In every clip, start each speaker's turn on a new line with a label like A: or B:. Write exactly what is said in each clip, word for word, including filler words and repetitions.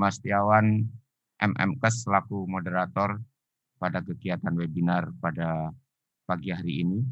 A: Dharma Setiawan, M M Kes selaku moderator pada kegiatan webinar pada pagi hari ini.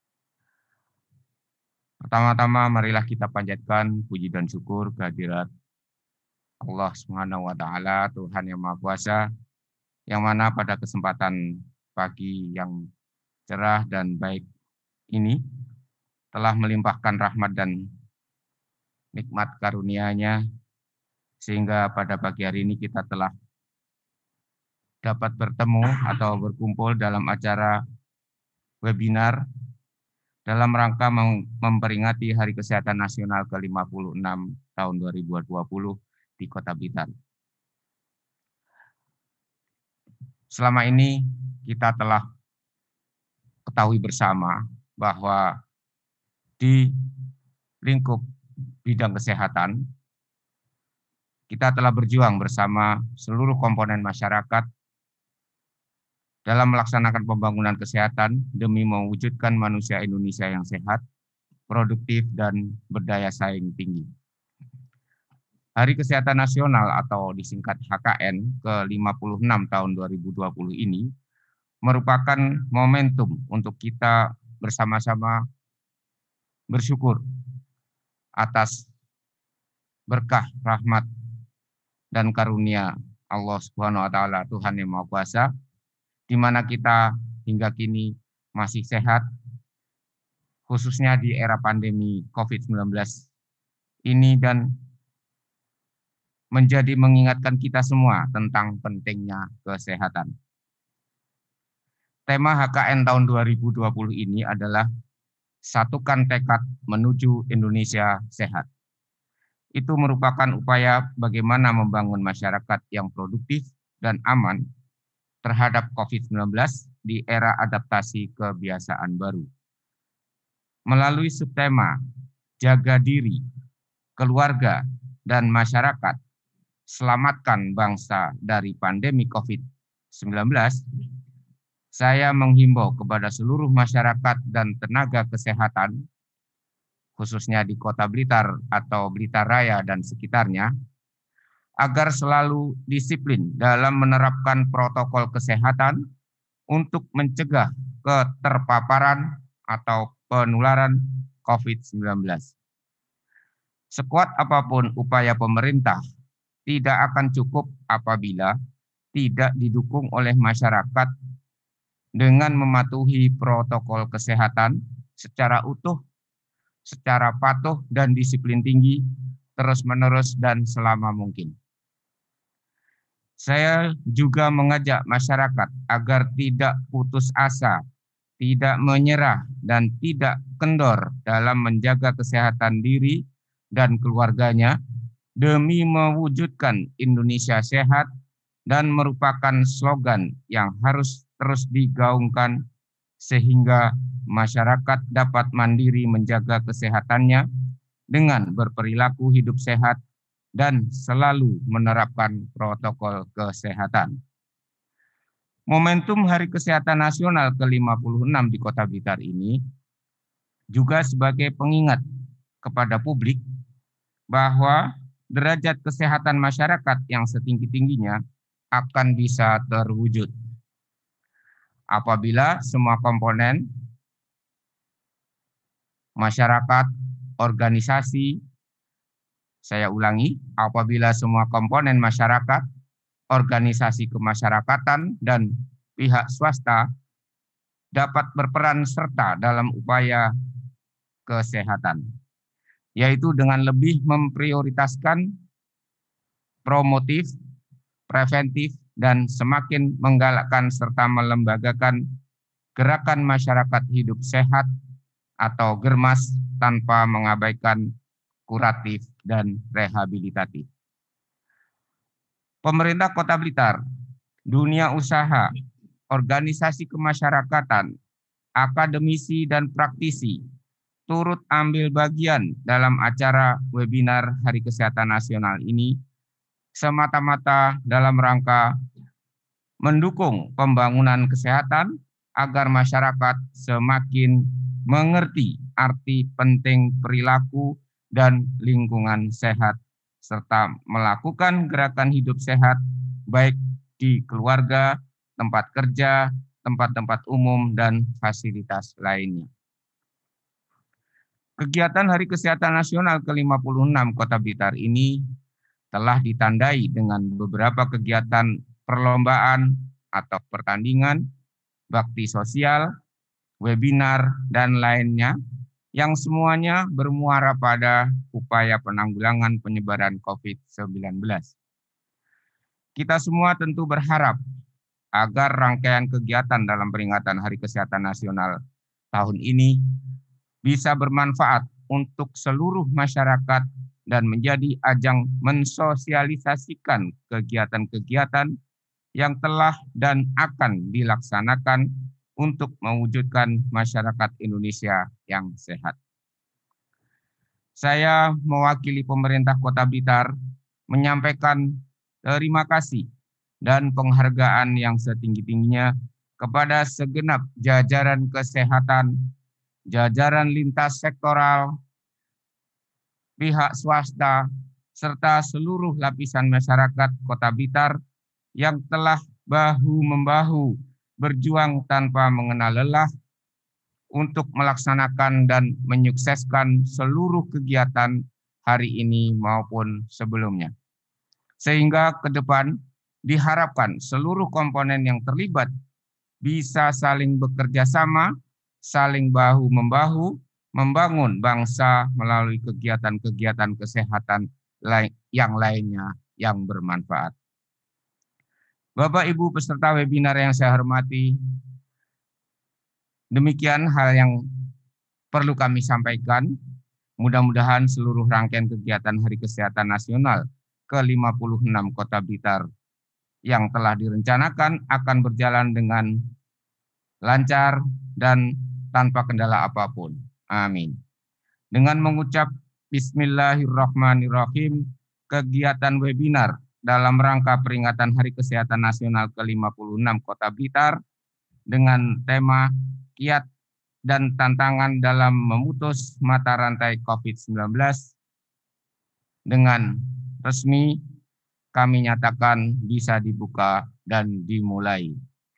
A: Pertama-tama marilah kita panjatkan puji dan syukur kehadirat Allah Subhanahu wa taala, Tuhan yang Maha Kuasa, yang mana pada kesempatan pagi yang cerah dan baik ini telah melimpahkan rahmat dan nikmat karunia-Nya, sehingga pada pagi hari ini kita telah dapat bertemu atau berkumpul dalam acara webinar dalam rangka memperingati Hari Kesehatan Nasional ke lima puluh enam tahun dua ribu dua puluh di Kota Blitar. Selama ini kita telah ketahui bersama bahwa di lingkup bidang kesehatan kita telah berjuang bersama seluruh komponen masyarakat dalam melaksanakan pembangunan kesehatan demi mewujudkan manusia Indonesia yang sehat, produktif, dan berdaya saing tinggi. Hari Kesehatan Nasional atau disingkat H K N ke lima puluh enam tahun dua ribu dua puluh ini merupakan momentum untuk kita bersama-sama bersyukur atas berkah, rahmat, dan karunia Allah Subhanahu wa taala, Tuhan yang Maha Kuasa, di mana kita hingga kini masih sehat, khususnya di era pandemi COVID sembilan belas ini, dan menjadi mengingatkan kita semua tentang pentingnya kesehatan. Tema H K N tahun dua ribu dua puluh ini adalah satukan tekad menuju Indonesia sehat. Itu merupakan upaya bagaimana membangun masyarakat yang produktif dan aman terhadap COVID sembilan belas di era adaptasi kebiasaan baru. Melalui subtema jaga diri, keluarga, dan masyarakat, selamatkan bangsa dari pandemi COVID sembilan belas, saya menghimbau kepada seluruh masyarakat dan tenaga kesehatan, khususnya di Kota Blitar atau Blitar Raya dan sekitarnya, agar selalu disiplin dalam menerapkan protokol kesehatan untuk mencegah keterpaparan atau penularan COVID sembilan belas. Sekuat apapun upaya pemerintah, tidak akan cukup apabila tidak didukung oleh masyarakat dengan mematuhi protokol kesehatan secara utuh, secara patuh dan disiplin tinggi, terus-menerus dan selama mungkin. Saya juga mengajak masyarakat agar tidak putus asa, tidak menyerah, dan tidak kendor dalam menjaga kesehatan diri dan keluarganya demi mewujudkan Indonesia sehat, dan merupakan slogan yang harus terus digaungkan sehingga masyarakat dapat mandiri menjaga kesehatannya dengan berperilaku hidup sehat dan selalu menerapkan protokol kesehatan. Momentum Hari Kesehatan Nasional ke lima puluh enam di Kota Blitar ini juga sebagai pengingat kepada publik bahwa derajat kesehatan masyarakat yang setinggi-tingginya akan bisa terwujud apabila semua komponen masyarakat, organisasi, saya ulangi, apabila semua komponen masyarakat, organisasi kemasyarakatan, dan pihak swasta dapat berperan serta dalam upaya kesehatan, yaitu dengan lebih memprioritaskan promotif, preventif, dan semakin menggalakkan serta melembagakan gerakan masyarakat hidup sehat atau GERMAS tanpa mengabaikan kuratif dan rehabilitatif. Pemerintah Kota Blitar, dunia usaha, organisasi kemasyarakatan, akademisi, dan praktisi turut ambil bagian dalam acara webinar Hari Kesehatan Nasional ini semata-mata dalam rangka mendukung pembangunan kesehatan agar masyarakat semakin mengerti arti penting perilaku dan lingkungan sehat serta melakukan gerakan hidup sehat baik di keluarga, tempat kerja, tempat-tempat umum, dan fasilitas lainnya. Kegiatan Hari Kesehatan Nasional ke lima puluh enam Kota Blitar ini telah ditandai dengan beberapa kegiatan perlombaan atau pertandingan, bakti sosial, webinar, dan lainnya yang semuanya bermuara pada upaya penanggulangan penyebaran COVID sembilan belas. Kita semua tentu berharap agar rangkaian kegiatan dalam peringatan Hari Kesehatan Nasional tahun ini bisa bermanfaat untuk seluruh masyarakat dan menjadi ajang mensosialisasikan kegiatan-kegiatan yang telah dan akan dilaksanakan untuk mewujudkan masyarakat Indonesia yang sehat. Saya mewakili pemerintah Kota Blitar menyampaikan terima kasih dan penghargaan yang setinggi-tingginya kepada segenap jajaran kesehatan, jajaran lintas sektoral, pihak swasta, serta seluruh lapisan masyarakat Kota Blitar yang telah bahu-membahu berjuang tanpa mengenal lelah untuk melaksanakan dan menyukseskan seluruh kegiatan hari ini maupun sebelumnya. Sehingga ke depan diharapkan seluruh komponen yang terlibat bisa saling bekerja sama, saling bahu-membahu, membangun bangsa melalui kegiatan-kegiatan kesehatan yang lainnya yang bermanfaat. Bapak Ibu peserta webinar yang saya hormati, demikian hal yang perlu kami sampaikan. Mudah-mudahan seluruh rangkaian kegiatan Hari Kesehatan Nasional ke lima puluh enam Kota Blitar yang telah direncanakan akan berjalan dengan lancar dan tanpa kendala apapun. Amin. Dengan mengucap Bismillahirrahmanirrahim, kegiatan webinar dalam rangka peringatan Hari Kesehatan Nasional ke lima puluh enam Kota Blitar dengan tema Kiat dan Tantangan dalam Memutus Mata Rantai COVID sembilan belas dengan resmi kami nyatakan bisa dibuka dan dimulai.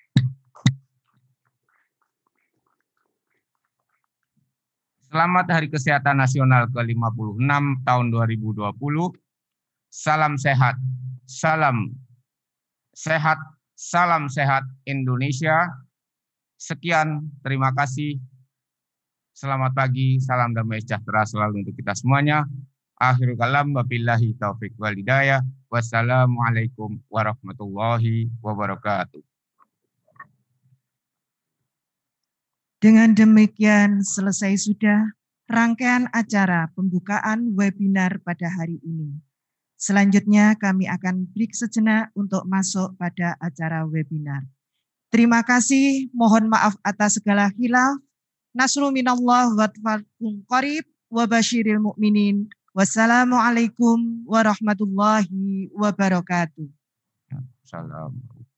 A: Selamat Hari Kesehatan Nasional ke lima puluh enam tahun dua ribu dua puluh. Salam sehat, salam sehat, salam sehat Indonesia. Sekian, terima kasih. Selamat pagi, salam damai sejahtera selalu untuk kita semuanya. Akhirul kalam, wabillahi taufiq wal hidayah. Wassalamualaikum warahmatullahi wabarakatuh.
B: Dengan demikian selesai sudah rangkaian acara pembukaan webinar pada hari ini. Selanjutnya kami akan break sejenak untuk masuk pada acara webinar. Terima kasih, mohon maaf atas segala khilaf. Nasrul minallah wa tawfiqun qarib wa basyiril mu'minin. Wassalamualaikum warahmatullahi wabarakatuh.
A: Salam.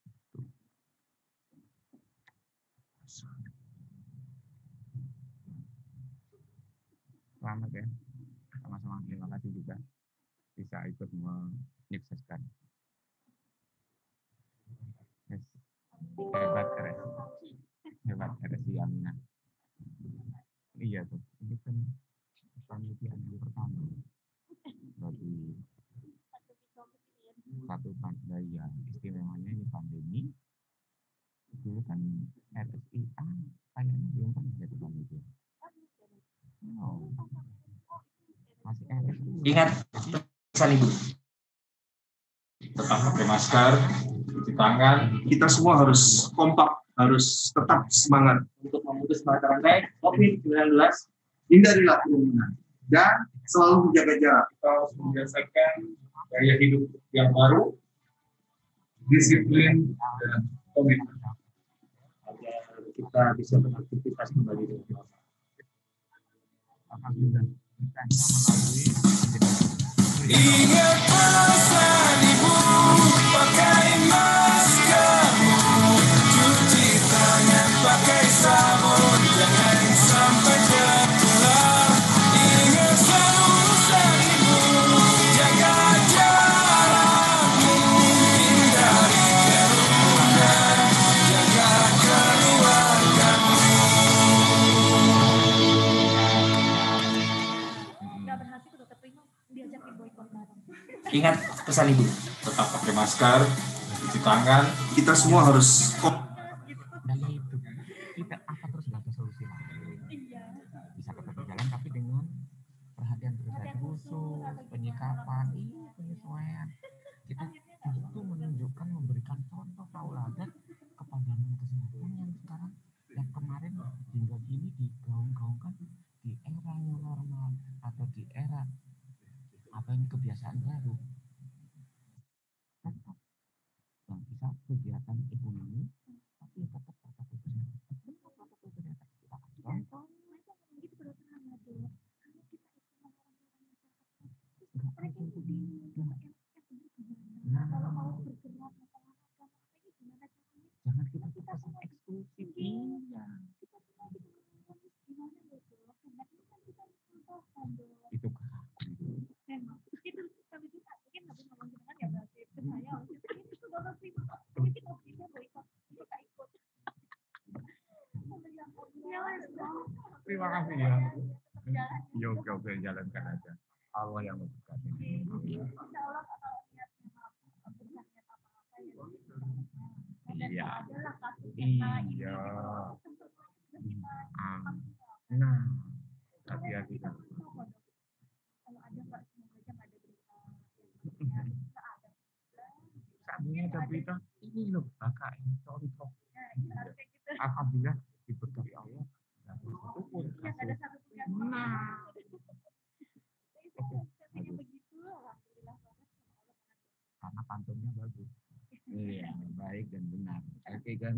A: Selamat ya, sama-sama. Terima kasih juga bisa ikut menyukseskan. Yes. Hebat Teres, hebat Teres di Amina. Iya tuh, ini kan penelitian yang pertama. Bagi satu pandai ya, istimewanya ini pandemi. Dulu kan R S I A kayaknya belum pernah jadi penelitian. Oh. Masih R S I.
C: Ingat pesan Ibu. Tetap pakai masker, cuci tangan. Kita semua harus kompak, harus tetap semangat untuk memutus mata rantai COVID sembilan belas. Hindarilah kerumunan dan selalu menjaga jarak. Kita harus membiasakan gaya hidup yang baru, disiplin dan komitmen agar kita bisa beraktivitas kembali dengan normal.
A: Alhamdulillah.
D: Ingat pesan Ibu, pakai maskermu, cuci tangan pakai sabun, jangan sampai tertular. Ingat selalu pesan Ibu, jaga
E: Ingat pesan ibu, tetap pakai masker, cuci tangan.
C: Kita semua harus
A: Dan itu kita apa terus nggak ada solusi lain. Bisa tetap berjalan tapi dengan perhatian terhadap khusus, penyikapan, ini penyesuaian. Kita justru menunjukkan, memberikan contoh tauladan kepada kesehatan yang sekarang, yang kemarin hingga kini digaung-gaungkan di era new normal atau di era apa ini kebiasaan baru. Tetap yang bisa kegiatan ekonomi tapi tetap protokol kesehatan. Tetap protokol kesehatan. Kita kasih contoh. Nah, jangan kita terkesan eksklusif. Iya. Itu terima kasih ya. Ya oke oke jalankan aja. Allah yang memberkati. Iya. Iya. Nah, hati-hati kan. Saatnya ada berita ini loh, K K N contoh. Alhamdulillah diberkati Allah. Satu pun kasus. Nah. Karena pantunnya bagus. Iya, baik dan benar. Oke kan?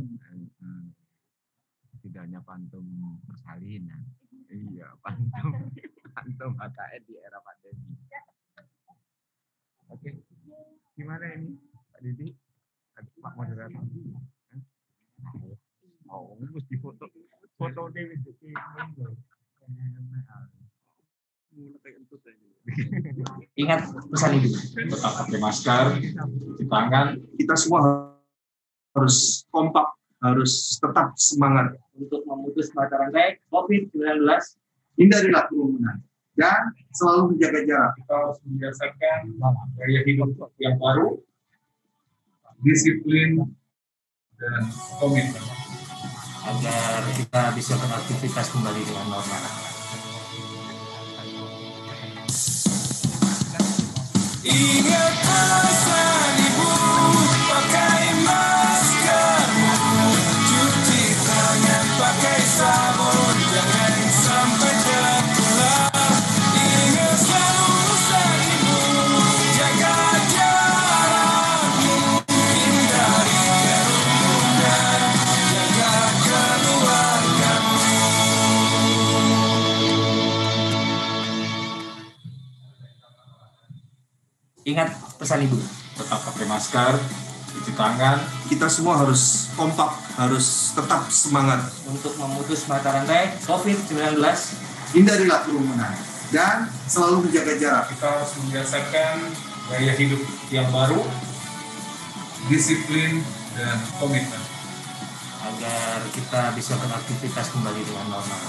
A: Tidak hanya pantum persalinan. Iya, pantum pantum H K N di era pandemi. Oke. Gimana ini, Pak Didi? Pak moderator. Oh, mesti foto. Foto Dewi itu.
E: Ingat pesan ibu, tetap pakai masker, cuci tangan.
C: Kita semua harus kompak, harus tetap semangat
E: Untuk memutus mata rantai covid sembilan belas,
C: hindarilah kerumunan dan selalu menjaga jarak.
F: Kita harus membiasakan gaya hidup yang baru, disiplin, dan komitmen
E: agar kita bisa beraktivitas kembali dengan normal.
D: Ingat pesan ibu, pakai maskermu, cuci tangan pakai sabun, jangan sampai tertular. Ingat selalu pesan ibu, jaga jarakmu, hindari kerumunan, jaga keluargamu.
E: Ingat pesan ibu, tetap pakai masker, cuci tangan.
C: Kita semua harus kompak, harus tetap semangat.
E: Untuk memutus mata rantai covid sembilan belas,
C: Hindarilah kerumunan dan selalu menjaga jarak.
F: kita harus membiasakan gaya hidup yang baru, disiplin, dan komitmen
E: agar kita bisa beraktivitas kembali dengan normal.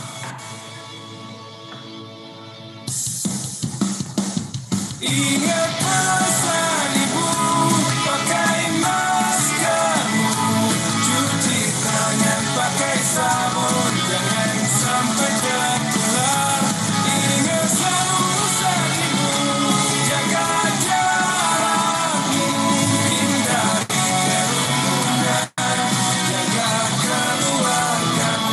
D: Ingat pesan ibu, pakai maskermu, cuci tangan pakai sabun, jangan sampai tertular. Ingat selalu pesan ibu, jaga jarakmu, hindari kerumunan, jaga keluargamu.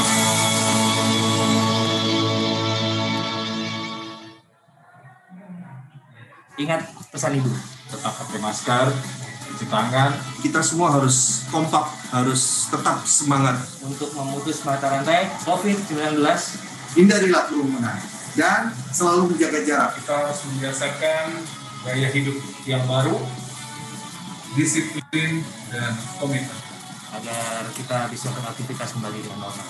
E: Ingat pesan ibu, tetap pakai masker, cuci tangan.
C: Kita semua harus kompak, harus tetap semangat.
E: Untuk memutus mata rantai covid sembilan belas,
C: Hindarilah kerumunan dan selalu menjaga jarak.
F: kita harus membiasakan gaya hidup yang baru, disiplin, dan komitmen
E: agar kita bisa beraktivitas kembali dengan normal.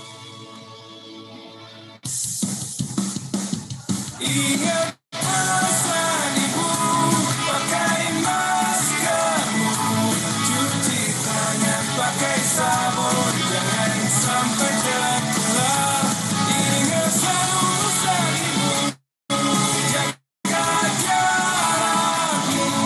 D: Ingat pesan ibu, pakai maskermu, cuci tangan pakai sabun, jangan sampai tertular. Ingat selalu pesan ibu, jaga jarakmu,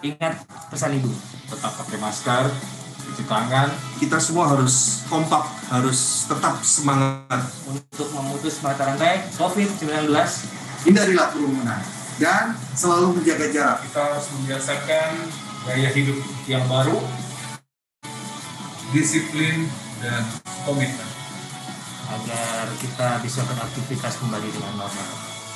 E: Ingat pesan Ibu.
F: Tetap pakai masker, cuci tangan.
C: Kita semua harus kompak, harus tetap semangat.
E: Untuk memutus mata rantai covid sembilan belas.
C: Hindarilah kerumunan dan selalu menjaga jarak.
F: Kita harus membiasakan gaya hidup yang baru, disiplin, dan komitmen.
E: Agar kita bisa beraktivitas kembali dengan normal.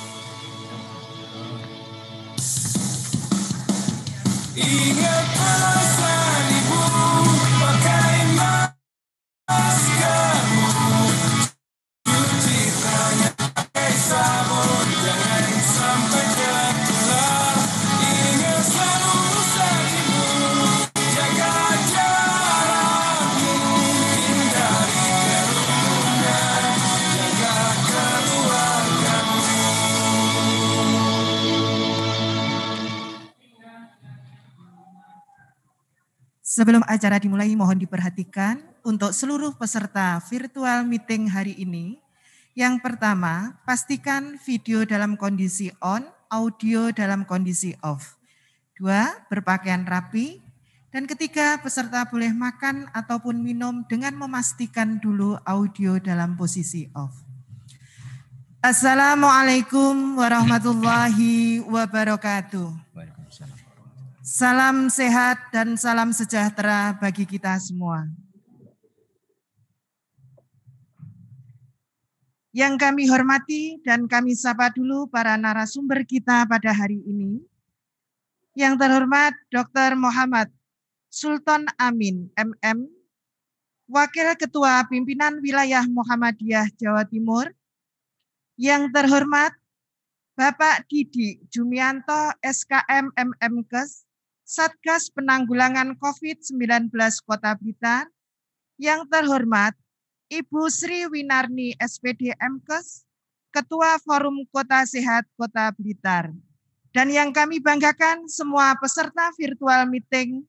D: Ingat pesan Ibu, pakai maskermu, cuci tangan pakai sabun, jangan sampai tertular. Ingat selalu pesan Ibu, jaga jarakmu, hindari kerumunan, jaga keluargamu.
B: Sebelum acara dimulai, mohon diperhatikan untuk seluruh peserta virtual meeting hari ini. Yang pertama, pastikan video dalam kondisi on, audio dalam kondisi off. Dua, berpakaian rapi. Dan ketiga, peserta boleh makan ataupun minum dengan memastikan dulu audio dalam posisi off. Assalamualaikum warahmatullahi wabarakatuh. Salam sehat dan salam sejahtera bagi kita semua. Yang kami hormati dan kami sapa dulu para narasumber kita pada hari ini. Yang terhormat Doktor Muhammad Sultan Amin M M, Wakil Ketua Pimpinan Wilayah Muhammadiyah Jawa Timur. Yang terhormat Bapak Didi Jumianto S K M M M Kes, Satgas Penanggulangan covid sembilan belas Kota Blitar. Yang terhormat Ibu Sri Winarni S P D M Kes, Ketua Forum Kota Sehat Kota Blitar. Dan yang kami banggakan semua peserta virtual meeting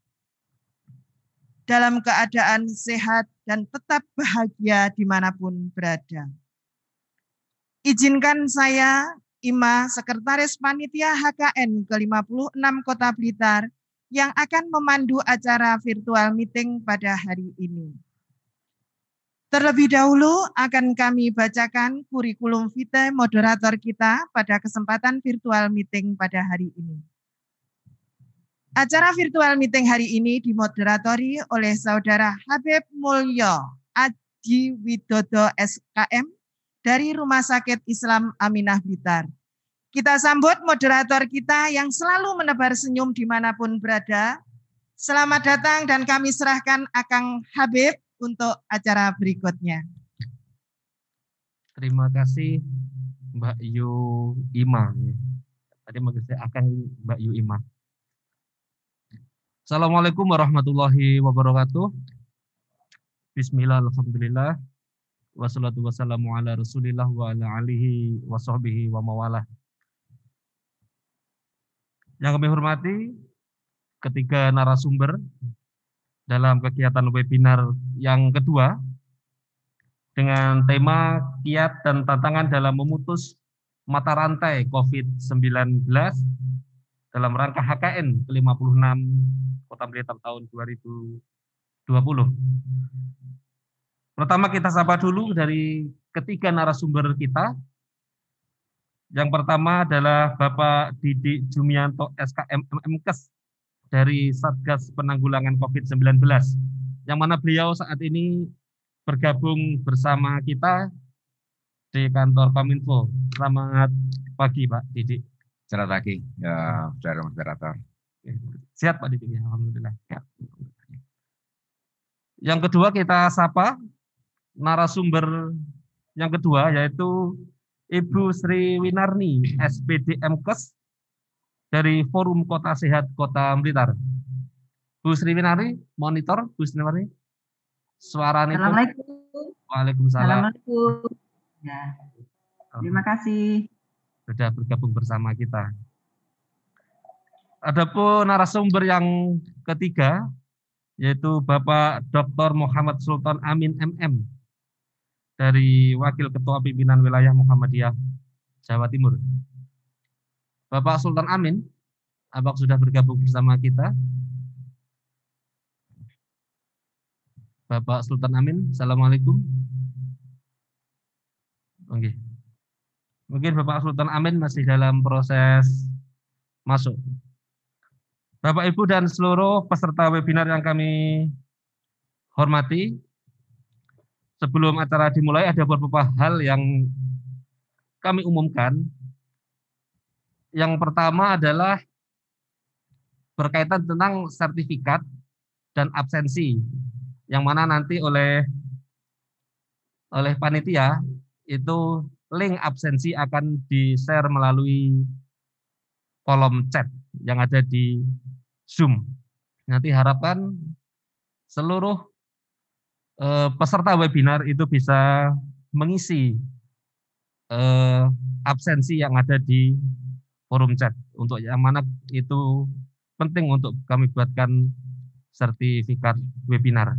B: dalam keadaan sehat dan tetap bahagia dimanapun berada. Izinkan saya, Ima, Sekretaris Panitia H K N ke lima puluh enam Kota Blitar, yang akan memandu acara virtual meeting pada hari ini. Terlebih dahulu akan kami bacakan kurikulum vitae moderator kita pada kesempatan virtual meeting pada hari ini. Acara virtual meeting hari ini dimoderatori oleh Saudara Habib Mulyo Aji Widodo S K M dari Rumah Sakit Islam Aminah Blitar. Kita sambut moderator kita yang selalu menebar senyum dimanapun berada. Selamat datang dan kami serahkan Akang Habib untuk acara berikutnya.
A: Terima kasih Mbak Yu Ima. Tadi manggil saya Akang Mbak Yu Ima. Assalamualaikum warahmatullahi wabarakatuh. Bismillah, alhamdulillah. Wassalatu wassalamu ala rasulillah wa ala alihi wa sahbihi wa mawalah. Yang kami hormati ketiga narasumber dalam kegiatan webinar yang kedua dengan tema kiat dan tantangan dalam memutus mata rantai covid sembilan belas dalam rangka H K N ke lima puluh enam Kota Blitar tahun dua ribu dua puluh. Pertama kita sapa dulu dari ketiga narasumber kita. Yang pertama adalah Bapak Didi Jumianto S K M M M Kes dari Satgas Penanggulangan covid sembilan belas, yang mana beliau saat ini bergabung bersama kita di kantor Kominfo. Selamat pagi Pak Didi.
G: Selamat pagi, ya, saudara moderator.
A: Sehat Pak Didi, alhamdulillah. Ya. Yang kedua kita sapa narasumber yang kedua yaitu Ibu Sri Winarni S P D M Kes dari Forum Kota Sehat Kota Blitar. Bu Sri Winarni, monitor Bu Sri Winarni. Suaranya.
H: Assalamualaikum.
A: Waalaikumsalam.
H: Assalamualaikum. Ya. Terima kasih
A: sudah bergabung bersama kita. Adapun narasumber yang ketiga yaitu Bapak Doktor Muhammad Sultan Amin M M dari Wakil Ketua Pimpinan Wilayah Muhammadiyah Jawa Timur. Bapak Sultan Amin
I: Apakah sudah bergabung bersama kita? Bapak Sultan Amin, Assalamualaikum. Oke. Mungkin Bapak Sultan Amin masih dalam proses masuk. Bapak Ibu dan seluruh peserta webinar yang kami hormati, sebelum acara dimulai ada beberapa hal yang kami umumkan. Yang pertama adalah berkaitan tentang sertifikat dan absensi, yang mana nanti oleh oleh panitia itu link absensi akan di-share melalui kolom chat yang ada di Zoom. Nanti harapkan seluruh eh, peserta webinar itu bisa mengisi eh, absensi yang ada di forum chat, untuk yang mana itu penting untuk kami buatkan sertifikat webinar.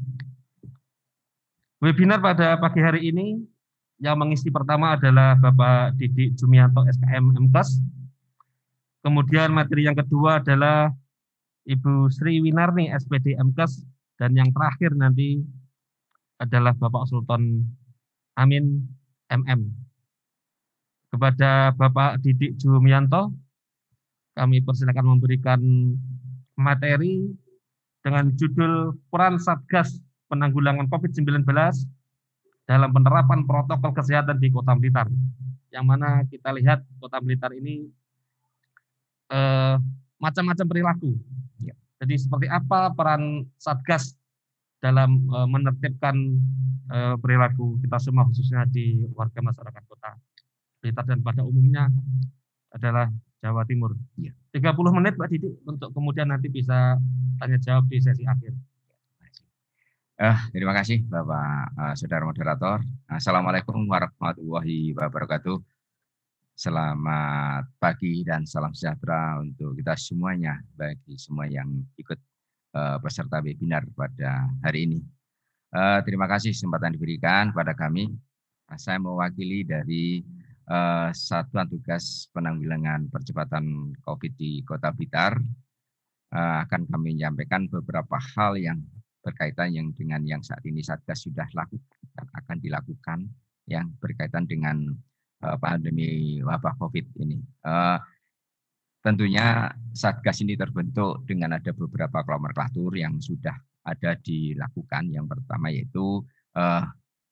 I: Webinar pada pagi hari ini yang mengisi pertama adalah Bapak Didik Jumianto S K M M Kes. Kemudian materi yang kedua adalah Ibu Sri Winarni S P D M Kes, dan yang terakhir nanti adalah Bapak Sultan Amin M M. Kepada Bapak Didik Jumianto, kami persilakan memberikan materi dengan judul Peran Satgas Penanggulangan COVID sembilan belas dalam penerapan protokol kesehatan di Kota Blitar. Yang mana kita lihat Kota Blitar ini eh, macam-macam perilaku. Jadi seperti apa peran Satgas dalam eh, menertibkan eh, perilaku kita semua, khususnya di warga masyarakat Kota Blitar dan pada umumnya adalah Jawa Timur. Ya. tiga puluh menit Pak Didik untuk kemudian nanti bisa tanya jawab di sesi akhir.
G: Eh, terima kasih Bapak uh, Saudara Moderator. Assalamualaikum warahmatullahi wabarakatuh. Selamat pagi dan salam sejahtera untuk kita semuanya, bagi semua yang ikut uh, peserta webinar pada hari ini. Uh, terima kasih kesempatan diberikan pada kami. Uh, saya mewakili dari Uh, Satuan Tugas Penanggulangan Percepatan COVID di Kota Blitar. Uh, akan kami menyampaikan beberapa hal yang berkaitan yang dengan yang saat ini Satgas sudah lakukan dan akan dilakukan yang berkaitan dengan uh, pandemi wabah COVID ini. Uh, tentunya Satgas ini terbentuk dengan ada beberapa nomenklatur yang sudah ada dilakukan. Yang pertama yaitu uh,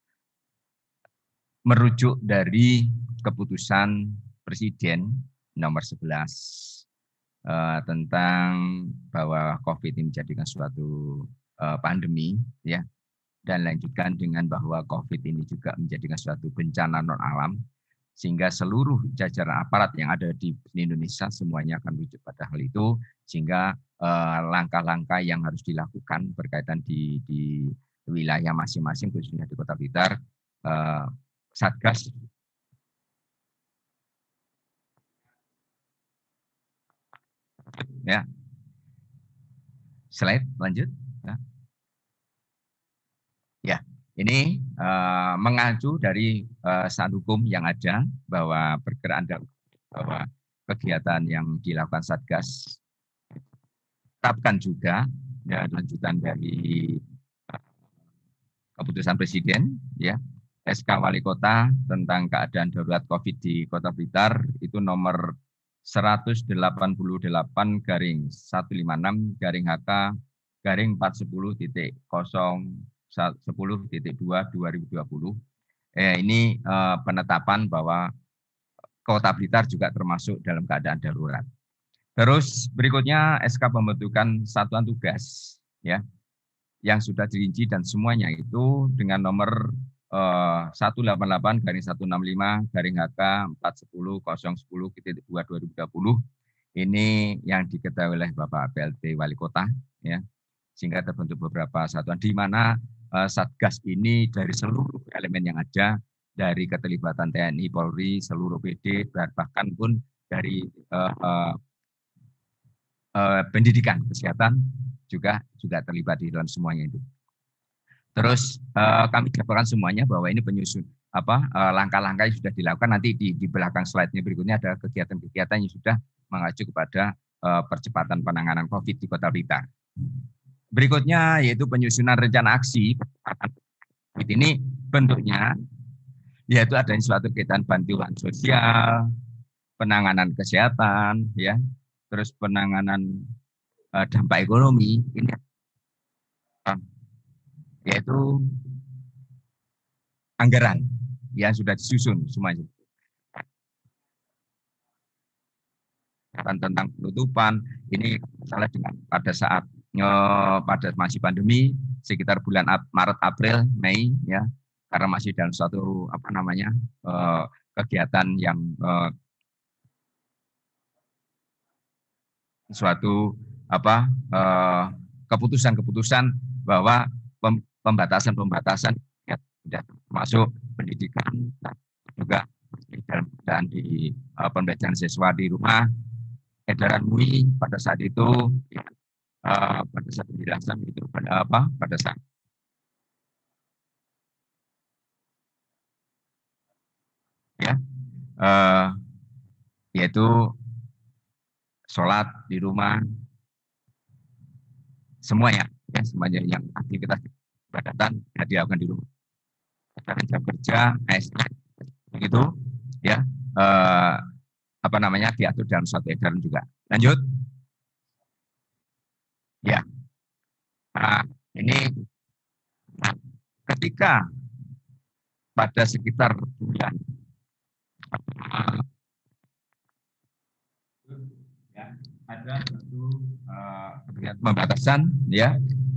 G: merujuk dari keputusan Presiden nomor sebelas uh, tentang bahwa COVID ini menjadikan suatu uh, pandemi, ya, dan lanjutkan dengan bahwa COVID ini juga menjadikan suatu bencana non alam, sehingga seluruh jajaran aparat yang ada di Indonesia semuanya akan merujuk pada hal itu, sehingga langkah-langkah uh, yang harus dilakukan berkaitan di, di wilayah masing-masing, khususnya di Kota Blitar, uh, Satgas ya. Slide lanjut. Ya, ya ini uh, mengacu dari uh, saat hukum yang ada bahwa perkiraan bahwa kegiatan yang dilakukan Satgas tetapkan juga ya lanjutan dari uh, keputusan Presiden, ya, S K Wali Kota tentang keadaan darurat COVID di Kota Blitar itu nomor seratus delapan puluh delapan garing seratus lima puluh enam garing H K garing empat ratus sepuluh titik nol sepuluh titik dua dua ribu dua puluh. Eh, ini eh, penetapan bahwa Kota Blitar juga termasuk dalam keadaan darurat. Terus berikutnya S K pembentukan satuan tugas, ya, yang sudah dirinci dan semuanya itu dengan nomor Uh, seratus delapan puluh delapan garing seratus enam puluh lima garing H K empat sepuluh nol sepuluh titik dua dua ribu dua puluh. Ini yang diketahui oleh Bapak P L T Wali Kota, ya, sehingga terbentuk beberapa satuan di mana uh, Satgas ini dari seluruh elemen yang ada, dari keterlibatan T N I, Polri, seluruh P D, bahkan pun dari uh, uh, uh, pendidikan kesehatan juga juga terlibat di dalam semuanya itu. Terus uh, kami jabarkan semuanya bahwa ini penyusun apa langkah-langkah yang sudah dilakukan. Nanti di, di belakang slide-nya berikutnya ada kegiatan-kegiatan yang sudah mengacu kepada uh, percepatan penanganan COVID di Kota Blitar. Berikutnya yaitu penyusunan rencana aksi. Ini bentuknya yaitu adanya suatu kegiatan bantuan sosial, penanganan kesehatan, ya, terus penanganan uh, dampak ekonomi, ini uh, yaitu anggaran yang sudah disusun semuanya. Tentang penutupan ini salah dengan pada saat uh, pada masih pandemi sekitar bulan Maret, April, Mei, ya. Karena masih dalam suatu apa namanya uh, kegiatan yang uh, suatu apa keputusan-keputusan uh, bahwa pembatasan-pembatasan ya, sudah masuk pendidikan juga dan di uh, pembelajaran siswa di rumah, edaran M U I pada saat itu ya, uh, pada saat penjelasan itu pada apa pada saat ya, uh, yaitu sholat di rumah, semuanya, ya semuanya yang aktivitas ibadatan ya, dilakukan di rumah. Karena jam kerja, S D, begitu, ya, uh, apa namanya diatur dalam suatu edaran juga. Lanjut, ya, nah, ini ketika pada sekitar bulan ya, ada satu uh, pembatasan ya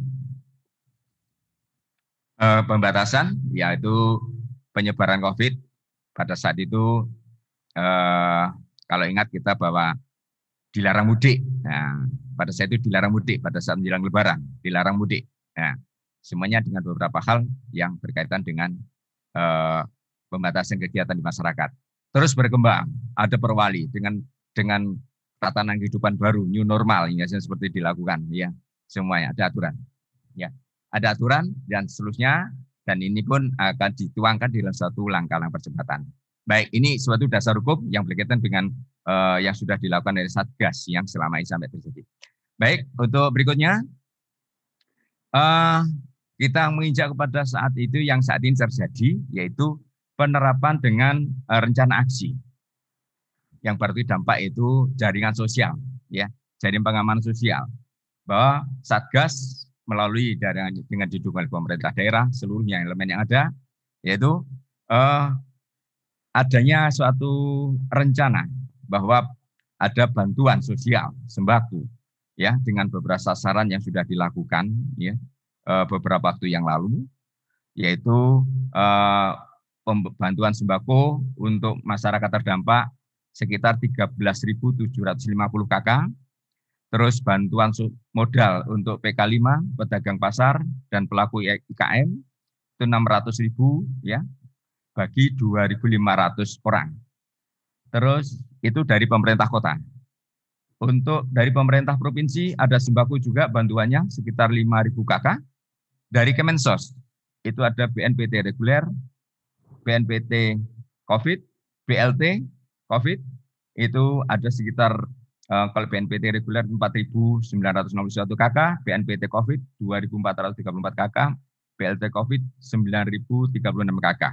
G: uh, pembatasan yaitu penyebaran COVID pada saat itu uh, kalau ingat kita bahwa dilarang mudik. Nah, pada saat itu dilarang mudik pada saat menjelang Lebaran, dilarang mudik. Nah, semuanya dengan beberapa hal yang berkaitan dengan uh, pembatasan kegiatan di masyarakat. Terus berkembang, ada perwali dengan dengan tatanan kehidupan baru, new normal, ya seperti dilakukan, ya semuanya ada aturan, ya ada aturan dan seterusnya, dan ini pun akan dituangkan dalam satu langkah-langkah percepatan. Baik, ini suatu dasar hukum yang berkaitan dengan uh, yang sudah dilakukan dari Satgas yang selama ini sampai terjadi. Baik, untuk berikutnya uh, kita menginjak kepada saat itu yang saat ini terjadi, yaitu penerapan dengan uh, rencana aksi. Yang berarti dampak itu jaringan sosial, ya, jaringan pengamanan sosial. Bahwa Satgas melalui dengan, dengan didukung oleh pemerintah daerah, seluruhnya elemen yang ada, yaitu uh, adanya suatu rencana bahwa ada bantuan sosial sembako, ya, dengan beberapa sasaran yang sudah dilakukan, ya, uh, beberapa waktu yang lalu, yaitu uh, bantuan sembako untuk masyarakat terdampak sekitar tiga belas ribu tujuh ratus lima puluh kakak, terus bantuan modal untuk P K lima, pedagang pasar, dan pelaku I K M, itu enam ratus ribu, ya, bagi dua ribu lima ratus orang. Terus itu dari pemerintah kota. Untuk dari pemerintah provinsi ada sembako juga bantuannya sekitar lima ribu kakak. Dari Kemensos, itu ada B N P T reguler, B N P T COVID, B L T COVID, itu ada sekitar, uh, kalau B N P T reguler empat ribu sembilan ratus enam puluh satu kakak, B N P T COVID dua ribu empat ratus tiga puluh empat kakak, B L T COVID sembilan ribu tiga puluh enam kakak.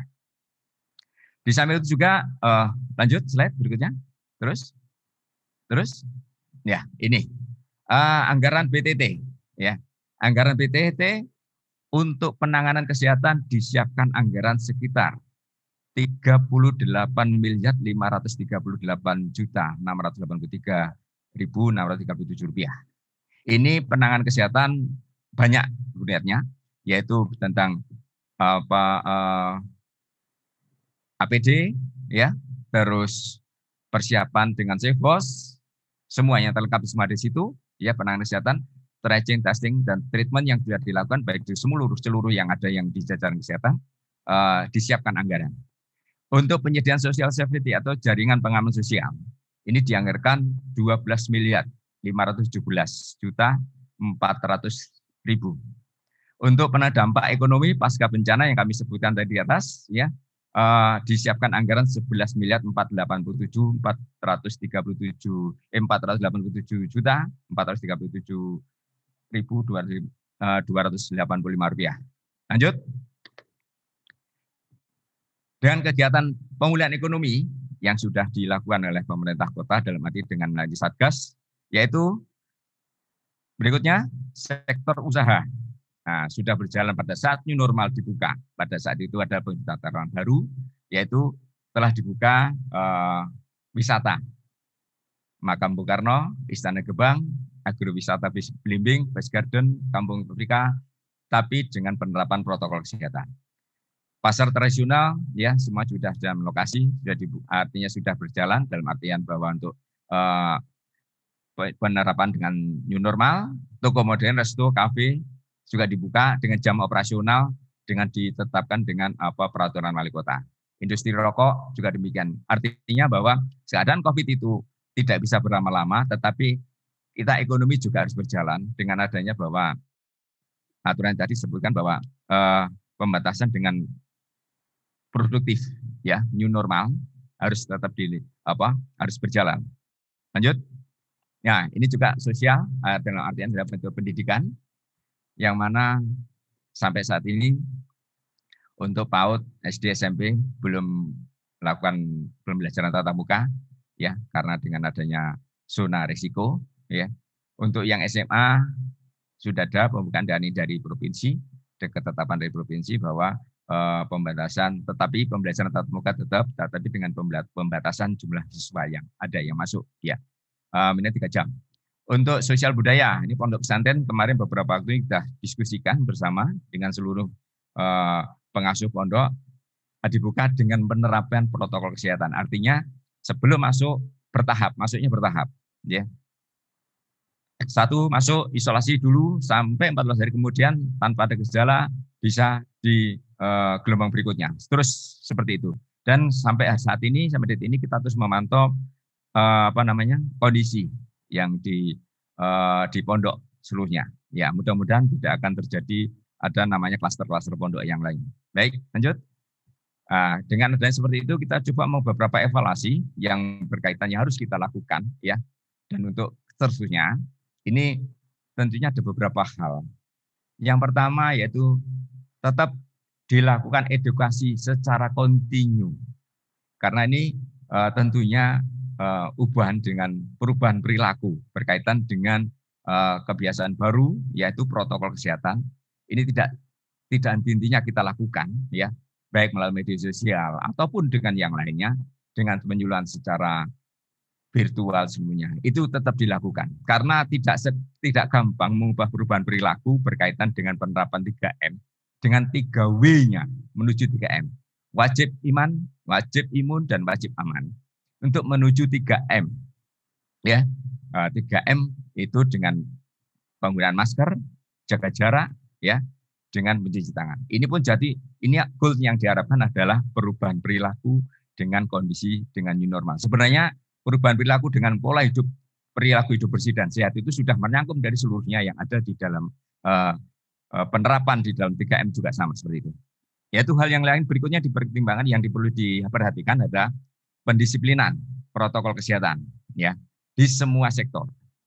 G: Di samping itu juga, uh, lanjut slide berikutnya, terus, terus, ya ini, uh, anggaran B T T, ya, anggaran B T T untuk penanganan kesehatan disiapkan anggaran sekitar tiga puluh delapan miliar lima ratus tiga puluh delapan juta enam ratus delapan puluh tiga ribu enam ratus tiga puluh tujuh rupiah. Ini penanganan kesehatan banyak sebenarnya, yaitu tentang apa uh, A P D, ya, terus persiapan dengan Safehouse, semuanya terlengkap semua di situ, ya, penanganan kesehatan, tracing, testing, dan treatment yang sudah dilakukan baik di seluruh seluruh yang ada yang di jajaran kesehatan, uh, disiapkan anggaran. Untuk penyediaan social safety atau jaringan pengaman sosial, ini dianggarkan dua belas miliar lima ratus tujuh belas juta empat ratus ribu. Untuk penanganan dampak ekonomi pasca bencana yang kami sebutkan tadi di atas, ya, uh, disiapkan anggaran sebelas miliar empat ratus delapan puluh tujuh empat ratus tiga puluh tujuh eh, empat ratus delapan puluh tujuh juta empat ratus tiga puluh tujuh ribu dua ratus delapan puluh lima rupiah. Lanjut. Dengan kegiatan pemulihan ekonomi yang sudah dilakukan oleh pemerintah kota dalam arti dengan melalui Satgas, yaitu berikutnya sektor usaha. Nah, sudah berjalan pada saat new normal dibuka. Pada saat itu ada tataran baru, yaitu telah dibuka eh, wisata. Makam Bung Karno, Istana Gebang, agrowisata Blimbing, Base Garden, Kampung Afrika, tapi dengan penerapan protokol kesehatan. Pasar tradisional, ya semua sudah dalam lokasi, sudah dibuka, artinya sudah berjalan dalam artian bahwa untuk eh, penerapan dengan new normal, toko modern, resto, kafe, juga dibuka dengan jam operasional dengan ditetapkan dengan apa peraturan wali kota. Industri rokok juga demikian. Artinya bahwa keadaan COVID itu tidak bisa berlama-lama, tetapi kita ekonomi juga harus berjalan dengan adanya bahwa aturan tadi sebutkan bahwa eh, pembatasan dengan produktif, ya new normal harus tetap di apa harus berjalan. Lanjut. Ya, ini juga sosial dalam artian dalam bentuk pendidikan, yang mana sampai saat ini untuk PAUD, S D, S M P belum melakukan pembelajaran tatap muka, ya karena dengan adanya zona risiko, ya. Untuk yang S M A sudah ada pembukaan dari dari provinsi, ada ketetapan dari provinsi bahwa eh, pembatasan, tetapi pembelajaran tatap muka tetap, tetapi dengan pembatasan jumlah siswa yang ada yang masuk, ya um, ini tiga jam. Untuk sosial budaya, ini pondok pesantren kemarin beberapa waktu ini kita diskusikan bersama dengan seluruh uh, pengasuh pondok, dibuka dengan penerapan protokol kesehatan. Artinya sebelum masuk bertahap, masuknya bertahap. Ya. Satu masuk isolasi dulu sampai empat belas hari kemudian tanpa ada gejala bisa di uh, gelombang berikutnya. Terus seperti itu. Dan sampai saat ini, sampai detik ini kita terus memantau uh, apa namanya kondisi yang di uh, di pondok seluruhnya. Ya, mudah-mudahan tidak akan terjadi ada namanya klaster-klaster pondok yang lain. Baik, lanjut. Nah, dengan adanya seperti itu kita coba mau beberapa evaluasi yang berkaitannya harus kita lakukan, ya. Dan untuk seterusnya ini tentunya ada beberapa hal. Yang pertama yaitu tetap dilakukan edukasi secara kontinu. Karena ini uh, tentunya Uh, ubahan dengan perubahan perilaku berkaitan dengan uh, kebiasaan baru yaitu protokol kesehatan. Ini tidak tidak intinya kita lakukan, ya baik melalui media sosial ataupun dengan yang lainnya dengan penyuluhan secara virtual semuanya itu tetap dilakukan karena tidak tidak gampang mengubah perubahan perilaku berkaitan dengan penerapan tiga M dengan tiga W-nya menuju tiga M, wajib iman, wajib imun, dan wajib aman. Untuk menuju tiga M, ya tiga M itu dengan penggunaan masker, jaga jarak, ya dengan mencuci tangan. Ini pun jadi ini goal yang diharapkan adalah perubahan perilaku dengan kondisi dengan new normal. Sebenarnya perubahan perilaku dengan pola hidup perilaku hidup bersih dan sehat itu sudah menyangkut dari seluruhnya yang ada di dalam uh, uh, penerapan di dalam tiga M juga sama seperti itu. Yaitu hal yang lain berikutnya dipertimbangkan yang perlu diperhatikan adalah pendisiplinan protokol kesehatan, ya di semua sektor.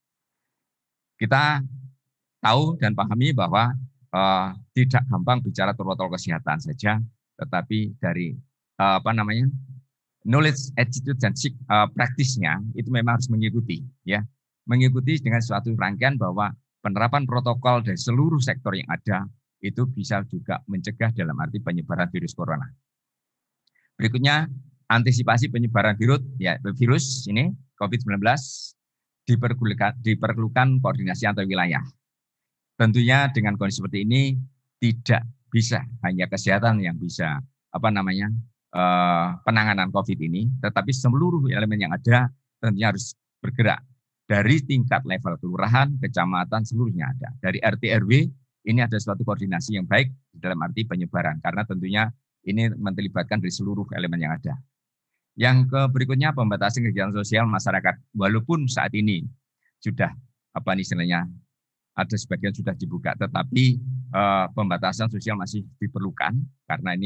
G: Kita tahu dan pahami bahwa uh, tidak gampang bicara protokol kesehatan saja, tetapi dari uh, apa namanya knowledge, attitude, dan uh, praktisnya itu memang harus mengikuti, ya mengikuti dengan suatu rangkaian bahwa penerapan protokol dari seluruh sektor yang ada itu bisa juga mencegah dalam arti penyebaran virus corona. Berikutnya antisipasi penyebaran virus, ya virus ini COVID sembilan belas diperlukan, diperlukan koordinasi antar wilayah. Tentunya dengan kondisi seperti ini tidak bisa hanya kesehatan yang bisa apa namanya eh, penanganan COVID ini, tetapi seluruh elemen yang ada tentunya harus bergerak dari tingkat level kelurahan, kecamatan, seluruhnya ada. Dari R T R W ini ada suatu koordinasi yang baik dalam arti penyebaran, karena tentunya ini melibatkan dari seluruh elemen yang ada. Yang ke berikutnya pembatasan kegiatan sosial masyarakat. Walaupun saat ini sudah apa istilahnya ada sebagian sudah dibuka, tetapi eh, pembatasan sosial masih diperlukan karena ini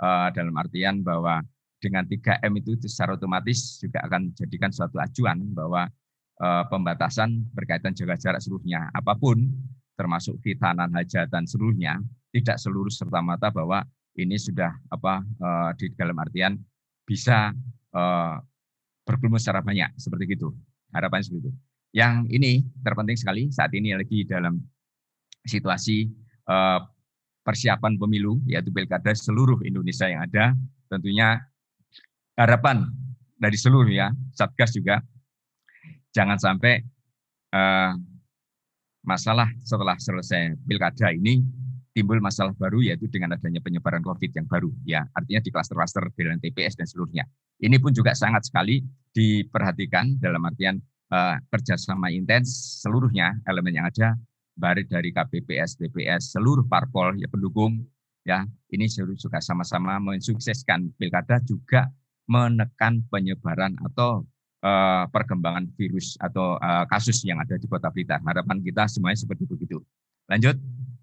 G: uh, dalam artian bahwa dengan tiga M itu secara otomatis juga akan menjadikan suatu acuan bahwa uh, pembatasan berkaitan jaga jarak seluruhnya apapun, termasuk khitanan, hajatan seluruhnya, tidak seluruh serta-merta bahwa ini sudah apa uh, di dalam artian bisa uh, berkerumun secara banyak seperti itu. Harapannya seperti itu. Yang ini terpenting sekali saat ini lagi dalam situasi uh, persiapan pemilu, yaitu pilkada seluruh Indonesia yang ada. Tentunya harapan dari seluruh ya Satgas juga jangan sampai uh, masalah setelah selesai pilkada ini timbul masalah baru, yaitu dengan adanya penyebaran COVID yang baru, ya artinya di klaster-klaster dengan T P S dan seluruhnya. Ini pun juga sangat sekali diperhatikan dalam artian uh, kerjasama intens seluruhnya elemen yang ada, baik dari K P P S, T P S, seluruh parpol ya pendukung, ya ini seluruh juga sama-sama mensukseskan pilkada, juga menekan penyebaran atau uh, perkembangan virus atau uh, kasus yang ada di Kota Blitar. Harapan kita semuanya seperti begitu. Lanjut.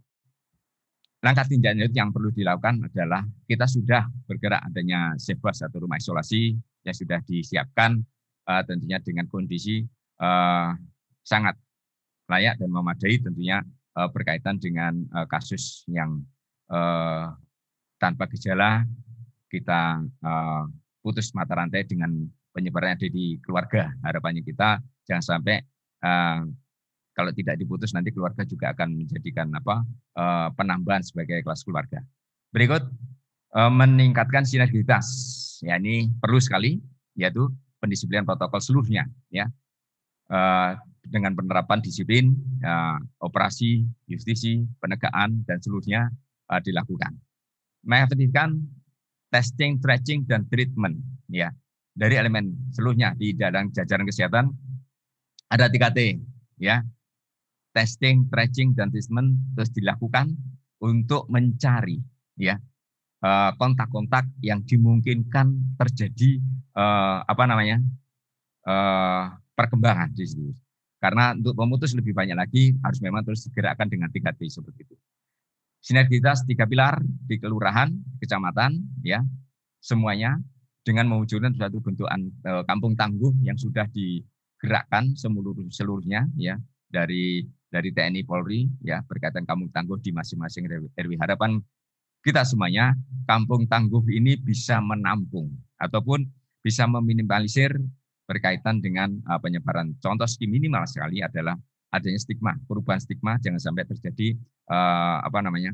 G: Langkah tindak lanjut yang perlu dilakukan adalah kita sudah bergerak adanya Safebus atau rumah isolasi yang sudah disiapkan uh, tentunya dengan kondisi uh, sangat layak dan memadai tentunya uh, berkaitan dengan uh, kasus yang uh, tanpa gejala, kita uh, putus mata rantai dengan penyebaran yang ada di keluarga. Harapannya kita jangan sampai uh, kalau tidak diputus nanti keluarga juga akan menjadikan apa uh, penambahan sebagai kelas keluarga. Berikut uh, meningkatkan sinergitas. Ya ini perlu sekali, yaitu pendisiplinan protokol seluruhnya, ya uh, dengan penerapan disiplin, uh, operasi, justisi, penegakan dan seluruhnya uh, dilakukan. Mengefektifkan testing, tracing dan treatment, ya dari elemen seluruhnya di dalam jajaran kesehatan ada tiga T, ya. Testing, tracing, dan treatment terus dilakukan untuk mencari ya kontak-kontak yang dimungkinkan terjadi eh, apa namanya eh, perkembangan di situ. Karena untuk memutus lebih banyak lagi harus memang terus digerakkan dengan tiga T seperti itu. Sinergitas tiga pilar di kelurahan, kecamatan, ya semuanya dengan mewujudkan suatu bentukan eh, kampung tangguh yang sudah digerakkan seluruh seluruhnya ya dari dari T N I Polri ya berkaitan kampung tangguh di masing-masing R W. Harapan kita semuanya kampung tangguh ini bisa menampung ataupun bisa meminimalisir berkaitan dengan uh, penyebaran. Contoh minimal sekali adalah adanya stigma, perubahan stigma, jangan sampai terjadi uh, apa namanya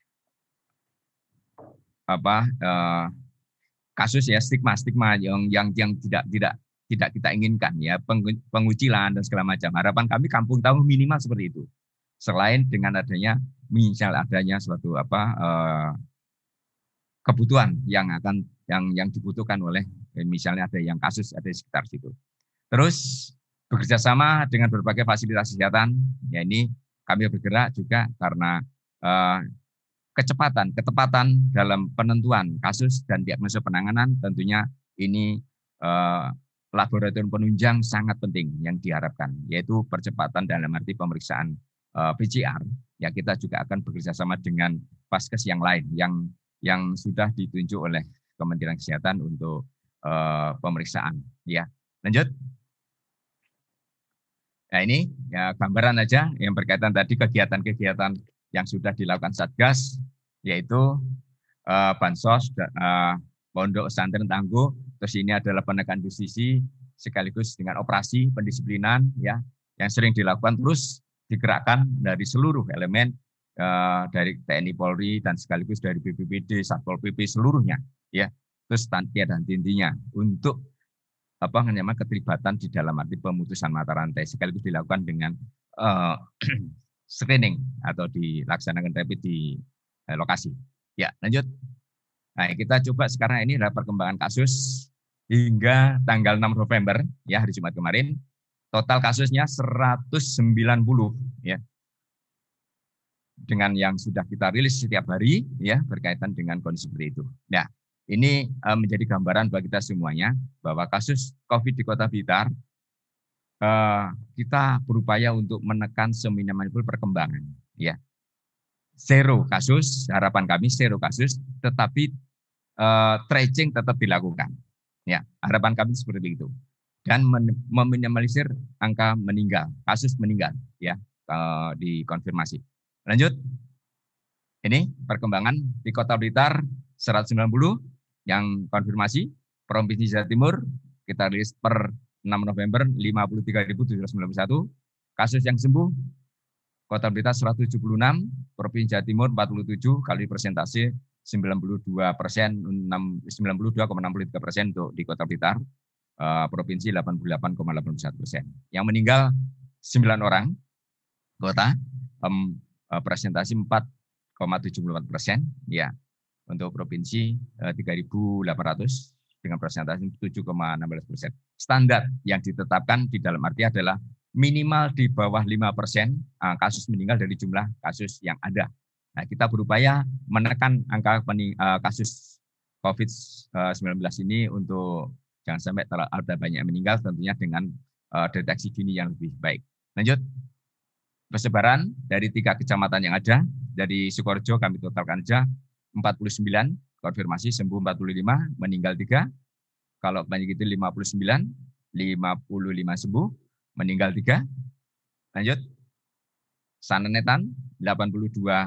G: apa uh, kasus ya stigma stigma yang yang yang tidak tidak tidak kita inginkan ya, pengucilan dan segala macam. Harapan kami kampung tangguh minimal seperti itu. Selain dengan adanya misal adanya suatu apa eh, kebutuhan yang akan yang yang dibutuhkan oleh eh, misalnya ada yang kasus ada di sekitar situ. Terus bekerja sama dengan berbagai fasilitas kesehatan. Ya ini kami bergerak juga karena eh, kecepatan, ketepatan dalam penentuan kasus dan diagnosa penanganan tentunya ini eh, laboratorium penunjang sangat penting yang diharapkan, yaitu percepatan dalam arti pemeriksaan uh, P C R. Ya kita juga akan bekerja sama dengan Vaskes yang lain yang yang sudah ditunjuk oleh Kementerian Kesehatan untuk uh, pemeriksaan. Ya, lanjut. Nah ini ya gambaran aja yang berkaitan tadi kegiatan-kegiatan yang sudah dilakukan Satgas, yaitu uh, bansos, uh, pondok pesantren tangguh. Terus ini adalah penegakan justisi sekaligus dengan operasi pendisiplinan ya yang sering dilakukan terus digerakkan dari seluruh elemen uh, dari T N I Polri dan sekaligus dari B P B D, Satpol P P seluruhnya ya. Terus tiada henti-hentinya untuk apa namanya keterlibatan di dalam arti pemutusan mata rantai sekaligus dilakukan dengan uh, screening atau dilaksanakan rapid di uh, lokasi. Ya, lanjut. Nah, kita coba sekarang ini adalah perkembangan kasus hingga tanggal enam November ya hari Jumat kemarin. Total kasusnya seratus sembilan puluh ya. Dengan yang sudah kita rilis setiap hari ya berkaitan dengan kondisi seperti itu. Nah, ini uh, menjadi gambaran bagi kita semuanya bahwa kasus COVID di Kota Blitar uh, kita berupaya untuk menekan seminimal perkembangan ya. Zero kasus, harapan kami zero kasus, tetapi uh, tracing tetap dilakukan. Ya, harapan kami seperti itu. Dan meminimalisir angka meninggal, kasus meninggal ya uh, dikonfirmasi. Lanjut. Ini perkembangan di Kota Blitar seratus sembilan puluh yang konfirmasi, Provinsi Jawa Timur kita rilis per enam November lima puluh tiga ribu tujuh ratus sembilan puluh satu, kasus yang sembuh Kota Blitar seratus tujuh puluh enam, Provinsi Jawa Timur empat puluh tujuh, kali persentase sembilan puluh dua persen, sembilan puluh dua koma enam tiga persen untuk di Kota Blitar, uh, Provinsi delapan puluh delapan koma delapan satu persen. Yang meninggal sembilan orang, kota um, uh, presentasi empat koma tujuh empat persen, ya. Untuk provinsi uh, tiga ribu delapan ratus dengan presentasi tujuh koma enam belas persen. Standar yang ditetapkan di dalam arti adalah minimal di bawah lima persen uh, kasus meninggal dari jumlah kasus yang ada. Nah, kita berupaya menekan angka pening, uh, kasus COVID sembilan belas ini untuk jangan sampai ada banyak meninggal, tentunya dengan uh, deteksi dini yang lebih baik. Lanjut. Persebaran dari tiga kecamatan yang ada, dari Sukoharjo kami totalkan saja empat puluh sembilan, konfirmasi sembuh empat puluh lima, meninggal tiga. Kalau banyak itu lima puluh sembilan, lima puluh lima sembuh, meninggal tiga. Lanjut. Sanenetan delapan puluh dua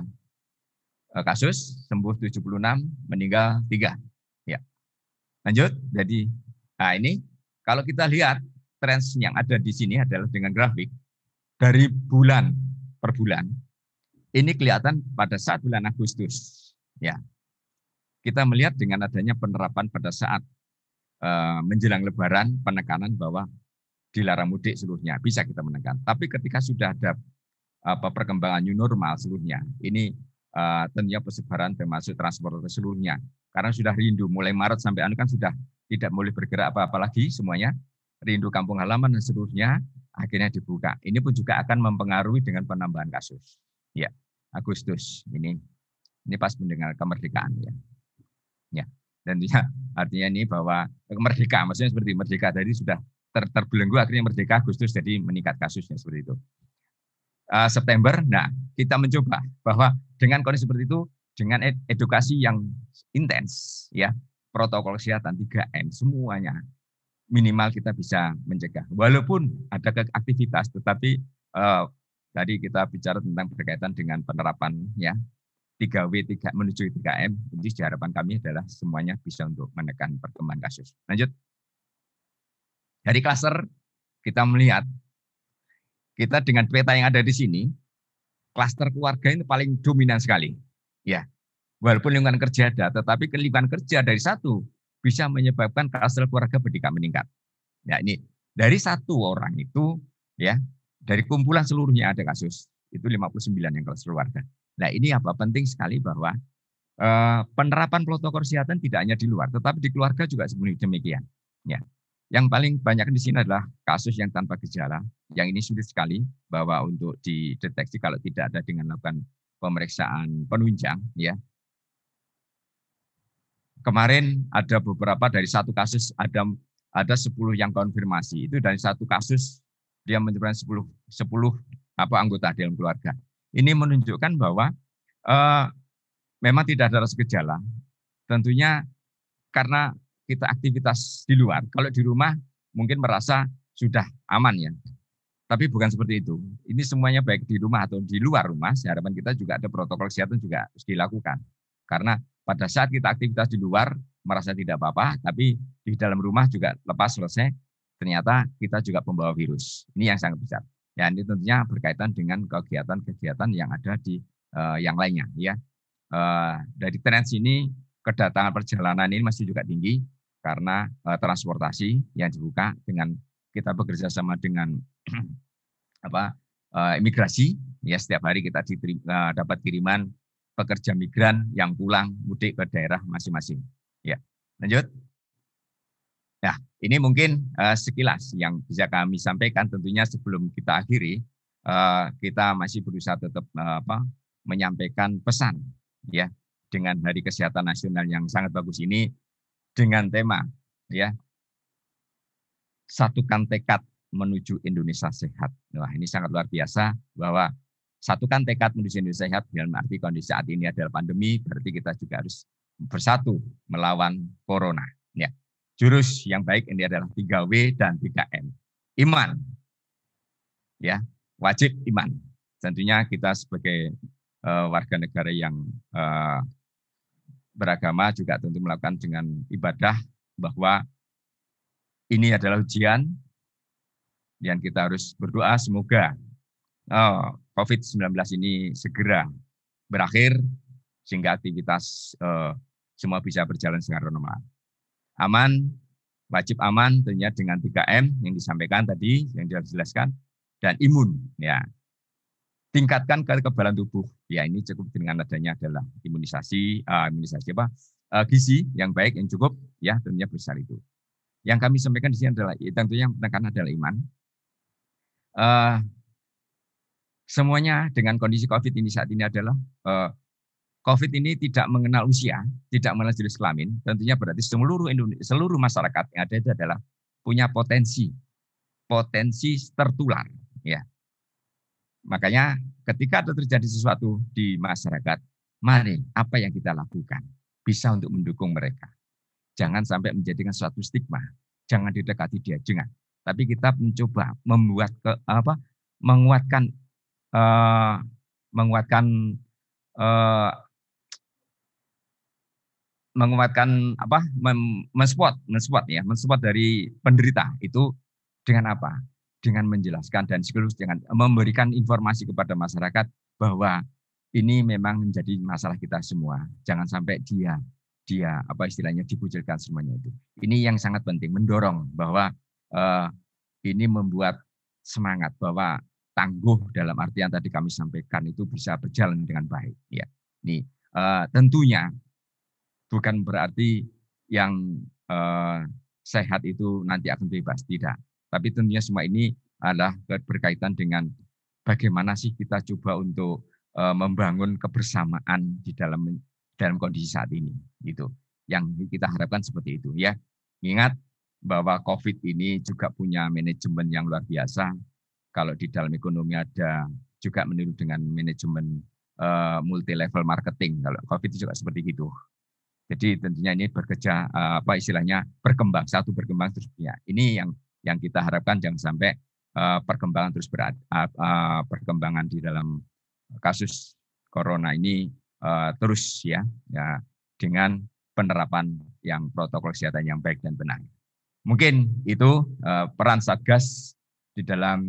G: kasus, sembuh tujuh puluh enam, meninggal tiga. Ya. Lanjut. Jadi, nah ini kalau kita lihat tren yang ada di sini adalah dengan grafik dari bulan per bulan. Ini kelihatan pada saat bulan Agustus. Ya. Kita melihat dengan adanya penerapan pada saat uh, menjelang Lebaran, penekanan bahwa dilarang mudik seluruhnya, bisa kita menekan. Tapi ketika sudah ada apa perkembangan new normal seluruhnya, ini uh, tentunya persebaran termasuk transportasi seluruhnya. Karena sudah rindu, mulai Maret sampai anu kan sudah tidak boleh bergerak apa-apa lagi semuanya. Rindu kampung halaman dan seluruhnya akhirnya dibuka. Ini pun juga akan mempengaruhi dengan penambahan kasus. Ya, Agustus ini ini pas mendengar kemerdekaan ya. Ya, dan ya, artinya ini bahwa kemerdekaan, maksudnya seperti merdeka tadi sudah ter, terbelenggu, akhirnya merdeka Agustus jadi meningkat kasusnya seperti itu. Uh, September, nah kita mencoba bahwa dengan kondisi seperti itu, dengan ed edukasi yang intens, ya protokol kesehatan tiga M semuanya minimal kita bisa mencegah. Walaupun ada aktivitas, tetapi uh, tadi kita bicara tentang berkaitan dengan penerapan ya tiga W tiga menuju tiga M. Jadi harapan kami adalah semuanya bisa untuk menekan perkembangan kasus. Lanjut. Dari klaster kita melihat kita dengan peta yang ada di sini, klaster keluarga ini paling dominan sekali. Ya. Walaupun lingkungan kerja ada, tetapi lingkungan kerja dari satu bisa menyebabkan klaster keluarga bertingkat meningkat. Ya, ini dari satu orang itu ya, dari kumpulan seluruhnya ada kasus. Itu lima puluh sembilan yang klaster keluarga. Nah, ini apa penting sekali bahwa eh, penerapan protokol kesehatan tidak hanya di luar, tetapi di keluarga juga sebenarnya demikian. Ya. Yang paling banyak di sini adalah kasus yang tanpa gejala. Yang ini sulit sekali bahwa untuk dideteksi kalau tidak ada dengan melakukan pemeriksaan penunjang ya. Kemarin ada beberapa dari satu kasus ada ada sepuluh yang konfirmasi. Itu dari satu kasus dia menyebutkan sepuluh sepuluh apa anggota dalam keluarga. Ini menunjukkan bahwa eh, memang tidak ada rasa gejala. Tentunya karena kita aktivitas di luar. Kalau di rumah mungkin merasa sudah aman ya. Tapi bukan seperti itu. Ini semuanya baik di rumah atau di luar rumah. Harapan kita juga ada protokol kesehatan juga harus dilakukan. Karena pada saat kita aktivitas di luar merasa tidak apa-apa, tapi di dalam rumah juga lepas selesai, ternyata kita juga pembawa virus. Ini yang sangat besar. Ya, ini tentunya berkaitan dengan kegiatan-kegiatan yang ada di uh, yang lainnya. Ya, uh, dari tren sini kedatangan perjalanan ini masih juga tinggi karena uh, transportasi yang dibuka dengan kita bekerja sama dengan apa uh, imigrasi. Ya, setiap hari kita diterima, uh, dapat kiriman pekerja migran yang pulang mudik ke daerah masing-masing. Ya, lanjut. Nah, ini mungkin uh, sekilas yang bisa kami sampaikan. Tentunya sebelum kita akhiri, uh, kita masih berusaha tetap uh, apa, menyampaikan pesan, ya, dengan Hari Kesehatan Nasional yang sangat bagus ini dengan tema, ya, satukan tekad menuju Indonesia sehat. Wah, ini sangat luar biasa bahwa satukan tekad menuju Indonesia sehat dalam arti kondisi saat ini adalah pandemi, berarti kita juga harus bersatu melawan corona. Ya. Jurus yang baik ini adalah tiga W dan tiga M. Iman. Ya, wajib iman. Tentunya kita sebagai uh, warga negara yang uh, beragama juga tentu melakukan dengan ibadah bahwa ini adalah ujian dan kita harus berdoa semoga uh, COVID sembilan belas ini segera berakhir sehingga aktivitas uh, semua bisa berjalan secara normal. Aman, wajib aman tentunya dengan tiga M yang disampaikan tadi, yang dijelaskan, dan imun. Ya, tingkatkan kekebalan tubuh. Ya, ini cukup dengan adanya adalah imunisasi, uh, imunisasi apa, uh, gizi yang baik, yang cukup, ya tentunya besar itu. Yang kami sampaikan di sini adalah, ya, tentunya yang menekan adalah iman. Uh, semuanya dengan kondisi COVID ini saat ini adalah uh, COVID ini tidak mengenal usia, tidak mengenal jenis kelamin, tentunya berarti seluruh Indonesia, seluruh masyarakat yang ada itu adalah punya potensi, potensi tertular. Ya. Makanya ketika ada terjadi sesuatu di masyarakat, mari apa yang kita lakukan bisa untuk mendukung mereka. Jangan sampai menjadikan suatu stigma, jangan didekati dia, jangan. Tapi kita mencoba membuat ke, apa, menguatkan, uh, menguatkan. Uh, menguatkan apa mensupport mensupport ya mensupport dari penderita itu dengan apa, dengan menjelaskan dan sekaligus dengan memberikan informasi kepada masyarakat bahwa ini memang menjadi masalah kita semua, jangan sampai dia dia apa istilahnya dikucilkan semuanya itu. Ini yang sangat penting, mendorong bahwa uh, ini membuat semangat bahwa tangguh dalam artian tadi kami sampaikan itu bisa berjalan dengan baik ya. Nih uh, tentunya bukan berarti yang uh, sehat itu nanti akan bebas, tidak. Tapi tentunya semua ini adalah berkaitan dengan bagaimana sih kita coba untuk uh, membangun kebersamaan di dalam dalam kondisi saat ini. Gitu. Yang kita harapkan seperti itu ya. Ingat bahwa COVID ini juga punya manajemen yang luar biasa. Kalau di dalam ekonomi ada juga meniru dengan manajemen uh, multi level marketing. Kalau COVID itu juga seperti itu. Jadi tentunya ini bekerja apa istilahnya berkembang, satu berkembang terus ya. Ini yang yang kita harapkan jangan sampai uh, perkembangan terus berada, uh, perkembangan di dalam kasus corona ini uh, terus ya, ya dengan penerapan yang protokol kesehatan yang baik dan benar. Mungkin itu uh, peran Satgas di dalam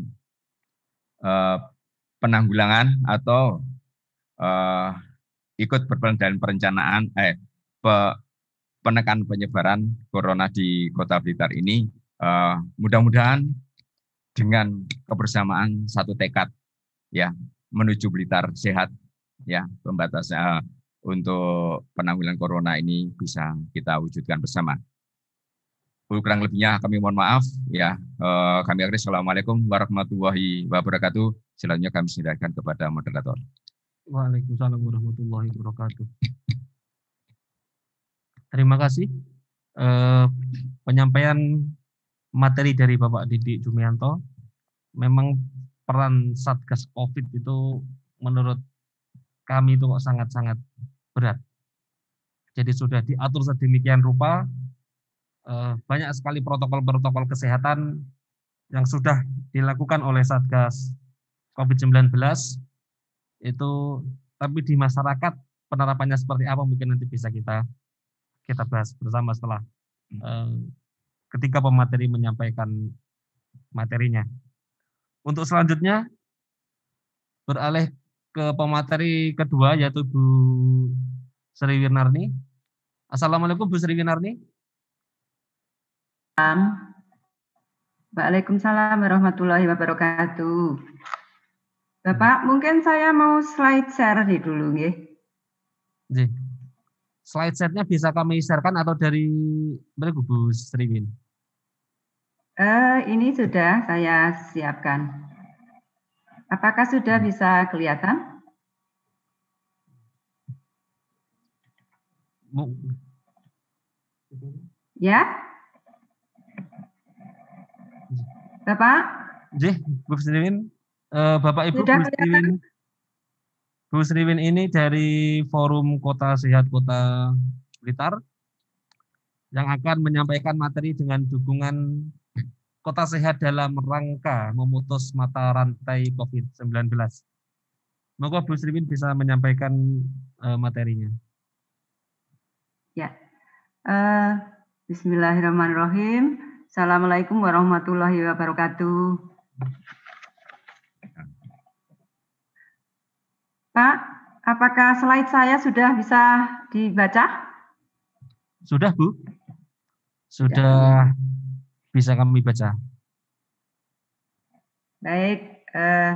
G: uh, penanggulangan atau uh, ikut berperan dalam perencanaan eh penekan penyebaran corona di Kota Blitar ini, uh, mudah-mudahan dengan kebersamaan satu tekad ya menuju Blitar sehat ya, pembatasan uh, untuk penanggulangan corona ini bisa kita wujudkan bersama. Kurang lebihnya kami mohon maaf ya. Uh, kami akhiri. Assalamualaikum warahmatullahi wabarakatuh. Selanjutnya kami serahkan kepada moderator.
I: Waalaikumsalam warahmatullahi wabarakatuh. Terima kasih eh, penyampaian materi dari Bapak Didik Jumianto. Memang peran Satgas COVID itu menurut kami itu kok sangat-sangat berat. Jadi sudah diatur sedemikian rupa, eh, banyak sekali protokol-protokol kesehatan yang sudah dilakukan oleh Satgas COVID sembilan belas itu, tapi di masyarakat penerapannya seperti apa mungkin nanti bisa kita kita bahas bersama setelah uh, ketika pemateri menyampaikan materinya. Untuk selanjutnya beralih ke pemateri kedua yaitu Bu Sri Winarni. Assalamualaikum Bu Sri Winarni.
H: Waalaikumsalam warahmatullahi wabarakatuh. Bapak, mungkin saya mau slide share dulu nggih.
I: Nggih. Slide set-nya bisa kami sharekan atau dari berapa Bu Sriwin?
H: Uh, ini sudah saya siapkan. Apakah sudah bisa kelihatan? Ya? Bapak?
I: Nggih, Bu Sriwin. Uh, Bapak Ibu
H: sudah
I: Bu Sriwin. Bu Sriwin ini dari Forum Kota Sehat Kota Blitar yang akan menyampaikan materi dengan dukungan Kota Sehat dalam rangka memutus mata rantai COVID sembilan belas. Moga Bu Sriwin bisa menyampaikan uh, materinya.
H: Ya, uh, Bismillahirrahmanirrahim. Assalamualaikum warahmatullahi wabarakatuh. Pak, apakah slide saya sudah bisa dibaca?
I: Sudah, Bu. Sudah bisa kami baca.
H: Baik, eh,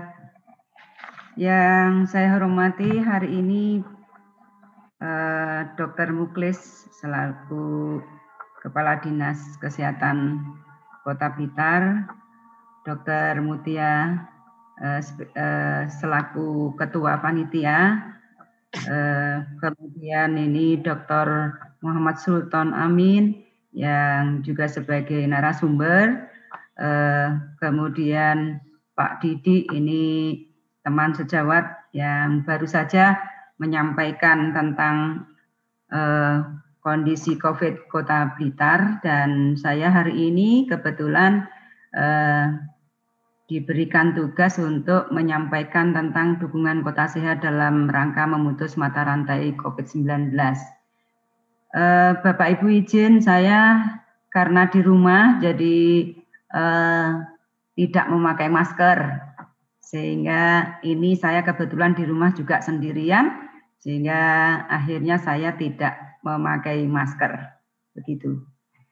H: yang saya hormati hari ini eh, Dokter Muklis selaku Kepala Dinas Kesehatan Kota Blitar, Dokter Mutia eh, eh, selaku Ketua Panitia, eh, kemudian ini Dokter Muhammad Sultan Amin yang juga sebagai narasumber, eh, kemudian Pak Didi ini teman sejawat yang baru saja menyampaikan tentang eh, kondisi COVID Kota Blitar, dan saya hari ini kebetulan eh, diberikan tugas untuk menyampaikan tentang dukungan Kota Sehat dalam rangka memutus mata rantai COVID sembilan belas. Eh, Bapak Ibu izin saya karena di rumah jadi eh, tidak memakai masker, sehingga ini saya kebetulan di rumah juga sendirian, sehingga akhirnya saya tidak memakai masker. Begitu.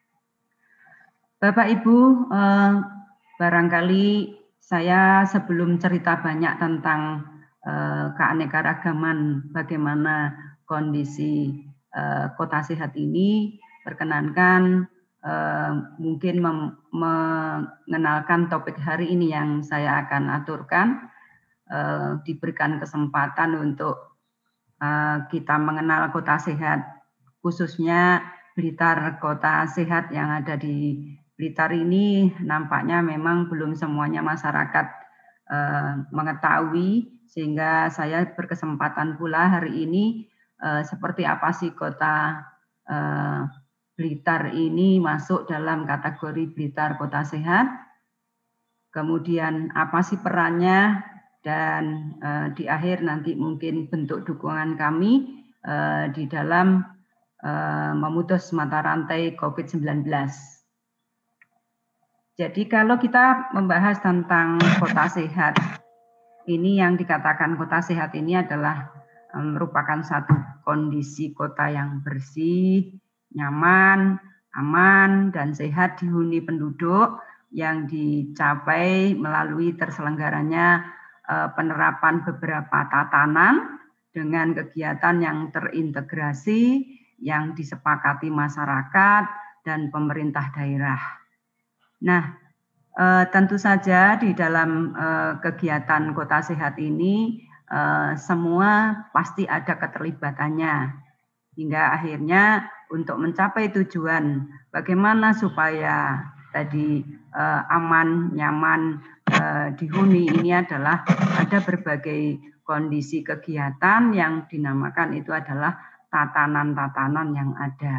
H: Bapak Ibu, eh, barangkali saya sebelum cerita banyak tentang eh, keanekaragaman bagaimana kondisi Uh, Kota Sehat ini, perkenankan uh, mungkin mengenalkan topik hari ini yang saya akan aturkan, uh, diberikan kesempatan untuk uh, kita mengenal Kota Sehat, khususnya Blitar Kota Sehat yang ada di Blitar ini nampaknya memang belum semuanya masyarakat uh, mengetahui, sehingga saya berkesempatan pula hari ini Uh, seperti apa sih Kota uh, Blitar ini masuk dalam kategori Blitar Kota Sehat, kemudian apa sih perannya, dan uh, di akhir nanti mungkin bentuk dukungan kami uh, di dalam uh, memutus mata rantai COVID sembilan belas. Jadi kalau kita membahas tentang Kota Sehat, ini yang dikatakan Kota Sehat ini adalah merupakan satu kondisi kota yang bersih, nyaman, aman, dan sehat dihuni penduduk yang dicapai melalui terselenggaranya eh, penerapan beberapa tatanan dengan kegiatan yang terintegrasi, yang disepakati masyarakat dan pemerintah daerah. Nah, eh, tentu saja di dalam eh, kegiatan Kota Sehat ini Uh, semua pasti ada keterlibatannya, hingga akhirnya untuk mencapai tujuan bagaimana supaya tadi uh, aman, nyaman, uh, dihuni, ini adalah ada berbagai kondisi kegiatan yang dinamakan itu adalah tatanan-tatanan yang ada.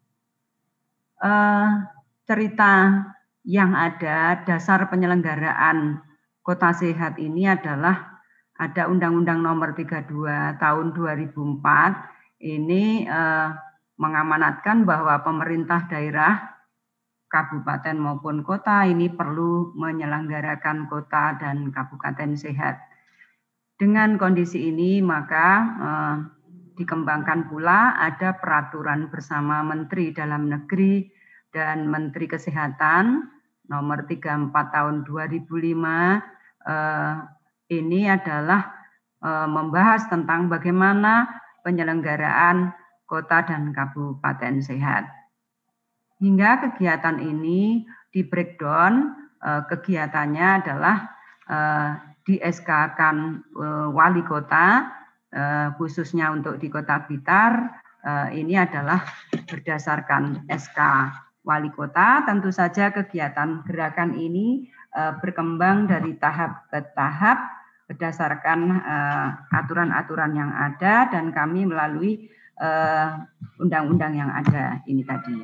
H: Uh, cerita yang ada, dasar penyelenggaraan Kota Sehat ini adalah ada Undang-Undang Nomor tiga puluh dua Tahun dua ribu empat, ini eh, mengamanatkan bahwa pemerintah daerah, kabupaten maupun kota ini perlu menyelenggarakan kota dan kabupaten sehat. Dengan kondisi ini maka eh, dikembangkan pula ada peraturan bersama Menteri Dalam Negeri dan Menteri Kesehatan Nomor tiga puluh empat Tahun dua ribu lima, eh, ini adalah e, membahas tentang bagaimana penyelenggaraan kota dan kabupaten sehat. Hingga kegiatan ini di breakdown, e, kegiatannya adalah e, di S K-kan e, wali kota, e, khususnya untuk di Kota Blitar, e, ini adalah berdasarkan S K wali kota. Tentu saja kegiatan gerakan ini e, berkembang dari tahap ke tahap berdasarkan aturan-aturan uh, yang ada, dan kami melalui undang-undang uh, yang ada ini tadi.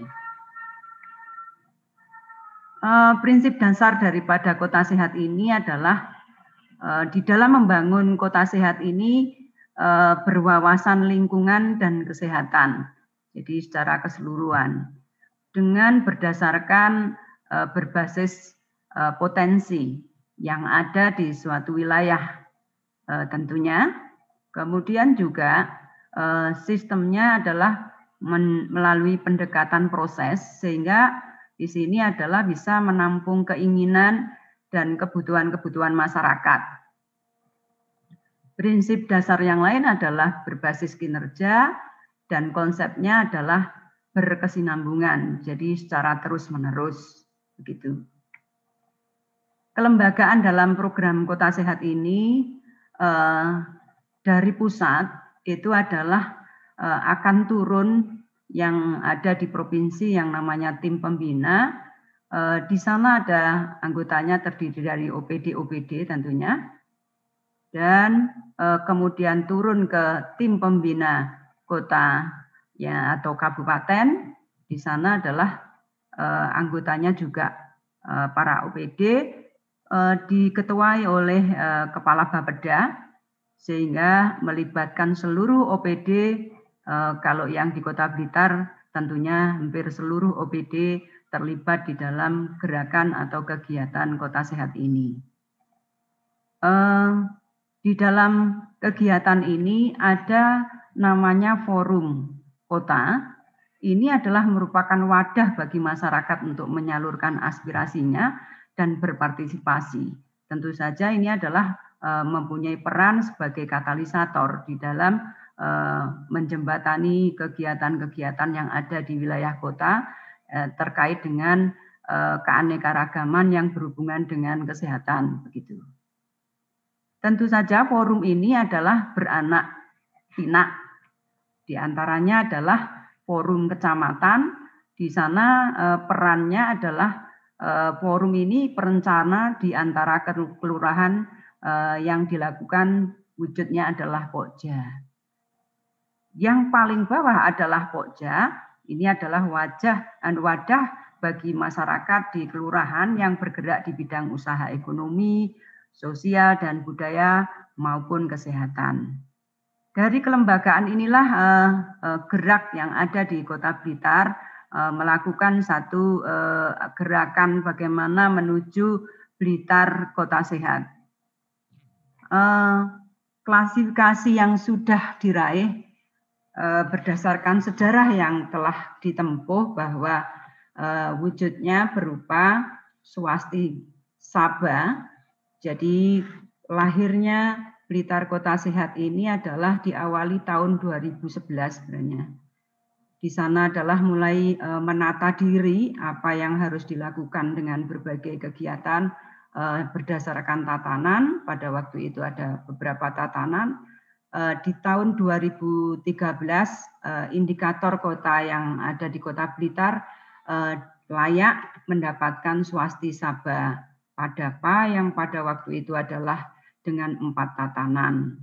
H: Uh, prinsip dasar daripada kota sehat ini adalah uh, di dalam membangun kota sehat ini uh, berwawasan lingkungan dan kesehatan. Jadi secara keseluruhan dengan berdasarkan uh, berbasis uh, potensi yang ada di suatu wilayah uh, tentunya. Kemudian juga uh, sistemnya adalah men melalui pendekatan proses sehingga di sini adalah bisa menampung keinginan dan kebutuhan-kebutuhan masyarakat. Prinsip dasar yang lain adalah berbasis kinerja dan konsepnya adalah berkesinambungan, jadi secara terus-menerus begitu. Kelembagaan dalam program Kota Sehat ini eh, dari pusat itu adalah eh, akan turun yang ada di provinsi yang namanya tim pembina. Eh, di sana ada anggotanya terdiri dari O P D O P D tentunya, dan eh, kemudian turun ke tim pembina kota ya atau kabupaten. Di sana adalah eh, anggotanya juga eh, para O P D eh, diketuai oleh eh, kepala Bapeda sehingga melibatkan seluruh O P D. eh, kalau yang di Kota Blitar tentunya hampir seluruh O P D terlibat di dalam gerakan atau kegiatan Kota Sehat ini. Eh, di dalam kegiatan ini ada namanya forum kota. Ini adalah merupakan wadah bagi masyarakat untuk menyalurkan aspirasinya dan berpartisipasi. Tentu saja ini adalah e, mempunyai peran sebagai katalisator di dalam e, menjembatani kegiatan-kegiatan yang ada di wilayah kota e, terkait dengan e, keanekaragaman yang berhubungan dengan kesehatan begitu. Tentu saja forum ini adalah beranak pinak. Di antaranya adalah forum kecamatan. Di sana eh, perannya adalah eh, forum ini perencana di antara kelurahan eh, yang dilakukan wujudnya adalah Pokja. Yang paling bawah adalah Pokja. Ini adalah wajah dan wadah bagi masyarakat di kelurahan yang bergerak di bidang usaha ekonomi, sosial dan budaya maupun kesehatan. Dari kelembagaan inilah eh, eh, gerak yang ada di Kota Blitar eh, melakukan satu eh, gerakan bagaimana menuju Blitar Kota Sehat. Eh, klasifikasi yang sudah diraih eh, berdasarkan sejarah yang telah ditempuh bahwa eh, wujudnya berupa swasti saba. Jadi lahirnya Blitar Kota Sehat ini adalah diawali tahun dua ribu sebelas sebenarnya. Di sana adalah mulai e, menata diri apa yang harus dilakukan dengan berbagai kegiatan e, berdasarkan tatanan. Pada waktu itu ada beberapa tatanan. E, di tahun dua ribu tiga belas e, indikator kota yang ada di Kota Blitar e, layak mendapatkan swasti saba Padapa yang pada waktu itu adalah dengan empat tatanan.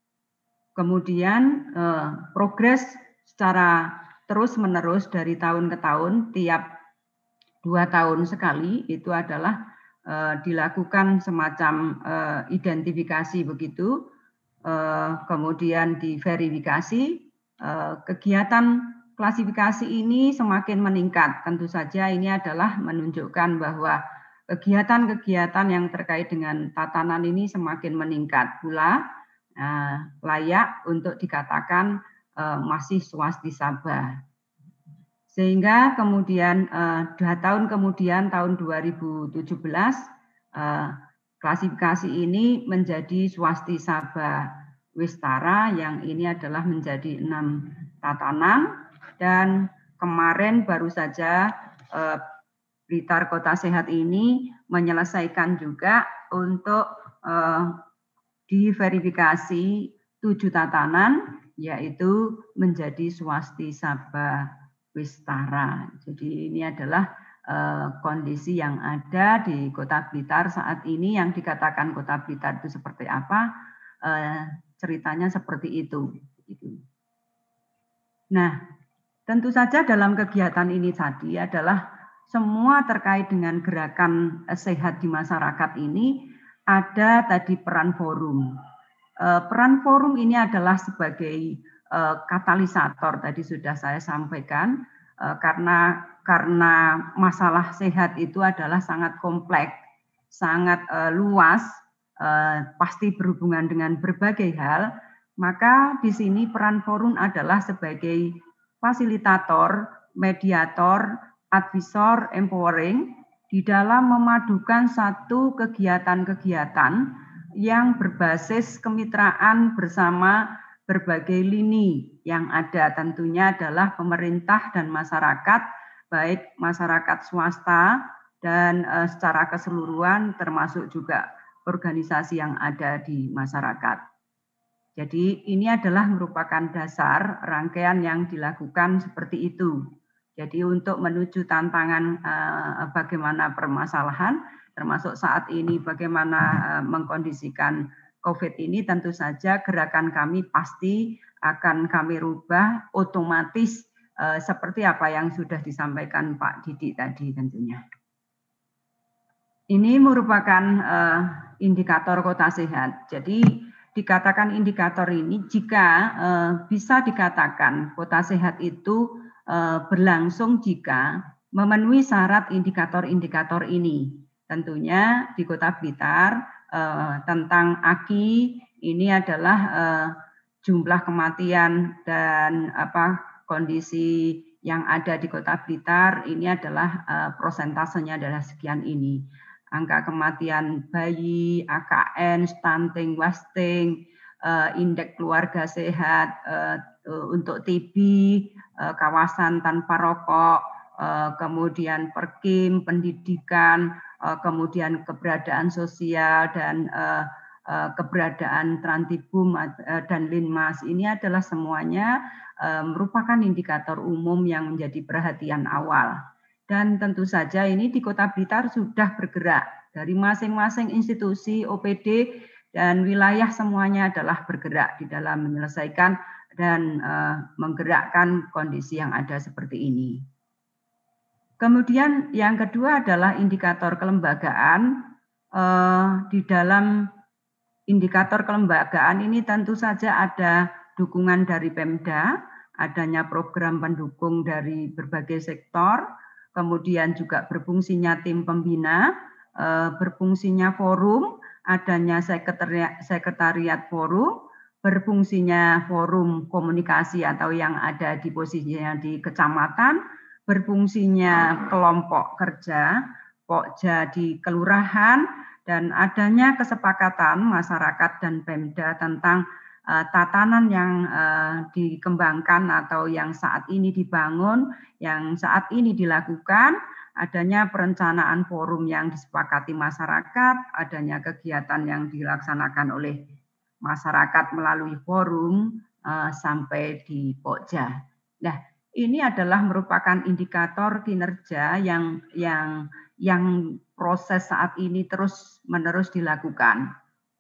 H: Kemudian eh, progres secara terus-menerus dari tahun ke tahun, tiap dua tahun sekali itu adalah eh, dilakukan semacam eh, identifikasi begitu, eh, kemudian diverifikasi. Eh, kegiatan klasifikasi ini semakin meningkat. Tentu saja ini adalah menunjukkan bahwa kegiatan-kegiatan yang terkait dengan tatanan ini semakin meningkat pula, eh, layak untuk dikatakan eh, masih swasti saba. Sehingga kemudian eh, dua tahun kemudian tahun dua ribu tujuh belas eh, klasifikasi ini menjadi swasti saba Wistara yang ini adalah menjadi enam tatanan, dan kemarin baru saja eh, Blitar Kota Sehat ini menyelesaikan juga untuk eh, diverifikasi tujuh tatanan, yaitu menjadi swasti saba Wistara. Jadi ini adalah eh, kondisi yang ada di Kota Blitar saat ini. Yang dikatakan Kota Blitar itu seperti apa? Eh, ceritanya seperti itu. Gitu. Nah, tentu saja dalam kegiatan ini tadi adalah semua terkait dengan gerakan sehat di masyarakat ini ada tadi peran forum. Peran forum ini adalah sebagai katalisator, tadi sudah saya sampaikan, karena karena masalah sehat itu adalah sangat kompleks, sangat luas, pasti berhubungan dengan berbagai hal, maka di sini peran forum adalah sebagai fasilitator, mediator, advisor, empowering di dalam memadukan satu kegiatan-kegiatan yang berbasis kemitraan bersama berbagai lini yang ada, tentunya adalah pemerintah dan masyarakat, baik masyarakat swasta dan uh, secara keseluruhan termasuk juga organisasi yang ada di masyarakat. Jadi ini adalah merupakan dasar rangkaian yang dilakukan seperti itu. Jadi untuk menuju tantangan uh, bagaimana permasalahan, termasuk saat ini bagaimana uh, mengkondisikan COVID ini, tentu saja gerakan kami pasti akan kami rubah otomatis uh, seperti apa yang sudah disampaikan Pak Didi tadi tentunya. Ini merupakan uh, indikator kota sehat. Jadi dikatakan indikator ini jika uh, bisa dikatakan kota sehat itu berlangsung jika memenuhi syarat indikator-indikator ini. Tentunya di Kota Blitar eh, tentang A K I ini adalah eh, jumlah kematian dan apa kondisi yang ada di Kota Blitar ini adalah eh, prosentasenya adalah sekian ini. Angka kematian bayi, A K N, stunting, wasting, eh, indeks keluarga sehat, eh, untuk T B, kawasan tanpa rokok, kemudian perkim, pendidikan, kemudian keberadaan sosial dan keberadaan Trantibum dan Linmas. Ini adalah semuanya merupakan indikator umum yang menjadi perhatian awal. Dan tentu saja ini di Kota Blitar sudah bergerak dari masing-masing institusi O P D dan wilayah semuanya adalah bergerak di dalam menyelesaikan dan uh, menggerakkan kondisi yang ada seperti ini. Kemudian yang kedua adalah indikator kelembagaan. Uh, di dalam indikator kelembagaan ini tentu saja ada dukungan dari Pemda, adanya program pendukung dari berbagai sektor, kemudian juga berfungsinya tim pembina, uh, berfungsinya forum, adanya sekretariat, sekretariat forum, berfungsinya forum komunikasi atau yang ada di posisinya di kecamatan, berfungsinya kelompok kerja, pokja di kelurahan, dan adanya kesepakatan masyarakat dan Pemda tentang uh, tatanan yang uh, dikembangkan atau yang saat ini dibangun, yang saat ini dilakukan, adanya perencanaan forum yang disepakati masyarakat, adanya kegiatan yang dilaksanakan oleh masyarakat melalui forum uh, sampai di pokja. Nah, ini adalah merupakan indikator kinerja yang yang yang proses saat ini terus menerus dilakukan.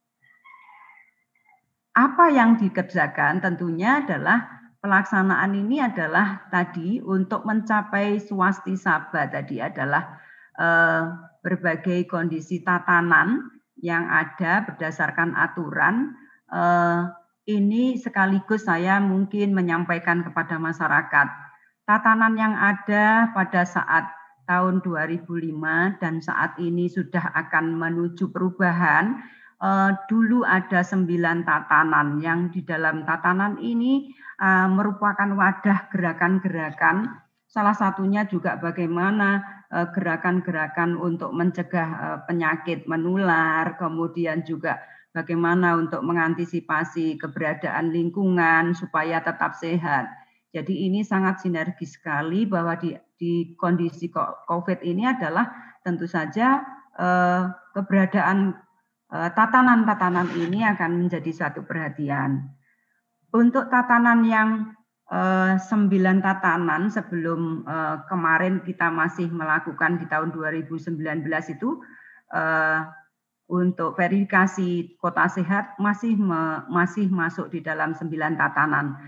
H: Apa yang dikerjakan tentunya adalah pelaksanaan ini adalah tadi untuk mencapai swastisaba tadi adalah uh, berbagai kondisi tatanan yang ada berdasarkan aturan. Uh, ini sekaligus saya mungkin menyampaikan kepada masyarakat tatanan yang ada pada saat tahun dua ribu lima dan saat ini sudah akan menuju perubahan. Uh, dulu ada sembilan tatanan yang di dalam tatanan ini uh, merupakan wadah gerakan-gerakan. Salah satunya juga bagaimana uh, gerakan-gerakan untuk mencegah uh, penyakit menular, kemudian juga bagaimana untuk mengantisipasi keberadaan lingkungan supaya tetap sehat. Jadi ini sangat sinergis sekali bahwa di, di kondisi COVID ini adalah tentu saja eh, keberadaan eh, tatanan-tatanan ini akan menjadi satu perhatian. Untuk tatanan yang eh, sembilan tatanan sebelum eh, kemarin kita masih melakukan di tahun dua ribu sembilan belas itu eh, untuk verifikasi kota sehat masih me, masih masuk di dalam sembilan tatanan.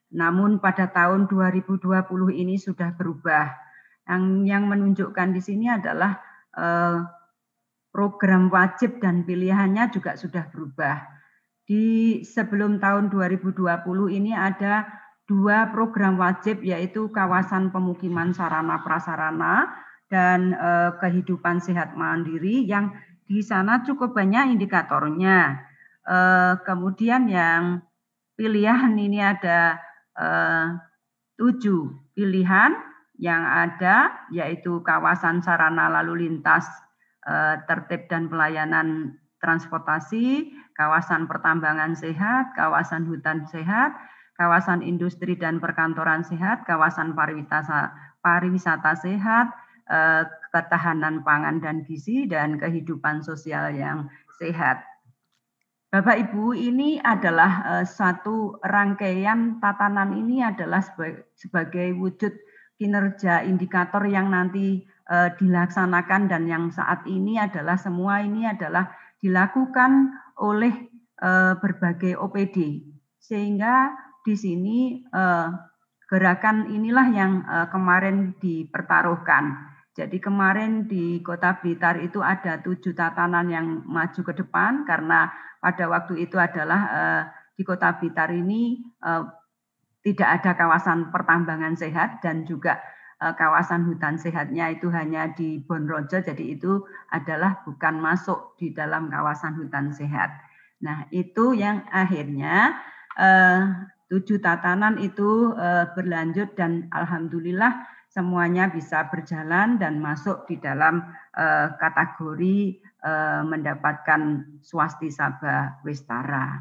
H: Namun pada tahun dua ribu dua puluh ini sudah berubah. Yang, yang menunjukkan di sini adalah eh, program wajib dan pilihannya juga sudah berubah. Di sebelum tahun dua ribu dua puluh ini ada dua program wajib, yaitu kawasan pemukiman sarana prasarana dan eh, kehidupan sehat mandiri, yang di sana cukup banyak indikatornya. Eh, kemudian yang pilihan ini ada eh, tujuh pilihan yang ada, yaitu kawasan sarana lalu lintas, eh, tertib dan pelayanan transportasi, kawasan pertambangan sehat, kawasan hutan sehat, kawasan industri dan perkantoran sehat, kawasan pariwisata, pariwisata sehat, eh, ketahanan pangan dan gizi, dan kehidupan sosial yang sehat. Bapak Ibu, ini adalah uh, satu rangkaian tatanan, ini adalah sebagai, sebagai wujud kinerja indikator yang nanti uh, dilaksanakan, dan yang saat ini adalah semua ini adalah dilakukan oleh uh, berbagai O P D, sehingga di sini uh, gerakan inilah yang uh, kemarin dipertaruhkan. Jadi kemarin di Kota Blitar itu ada tujuh tatanan yang maju ke depan, karena pada waktu itu adalah eh, di Kota Blitar ini eh, tidak ada kawasan pertambangan sehat, dan juga eh, kawasan hutan sehatnya itu hanya di Bonrojo, jadi itu adalah bukan masuk di dalam kawasan hutan sehat. Nah, itu yang akhirnya eh, tujuh tatanan itu eh, berlanjut, dan alhamdulillah semuanya bisa berjalan dan masuk di dalam uh, kategori uh, mendapatkan Swastisaba Westara.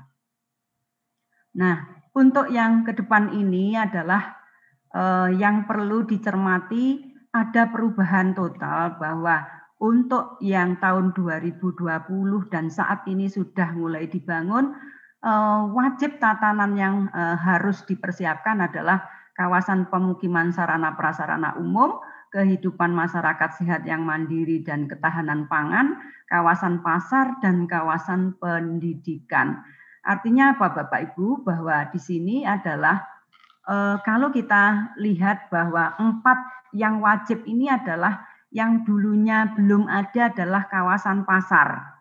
H: Nah, untuk yang ke depan ini adalah uh, yang perlu dicermati, ada perubahan total, bahwa untuk yang tahun dua ribu dua puluh dan saat ini sudah mulai dibangun, uh, wajib tatanan yang uh, harus dipersiapkan adalah kawasan pemukiman sarana prasarana umum, kehidupan masyarakat sehat yang mandiri dan ketahanan pangan, kawasan pasar, dan kawasan pendidikan. Artinya apa Bapak Ibu? Bahwa di sini adalah eh, kalau kita lihat bahwa empat yang wajib ini adalah yang dulunya belum ada adalah kawasan pasar.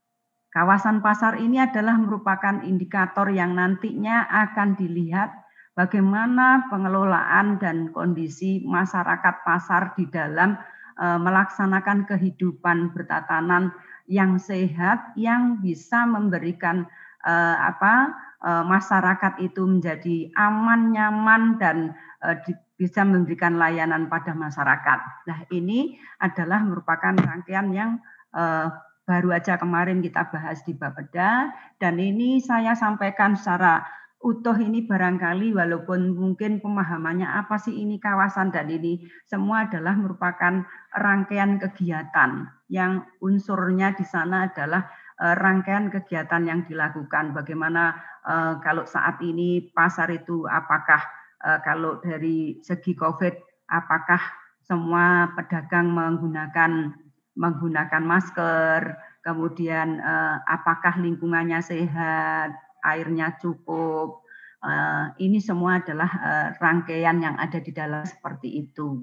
H: Kawasan pasar ini adalah merupakan indikator yang nantinya akan dilihat bagaimana pengelolaan dan kondisi masyarakat pasar di dalam e, melaksanakan kehidupan bertatanan yang sehat, yang bisa memberikan e, apa e, masyarakat itu menjadi aman, nyaman, dan e, di, bisa memberikan layanan pada masyarakat. Nah, ini adalah merupakan rangkaian yang e, baru aja kemarin kita bahas di Bapeda, dan ini saya sampaikan secara utuh ini barangkali, walaupun mungkin pemahamannya apa sih ini kawasan, dan ini semua adalah merupakan rangkaian kegiatan yang unsurnya di sana adalah uh, rangkaian kegiatan yang dilakukan. Bagaimana uh, kalau saat ini pasar itu, apakah uh, kalau dari segi COVID, apakah semua pedagang menggunakan menggunakan masker, kemudian uh, apakah lingkungannya sehat, airnya cukup, uh, ini semua adalah uh, rangkaian yang ada di dalam seperti itu.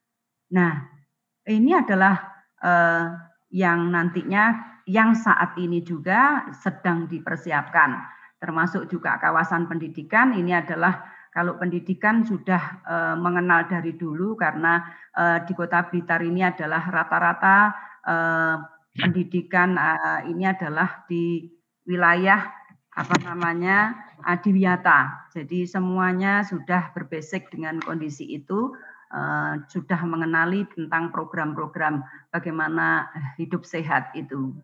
H: Nah, ini adalah uh, yang nantinya yang saat ini juga sedang dipersiapkan, termasuk juga kawasan pendidikan. Ini adalah kalau pendidikan sudah uh, mengenal dari dulu, karena uh, di Kota Blitar ini adalah rata-rata uh, pendidikan uh, ini adalah di wilayah apa namanya adiwiyata. Jadi semuanya sudah berbasic dengan kondisi itu, uh, sudah mengenali tentang program-program bagaimana hidup sehat itu.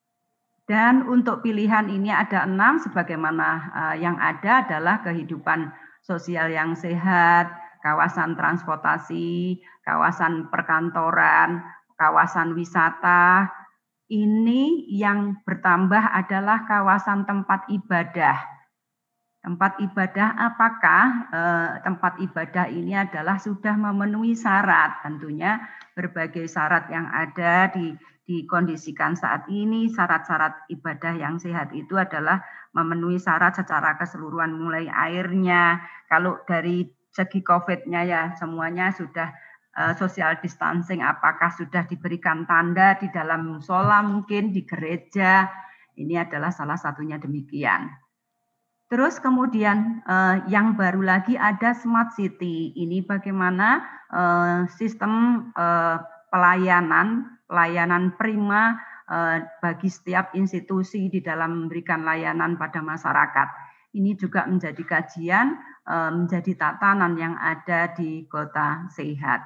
H: Dan untuk pilihan ini ada enam, sebagaimana uh, yang ada adalah kehidupan sosial yang sehat, kawasan transportasi, kawasan perkantoran, kawasan wisata. Ini yang bertambah adalah kawasan tempat ibadah. Tempat ibadah apakah eh, tempat ibadah ini adalah sudah memenuhi syarat, tentunya berbagai syarat yang ada di dikondisikan saat ini, syarat-syarat ibadah yang sehat itu adalah memenuhi syarat secara keseluruhan, mulai airnya. Kalau dari segi COVID-nya ya semuanya sudah uh, social distancing, apakah sudah diberikan tanda di dalam musola mungkin, di gereja, ini adalah salah satunya demikian. Terus kemudian uh, yang baru lagi ada Smart City, ini bagaimana uh, sistem uh, pelayanan, pelayanan prima uh, bagi setiap institusi di dalam memberikan layanan pada masyarakat. Ini juga menjadi kajian, uh, menjadi tatanan yang ada di Kota Sehat.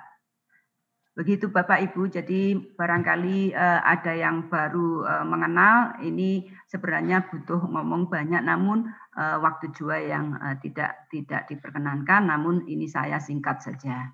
H: Begitu Bapak Ibu, jadi barangkali uh, ada yang baru uh, mengenal, ini sebenarnya butuh ngomong banyak, namun uh, waktu juga yang uh, tidak tidak diperkenankan, namun ini saya singkat saja.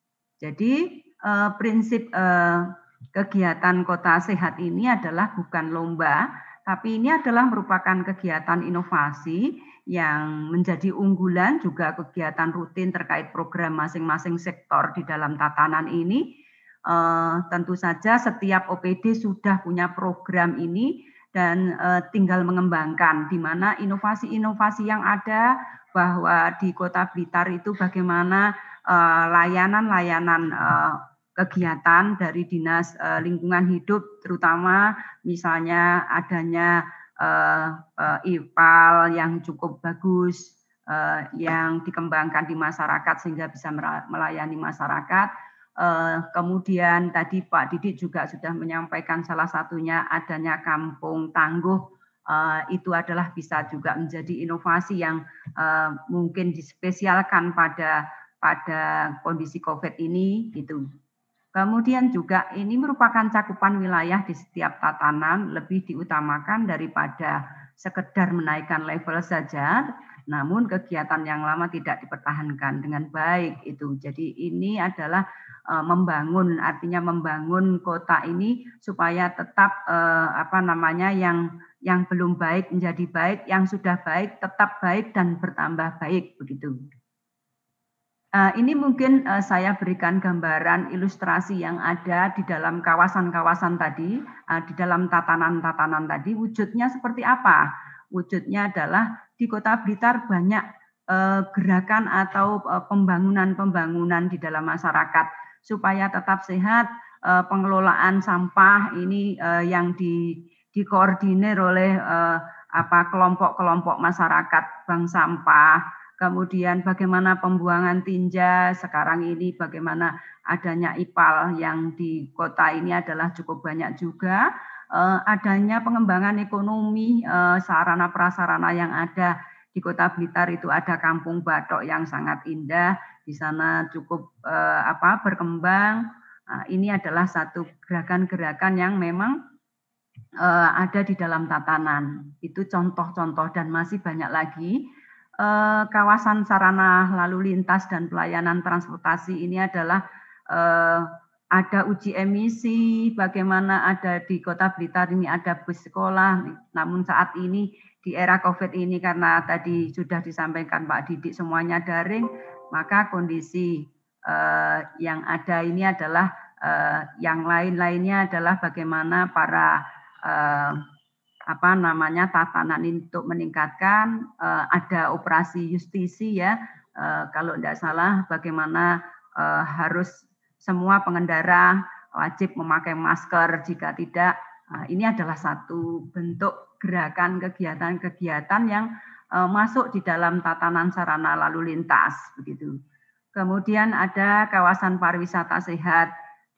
H: Jadi uh, prinsip uh, kegiatan Kota Sehat ini adalah bukan lomba, tapi ini adalah merupakan kegiatan inovasi yang menjadi unggulan, juga kegiatan rutin terkait program masing-masing sektor di dalam tatanan ini. Uh, tentu saja setiap O P D sudah punya program ini dan uh, tinggal mengembangkan di mana inovasi-inovasi yang ada, bahwa di Kota Blitar itu bagaimana layanan-layanan uh, uh, kegiatan dari Dinas uh, Lingkungan Hidup, terutama misalnya adanya uh, uh, I P A L yang cukup bagus, uh, yang dikembangkan di masyarakat sehingga bisa melayani masyarakat. Uh, kemudian tadi Pak Didik juga sudah menyampaikan salah satunya adanya kampung tangguh, uh, itu adalah bisa juga menjadi inovasi yang uh, mungkin dispesialkan pada pada kondisi COVID ini gitu. Kemudian juga ini merupakan cakupan wilayah di setiap tatanan, lebih diutamakan daripada sekedar menaikkan level saja, namun kegiatan yang lama tidak dipertahankan dengan baik itu. Jadi ini adalah uh, membangun, artinya membangun kota ini supaya tetap uh, apa namanya yang yang belum baik menjadi baik, yang sudah baik tetap baik dan bertambah baik begitu. Uh, ini mungkin uh, saya berikan gambaran ilustrasi yang ada di dalam kawasan-kawasan tadi, uh, di dalam tatanan-tatanan tadi, wujudnya seperti apa? Wujudnya adalah di Kota Blitar banyak uh, gerakan atau uh, pembangunan-pembangunan di dalam masyarakat supaya tetap sehat. Uh, pengelolaan sampah ini uh, yang di, dikoordinir oleh uh, apa kelompok-kelompok masyarakat bank sampah. Kemudian bagaimana pembuangan tinja, sekarang ini bagaimana adanya I P A L yang di kota ini adalah cukup banyak juga. Uh, adanya pengembangan ekonomi, uh, sarana prasarana yang ada di Kota Blitar itu ada Kampung Batok yang sangat indah, di sana cukup uh, apa berkembang. Uh, ini adalah satu gerakan-gerakan yang memang uh, ada di dalam tatanan. Itu contoh-contoh dan masih banyak lagi. Eh, kawasan sarana lalu lintas dan pelayanan transportasi ini adalah eh, ada uji emisi, bagaimana ada di Kota Blitar ini ada bus sekolah, namun saat ini di era COVID ini karena tadi sudah disampaikan Pak Didik semuanya daring, maka kondisi eh, yang ada ini adalah eh, yang lain-lainnya adalah bagaimana para eh, apa namanya tatanan untuk meningkatkan, uh, ada operasi justisi ya, uh, kalau tidak salah bagaimana uh, harus semua pengendara wajib memakai masker, jika tidak uh, ini adalah satu bentuk gerakan kegiatan-kegiatan yang uh, masuk di dalam tatanan sarana lalu lintas begitu. Kemudian ada kawasan pariwisata sehat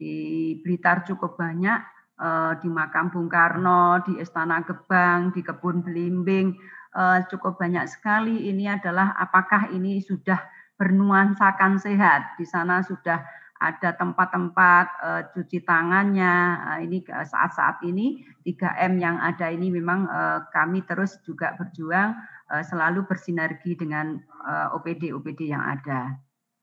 H: di Blitar cukup banyak. Di Makam Bung Karno, di Istana Gebang, di Kebun Belimbing, cukup banyak sekali. Ini adalah apakah ini sudah bernuansakan sehat. Di sana sudah ada tempat-tempat cuci tangannya. Ini saat-saat ini tiga M yang ada ini memang kami terus juga berjuang selalu bersinergi dengan O P D-O P D yang ada.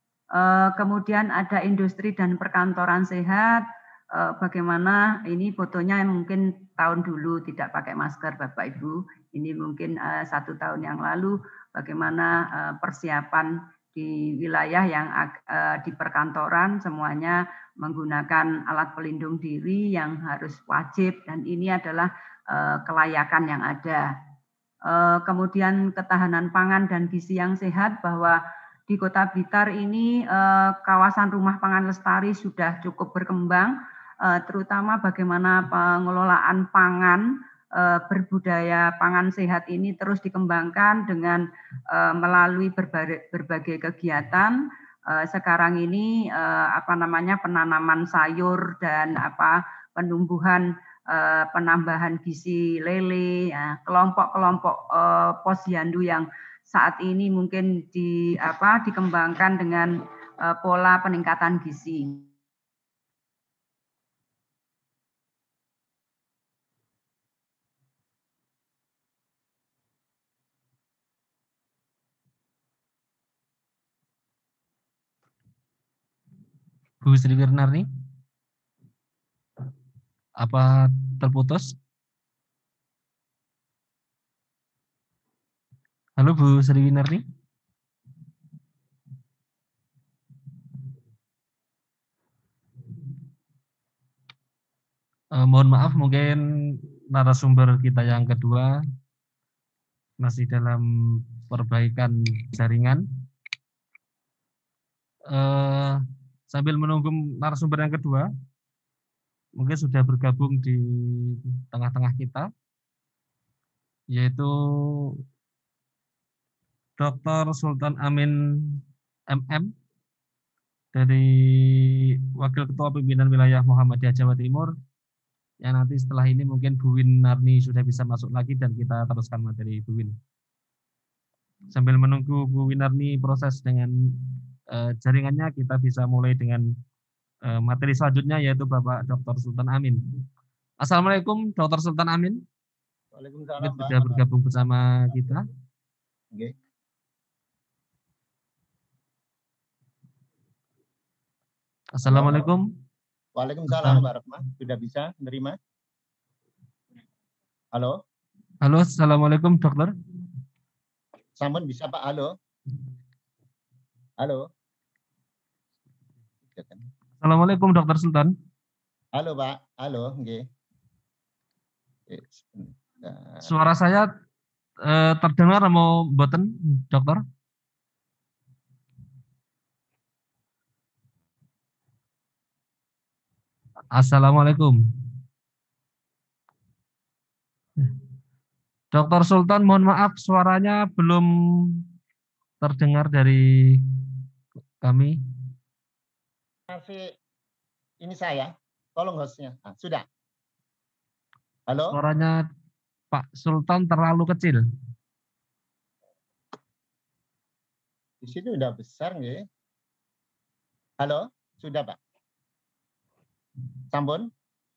H: Kemudian ada industri dan perkantoran sehat. Bagaimana ini fotonya mungkin tahun dulu tidak pakai masker Bapak Ibu, ini mungkin uh, satu tahun yang lalu bagaimana uh, persiapan di wilayah yang uh, di perkantoran semuanya menggunakan alat pelindung diri yang harus wajib, dan ini adalah uh, kelayakan yang ada. Uh, kemudian ketahanan pangan dan gizi yang sehat, bahwa di Kota Blitar ini uh, kawasan rumah pangan lestari sudah cukup berkembang, uh, terutama bagaimana pengelolaan pangan berbudaya pangan sehat ini terus dikembangkan dengan uh, melalui berbagai, berbagai kegiatan. Uh, sekarang ini uh, apa namanya penanaman sayur dan apa penumbuhan uh, penambahan gizi lele, ya, kelompok-kelompok uh, posyandu yang saat ini mungkin di apa dikembangkan dengan uh, pola peningkatan gizi.
I: Bu Sri Wirnarni, apa terputus? Halo Bu Sri Wirnarni. Eh, mohon maaf, mungkin narasumber kita yang kedua masih dalam perbaikan jaringan. Eh, Sambil menunggu narasumber yang kedua, mungkin sudah bergabung di tengah-tengah kita, yaitu Doktor Sultan Amin M M dari Wakil Ketua Pimpinan Wilayah Muhammadiyah Jawa Timur, yang nanti setelah ini mungkin Bu Winarni sudah bisa masuk lagi dan kita teruskan materi Bu Win. Sambil menunggu Bu Winarni proses dengan uh, jaringannya, kita bisa mulai dengan uh, materi selanjutnya, yaitu Bapak Doktor Sultan Amin. Assalamualaikum Doktor Sultan Amin.
J: Waalaikumsalam,
I: sudah Pak. Bergabung bersama kita.
J: Oke.
I: Assalamualaikum.
J: Waalaikumsalam Mbak Rahma. Sudah bisa menerima? Halo?
I: Halo, Assalamualaikum dokter.
J: Sampun bisa Pak, halo? Halo?
I: Assalamualaikum Dokter Sultan.
J: Halo Pak, halo. Oke.
I: Suara saya eh, terdengar mau boten dokter? Assalamualaikum. Dokter Sultan, mohon maaf suaranya belum terdengar dari kami.
J: Masih ini saya, tolong hostnya. Nah, sudah. Halo?
I: Suaranya Pak Sultan terlalu kecil.
J: Di situ udah besar nggih. Halo? Sudah Pak? Sampun?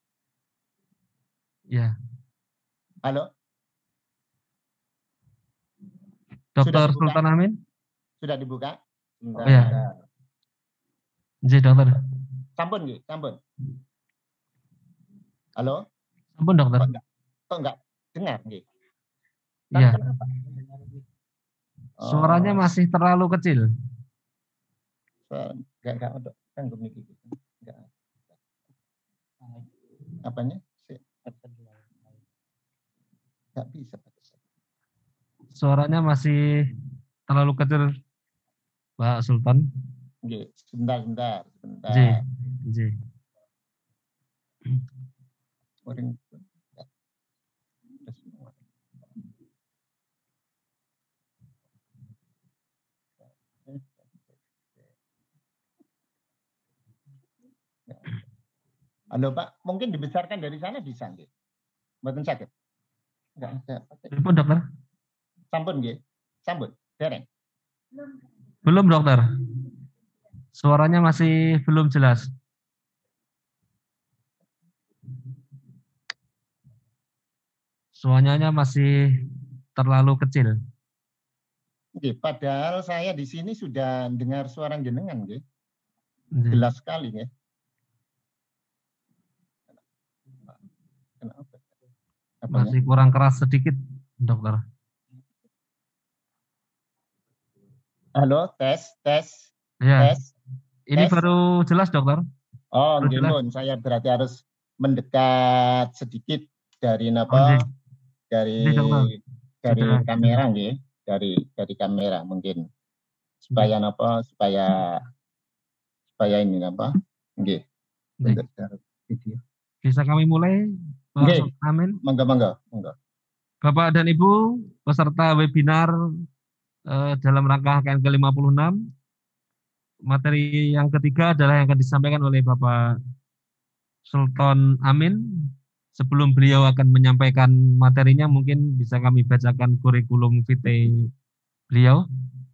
I: Ya.
J: Halo?
I: Dokter Sultan Amin?
J: Sudah dibuka?
I: Oh, ya. Jadi dokter.
J: Sampun nggih, sampun. Halo?
I: Sampun dokter.
J: Kok enggak, kok enggak dengar nggih?
I: Iya.
J: Oh.
I: Suaranya masih terlalu kecil.
J: Enggak enggak untuk kan begini gitu. Enggak. Apanya? Enggak bisa.
I: Suaranya masih terlalu kecil, Pak Sultan.
J: Nggih, sebentar, sebentar, sebentar.
I: Nggih, nggih.
J: Halo Pak, mungkin dibesarkan dari sana bisa nggih? Mboten sakit? Enggak ada.
I: Sampun dokter?
J: Sampun nggih. Sampun. Dereng.
I: Belum dokter. Suaranya masih belum jelas. Suaranya masih terlalu kecil.
J: Nggih, padahal saya di sini sudah dengar suara jenengan nggih. Jelas sekali nggih. Kenapa?
I: Masih kurang keras sedikit, dokter.
J: Halo, tes, tes,
I: Ya.
J: tes.
I: Ini
J: tes.
I: baru jelas, dokter.
J: Oh,
I: Baru jelas.
J: nggih, saya berarti harus mendekat sedikit dari
I: Oh,
J: napa?
I: nggih.
J: Dari
I: Nggih, dokter.
J: dari
I: Sudah.
J: kamera nggih, dari dari kamera mungkin. Supaya napa? Supaya supaya ini napa? Nggih.
I: Nggih.
J: Video.
I: Bisa kami mulai, Pak
J: Nggih.
I: Sultan Amin?
J: Monggo, monggo, monggo.
I: Bapak dan Ibu, peserta webinar eh, dalam rangka H K N ke lima puluh enam, materi yang ketiga adalah yang akan disampaikan oleh Bapak Sultan Amin. Sebelum beliau akan menyampaikan materinya, mungkin bisa kami bacakan kurikulum vitae beliau.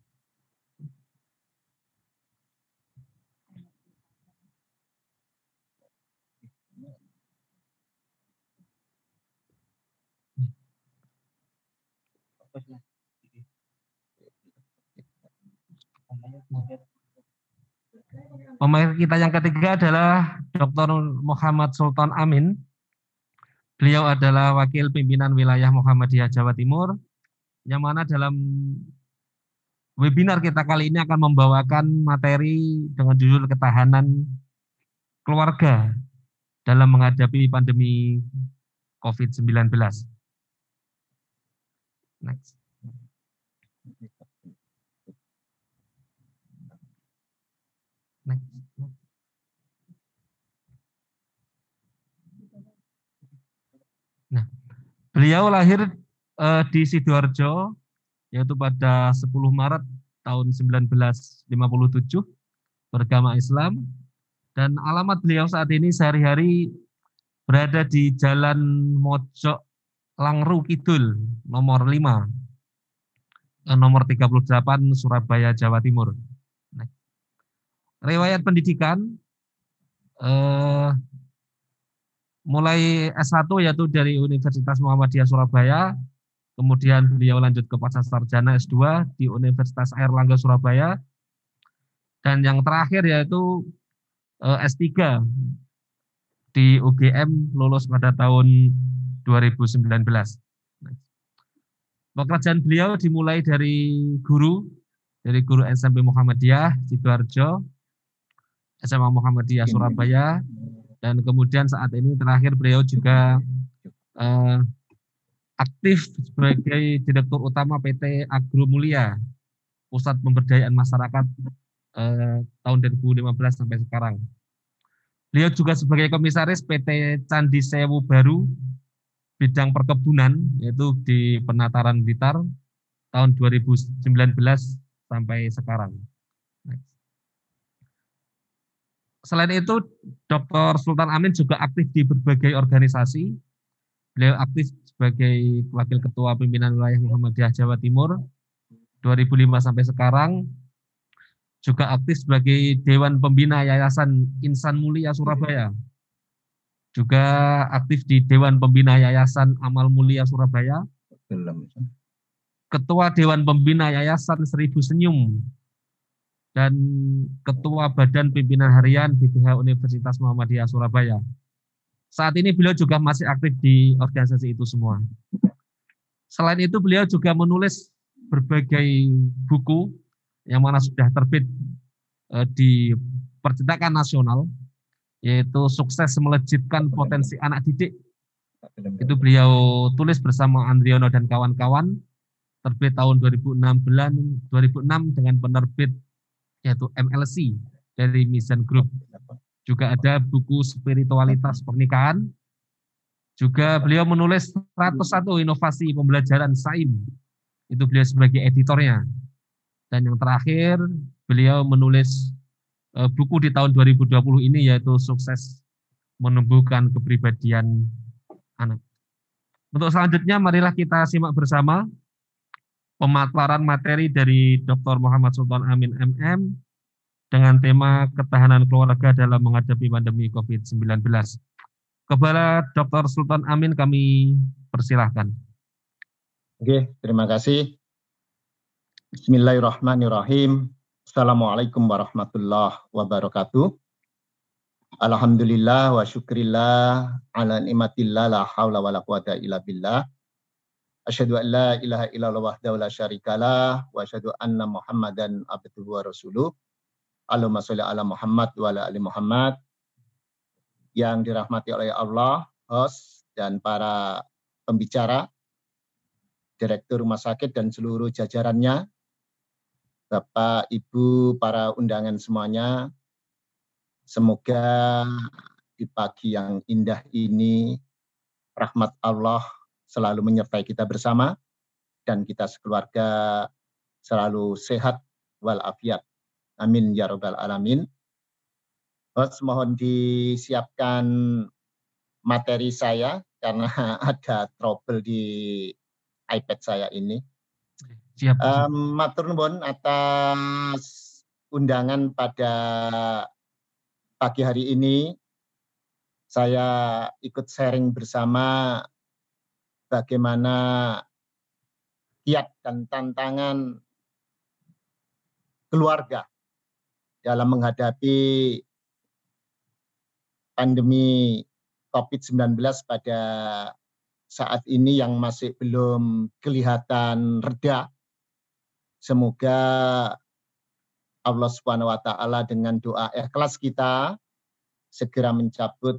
I: Pemain kita yang ketiga adalah Doktor Muhammad Sultan Amin. Beliau adalah Wakil Pimpinan Wilayah Muhammadiyah Jawa Timur, yang mana dalam webinar kita kali ini akan membawakan materi dengan judul ketahanan keluarga dalam menghadapi pandemi COVID sembilan belas. Next. Next. Nah, beliau lahir uh, di Sidoarjo, yaitu pada sepuluh Maret tahun seribu sembilan ratus lima puluh tujuh, beragama Islam, dan alamat beliau saat ini sehari-hari berada di Jalan Mojok Langru Kidul, nomor lima, nomor tiga puluh delapan, Surabaya, Jawa Timur. Nah, riwayat pendidikan, eh, mulai S satu yaitu dari Universitas Muhammadiyah Surabaya, kemudian beliau lanjut ke Pascasarjana S dua di Universitas Airlangga Surabaya, dan yang terakhir yaitu S tiga di U G M, lulus pada tahun dua ribu sembilan belas. Pekerjaan beliau dimulai dari guru, dari guru S M P Muhammadiyah Sidoarjo, S M A Muhammadiyah Surabaya, dan kemudian saat ini terakhir beliau juga eh, aktif sebagai Direktur Utama P T Agro Mulia, Pusat Pemberdayaan Masyarakat eh, tahun dua ribu lima belas sampai sekarang. Beliau juga sebagai Komisaris P T Candi Sewu Baru, bidang perkebunan, yaitu di Penataran Blitar, tahun dua ribu sembilan belas sampai sekarang. Selain itu, Doktor Sultan Amin juga aktif di berbagai organisasi. Beliau aktif sebagai Wakil Ketua Pimpinan Wilayah Muhammadiyah Jawa Timur dua ribu lima sampai sekarang, juga aktif sebagai Dewan Pembina Yayasan Insan Mulia Surabaya, juga aktif di Dewan Pembina Yayasan Amal Mulia Surabaya, Ketua Dewan Pembina Yayasan Seribu Senyum, dan Ketua Badan Pimpinan Harian B P H Universitas Muhammadiyah Surabaya. Saat ini beliau juga masih aktif di organisasi itu semua. Selain itu beliau juga menulis berbagai buku yang mana sudah terbit eh, di percetakan nasional, yaitu Sukses Melejitkan Potensi Anak Didik. Itu beliau tulis bersama Andriono dan kawan-kawan, terbit tahun dua ribu enam belas, dua ribu enam dengan penerbit yaitu M L C dari Mission Group. Juga ada buku Spiritualitas Pernikahan. Juga beliau menulis seratus satu Inovasi Pembelajaran Sains. Itu beliau sebagai editornya. Dan yang terakhir, beliau menulis uh, buku di tahun dua ribu dua puluh ini, yaitu Sukses Menumbuhkan Kepribadian Anak. Untuk selanjutnya, marilah kita simak bersama pemaparan materi dari Doktor Muhammad Sultan Amin M M dengan tema ketahanan keluarga dalam menghadapi pandemi COVID sembilan belas. Kepada Doktor Sultan Amin kami persilahkan.
J: Oke, terima kasih. Bismillahirrahmanirrahim. Assalamualaikum warahmatullahi wabarakatuh. Alhamdulillah wa syukrillah ala ni'matillah la haula wa la quwata illa billah. Asyhadu an la ilaha illallah wahdahu la syarikalah wa asyhadu anna Muhammadan abduhu wa rasuluh. Allahumma sholli ala Muhammad wa ala ali Muhammad. Yang dirahmati oleh Allah, host dan para pembicara, Direktur Rumah Sakit dan seluruh jajarannya, Bapak, Ibu, para undangan semuanya, semoga di pagi yang indah ini rahmat Allah selalu menyertai kita bersama dan kita sekeluarga selalu sehat walafiat. Amin ya rabbal alamin. Host, mohon disiapkan materi saya karena ada trouble di iPad saya ini.
I: Siap.
J: Um, matur nuwun atas undangan pada pagi hari ini. Saya ikut sharing bersama bagaimana kiat dan tantangan keluarga dalam menghadapi pandemi COVID sembilan belas pada saat ini yang masih belum kelihatan reda. Semoga Allah Subhanahu wa taala dengan doa ikhlas kita segera mencabut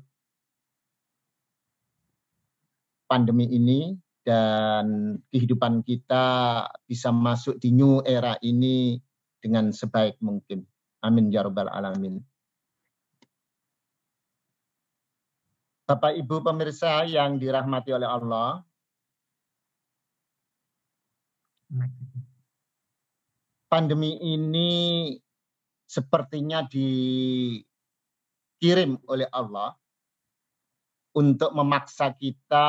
J: pandemi ini dan kehidupan kita bisa masuk di new era ini dengan sebaik mungkin. Amin ya rabbal alamin. Bapak Ibu pemirsa yang dirahmati oleh Allah, pandemi ini sepertinya dikirim oleh Allah untuk memaksa kita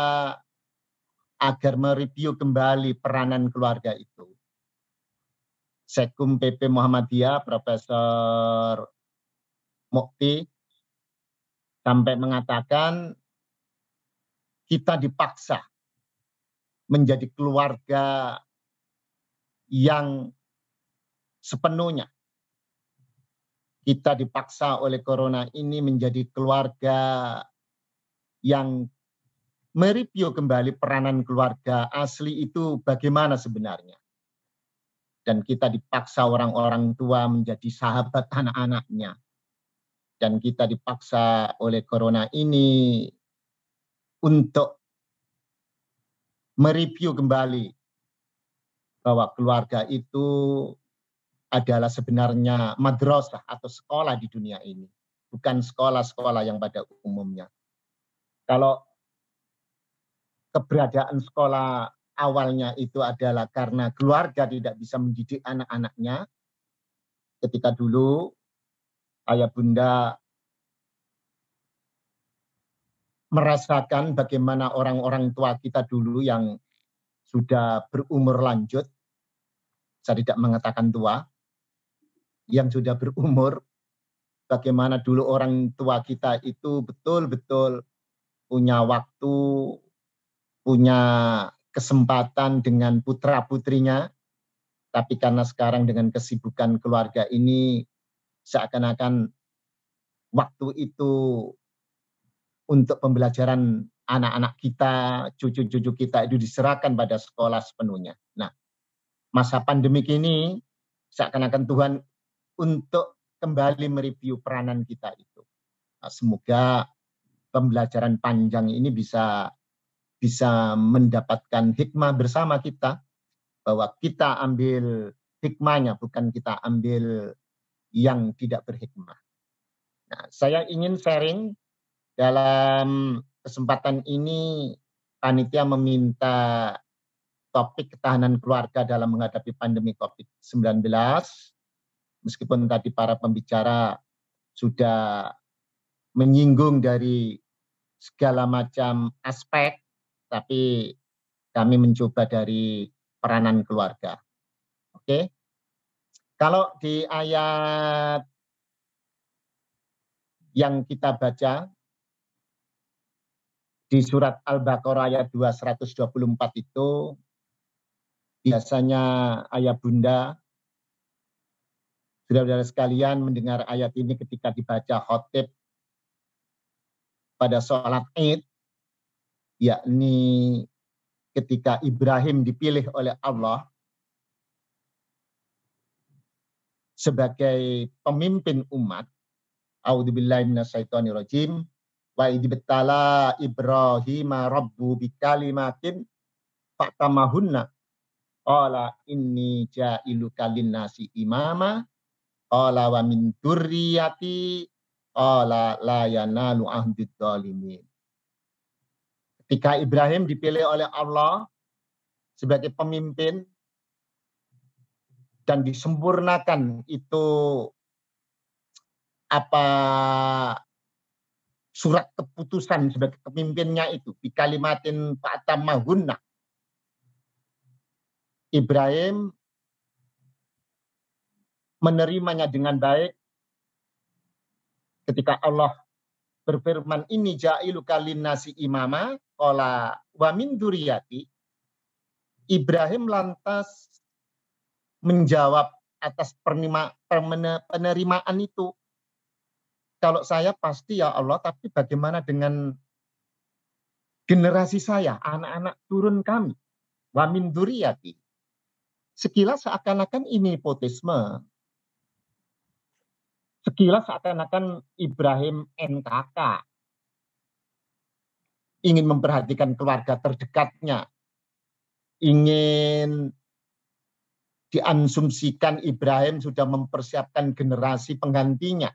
J: agar mereview kembali peranan keluarga itu. Sekum P P Muhammadiyah, Profesor Mukti, sampai mengatakan kita dipaksa menjadi keluarga yang sepenuhnya. Kita dipaksa oleh corona ini menjadi keluarga yang mereview kembali peranan keluarga asli itu bagaimana sebenarnya. Dan kita dipaksa orang-orang tua menjadi sahabat anak-anaknya. Dan kita dipaksa oleh corona ini untuk mereview kembali bahwa keluarga itu adalah sebenarnya madrasah atau sekolah di dunia ini. Bukan sekolah-sekolah yang pada umumnya. Kalau keberadaan sekolah awalnya itu adalah karena keluarga tidak bisa mendidik anak-anaknya, ketika dulu ayah bunda merasakan bagaimana orang-orang tua kita dulu yang sudah berumur lanjut, saya tidak mengatakan tua, yang sudah berumur, bagaimana dulu orang tua kita itu betul-betul punya waktu, punya kesempatan dengan putra-putrinya, tapi karena sekarang dengan kesibukan keluarga ini, seakan-akan waktu itu untuk pembelajaran anak-anak kita, cucu-cucu kita itu diserahkan pada sekolah sepenuhnya. Nah, masa pandemik ini seakan-akan Tuhan untuk kembali mereview peranan kita itu. Nah, semoga pembelajaran panjang ini bisa bisa mendapatkan hikmah bersama kita, bahwa kita ambil hikmahnya, bukan kita ambil yang tidak berhikmah. Nah, saya ingin sharing dalam kesempatan ini, panitia meminta topik ketahanan keluarga dalam menghadapi pandemi COVID sembilan belas. Meskipun tadi para pembicara sudah menyinggung dari segala macam aspek, tapi kami mencoba dari peranan keluarga. Oke. Kalau di ayat yang kita baca di surat Al-Baqarah ayat dua seratus dua puluh empat itu, biasanya ayah bunda, saudara-saudara sekalian mendengar ayat ini ketika dibaca khotib pada sholat Id, yakni ketika Ibrahim dipilih oleh Allah sebagai pemimpin umat. A'udzubillahi minasyaitonirrajim. Wa idibtala Ibrahim rabbu bikalimatin fatamahunna. Qala inni ja'iluka linnasi imama. Qala wa min dzurriyyati. Qala la yanalu ahdid dzalimin. Ketika Ibrahim dipilih oleh Allah sebagai pemimpin dan disempurnakan itu apa surat keputusan sebagai pemimpinnya itu di kalimatin fa'tamahunna. Ibrahim menerimanya dengan baik ketika Allah berfirman ini ja'iluka linnasi imama qala wa min dzurriyyati. Ibrahim lantas menjawab atas penerimaan itu. Kalau saya pasti ya Allah, tapi bagaimana dengan generasi saya, anak-anak turun kami? Wa min dzurriyyati. Sekilas seakan-akan ini nepotisme. Sekilas seakan-akan Ibrahim N K K. Ingin memperhatikan keluarga terdekatnya. Ingin diasumsikan Ibrahim sudah mempersiapkan generasi penggantinya.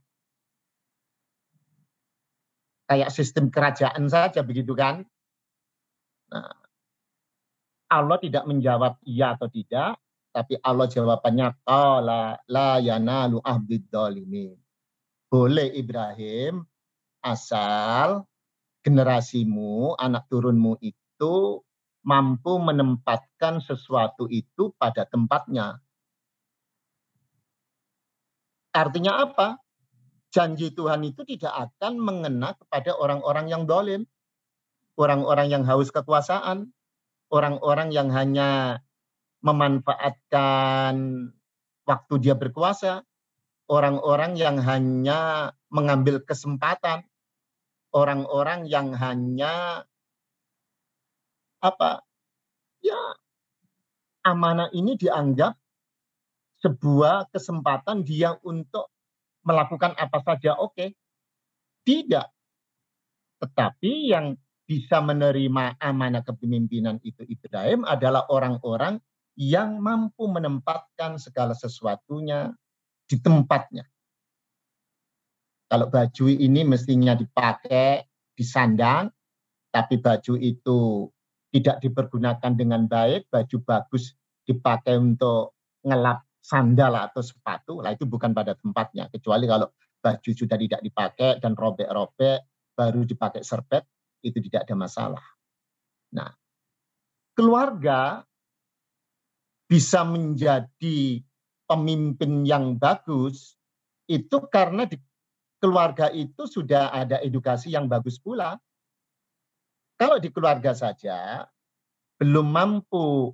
J: Kayak sistem kerajaan saja begitu kan. Nah, Allah tidak menjawab iya atau tidak, tapi Allah jawabannya qala la yanalu ahdid dzalimin. Boleh Ibrahim, asal generasimu, anak turunmu itu mampu menempatkan sesuatu itu pada tempatnya. Artinya apa? Janji Tuhan itu tidak akan mengena kepada orang-orang yang dolim, orang-orang yang haus kekuasaan, orang-orang yang hanya memanfaatkan waktu dia berkuasa, orang-orang yang hanya mengambil kesempatan, orang-orang yang hanya apa? Ya, amanah ini dianggap sebuah kesempatan dia untuk melakukan apa saja oke. Tidak. Tetapi yang bisa menerima amanah kepemimpinan itu Ibrahim adalah orang-orang yang mampu menempatkan segala sesuatunya di tempatnya. Kalau baju ini mestinya dipakai, disandang, tapi baju itu tidak dipergunakan dengan baik, baju bagus dipakai untuk ngelap sandal atau sepatu, lah itu bukan pada tempatnya. Kecuali kalau baju sudah tidak dipakai dan robek-robek, baru dipakai serbet, itu tidak ada masalah. Nah, keluarga bisa menjadi pemimpin yang bagus, itu karena di keluarga itu sudah ada edukasi yang bagus pula. Kalau di keluarga saja belum mampu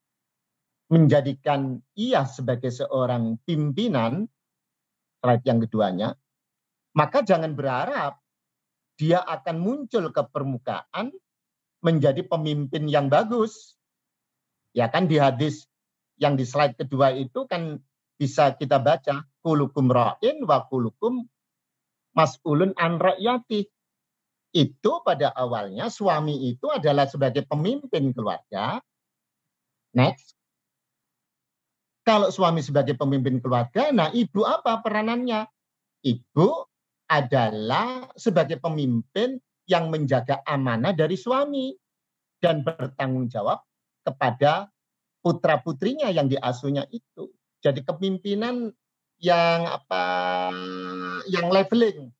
J: menjadikan ia sebagai seorang pimpinan, slide yang keduanya, maka jangan berharap dia akan muncul ke permukaan menjadi pemimpin yang bagus. Ya kan di hadis yang di slide kedua itu kan bisa kita baca, kulukum ra'in wa kulukum mas'ulun an ra'yati. Itu pada awalnya suami itu adalah sebagai pemimpin keluarga. Next. Kalau suami sebagai pemimpin keluarga, nah ibu apa peranannya? Ibu adalah sebagai pemimpin yang menjaga amanah dari suami dan bertanggung jawab kepada putra-putrinya yang diasuhnya itu. Jadi kepemimpinan yang apa? Yang leveling.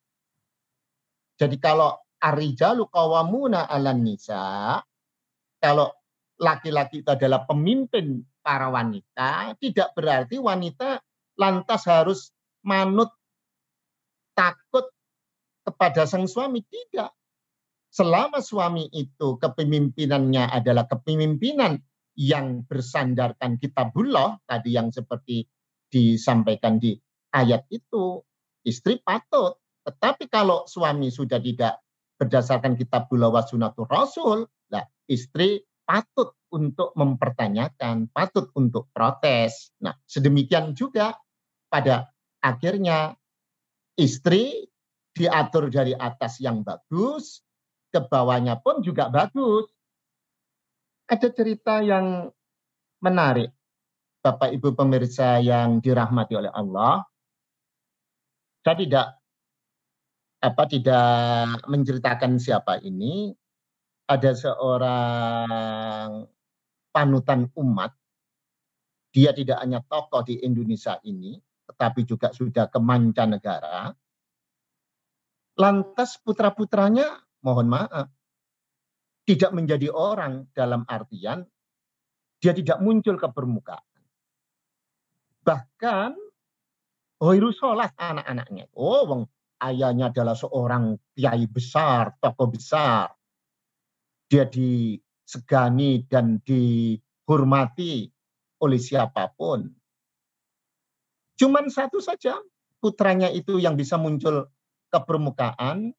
J: Jadi kalau ar-rijalu qawwamuna 'alan nisa, kalau laki-laki itu adalah pemimpin para wanita, tidak berarti wanita lantas harus manut takut kepada sang suami. Tidak. Selama suami itu kepemimpinannya adalah kepemimpinan yang bersandarkan kitabullah, tadi yang seperti disampaikan di ayat itu, istri patut. Tetapi kalau suami sudah tidak berdasarkan kitabullah wa sunnatur rasul, nah istri patut untuk mempertanyakan, patut untuk protes. Nah, sedemikian juga pada akhirnya istri diatur dari atas yang bagus, ke bawahnya pun juga bagus. Ada cerita yang menarik, Bapak Ibu pemirsa yang dirahmati oleh Allah. Saya tidak apa tidak menceritakan siapa ini. Ada seorang panutan umat. Dia tidak hanya tokoh di Indonesia ini, tetapi juga sudah ke mancanegara. Lantas putra-putranya, mohon maaf, tidak menjadi orang dalam artian dia tidak muncul ke permukaan. Bahkan hoiru sholat anak-anaknya. Oh, wong ayahnya adalah seorang kiai besar, tokoh besar. Dia disegani dan dihormati oleh siapapun. Cuman satu saja putranya itu yang bisa muncul ke permukaan.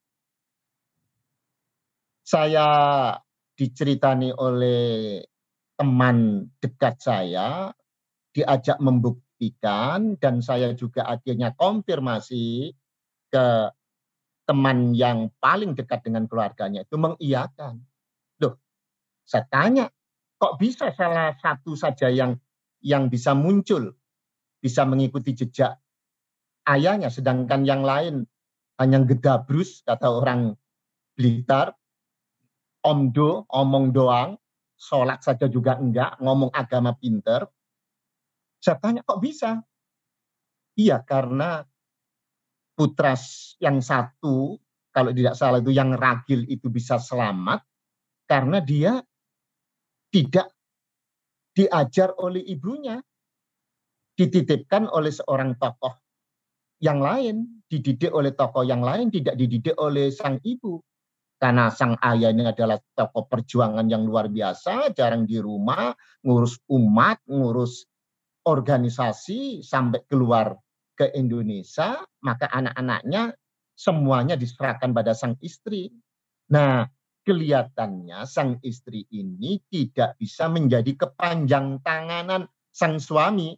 J: Saya diceritani oleh teman dekat saya, diajak membuktikan, dan saya juga akhirnya konfirmasi ke teman yang paling dekat dengan keluarganya, itu mengiyakan. Loh, saya tanya, kok bisa salah satu saja yang yang bisa muncul, bisa mengikuti jejak ayahnya, sedangkan yang lain hanya gedabrus, kata orang Blitar, omdo, omong doang, sholat saja juga enggak, ngomong agama pinter. Saya tanya, kok bisa? Iya, karena putra yang satu, kalau tidak salah itu yang ragil itu bisa selamat, karena dia tidak diajar oleh ibunya, dititipkan oleh seorang tokoh yang lain, dididik oleh tokoh yang lain, tidak dididik oleh sang ibu. Karena sang ayah ini adalah tokoh perjuangan yang luar biasa, jarang di rumah, ngurus umat, ngurus organisasi, sampai keluar ke Indonesia, maka anak-anaknya semuanya diserahkan pada sang istri. Nah, kelihatannya sang istri ini tidak bisa menjadi kepanjang tanganan sang suami.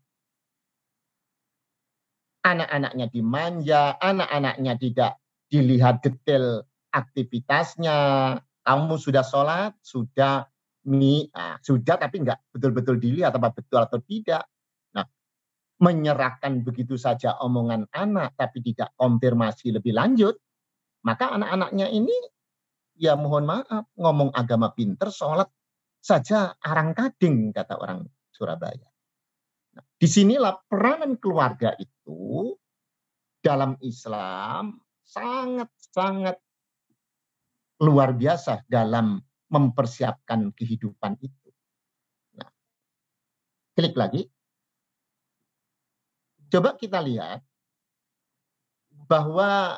J: Anak-anaknya dimanja, anak-anaknya tidak dilihat detail aktivitasnya. Kamu sudah sholat, sudah mi, ah, sudah tapi enggak betul-betul dilihat apa betul atau tidak. Nah, menyerahkan begitu saja omongan anak tapi tidak konfirmasi lebih lanjut, maka anak-anaknya ini ya mohon maaf, ngomong agama pinter, sholat saja arang-kading, kata orang Surabaya. Nah, disinilah peranan keluarga itu dalam Islam sangat-sangat luar biasa dalam mempersiapkan kehidupan itu. Nah, klik lagi. Coba kita lihat bahwa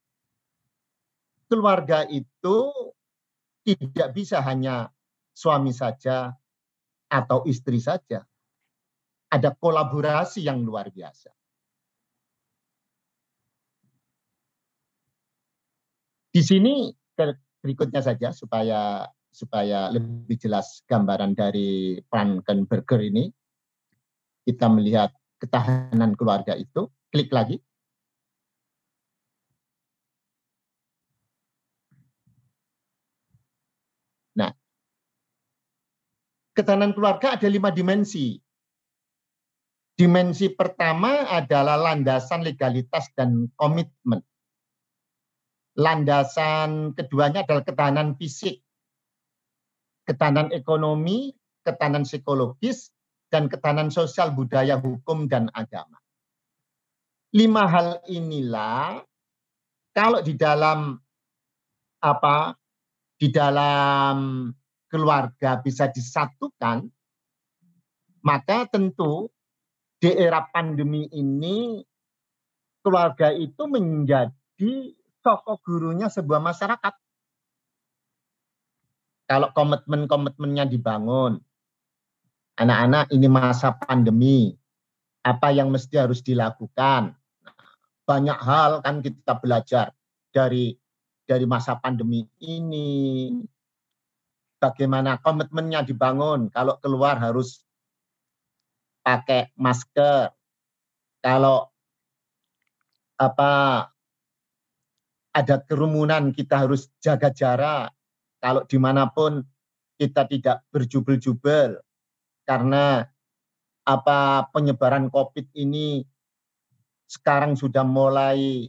J: keluarga itu tidak bisa hanya suami saja atau istri saja. Ada kolaborasi yang luar biasa. Di sini berikutnya saja supaya supaya lebih jelas gambaran dari Frankenberger ini. Kita melihat ketahanan keluarga itu. Klik lagi. Nah, ketahanan keluarga ada lima dimensi. Dimensi pertama adalah landasan legalitas dan komitmen. Landasan keduanya adalah ketahanan fisik, ketahanan ekonomi, ketahanan psikologis, dan ketahanan sosial, budaya, hukum, dan agama. Lima hal inilah kalau di dalam apa di dalam keluarga bisa disatukan, maka tentu di era pandemi ini keluarga itu menjadi sosok gurunya sebuah masyarakat. Kalau komitmen-komitmennya dibangun, anak-anak ini masa pandemi, apa yang mesti harus dilakukan? Banyak hal kan kita belajar dari dari masa pandemi ini. bagaimana komitmennya dibangun. Kalau keluar harus pakai masker. Kalau apa ada kerumunan kita harus jaga jarak. Kalau dimanapun kita tidak berjubel-jubel karena apa penyebaran COVID ini sekarang sudah mulai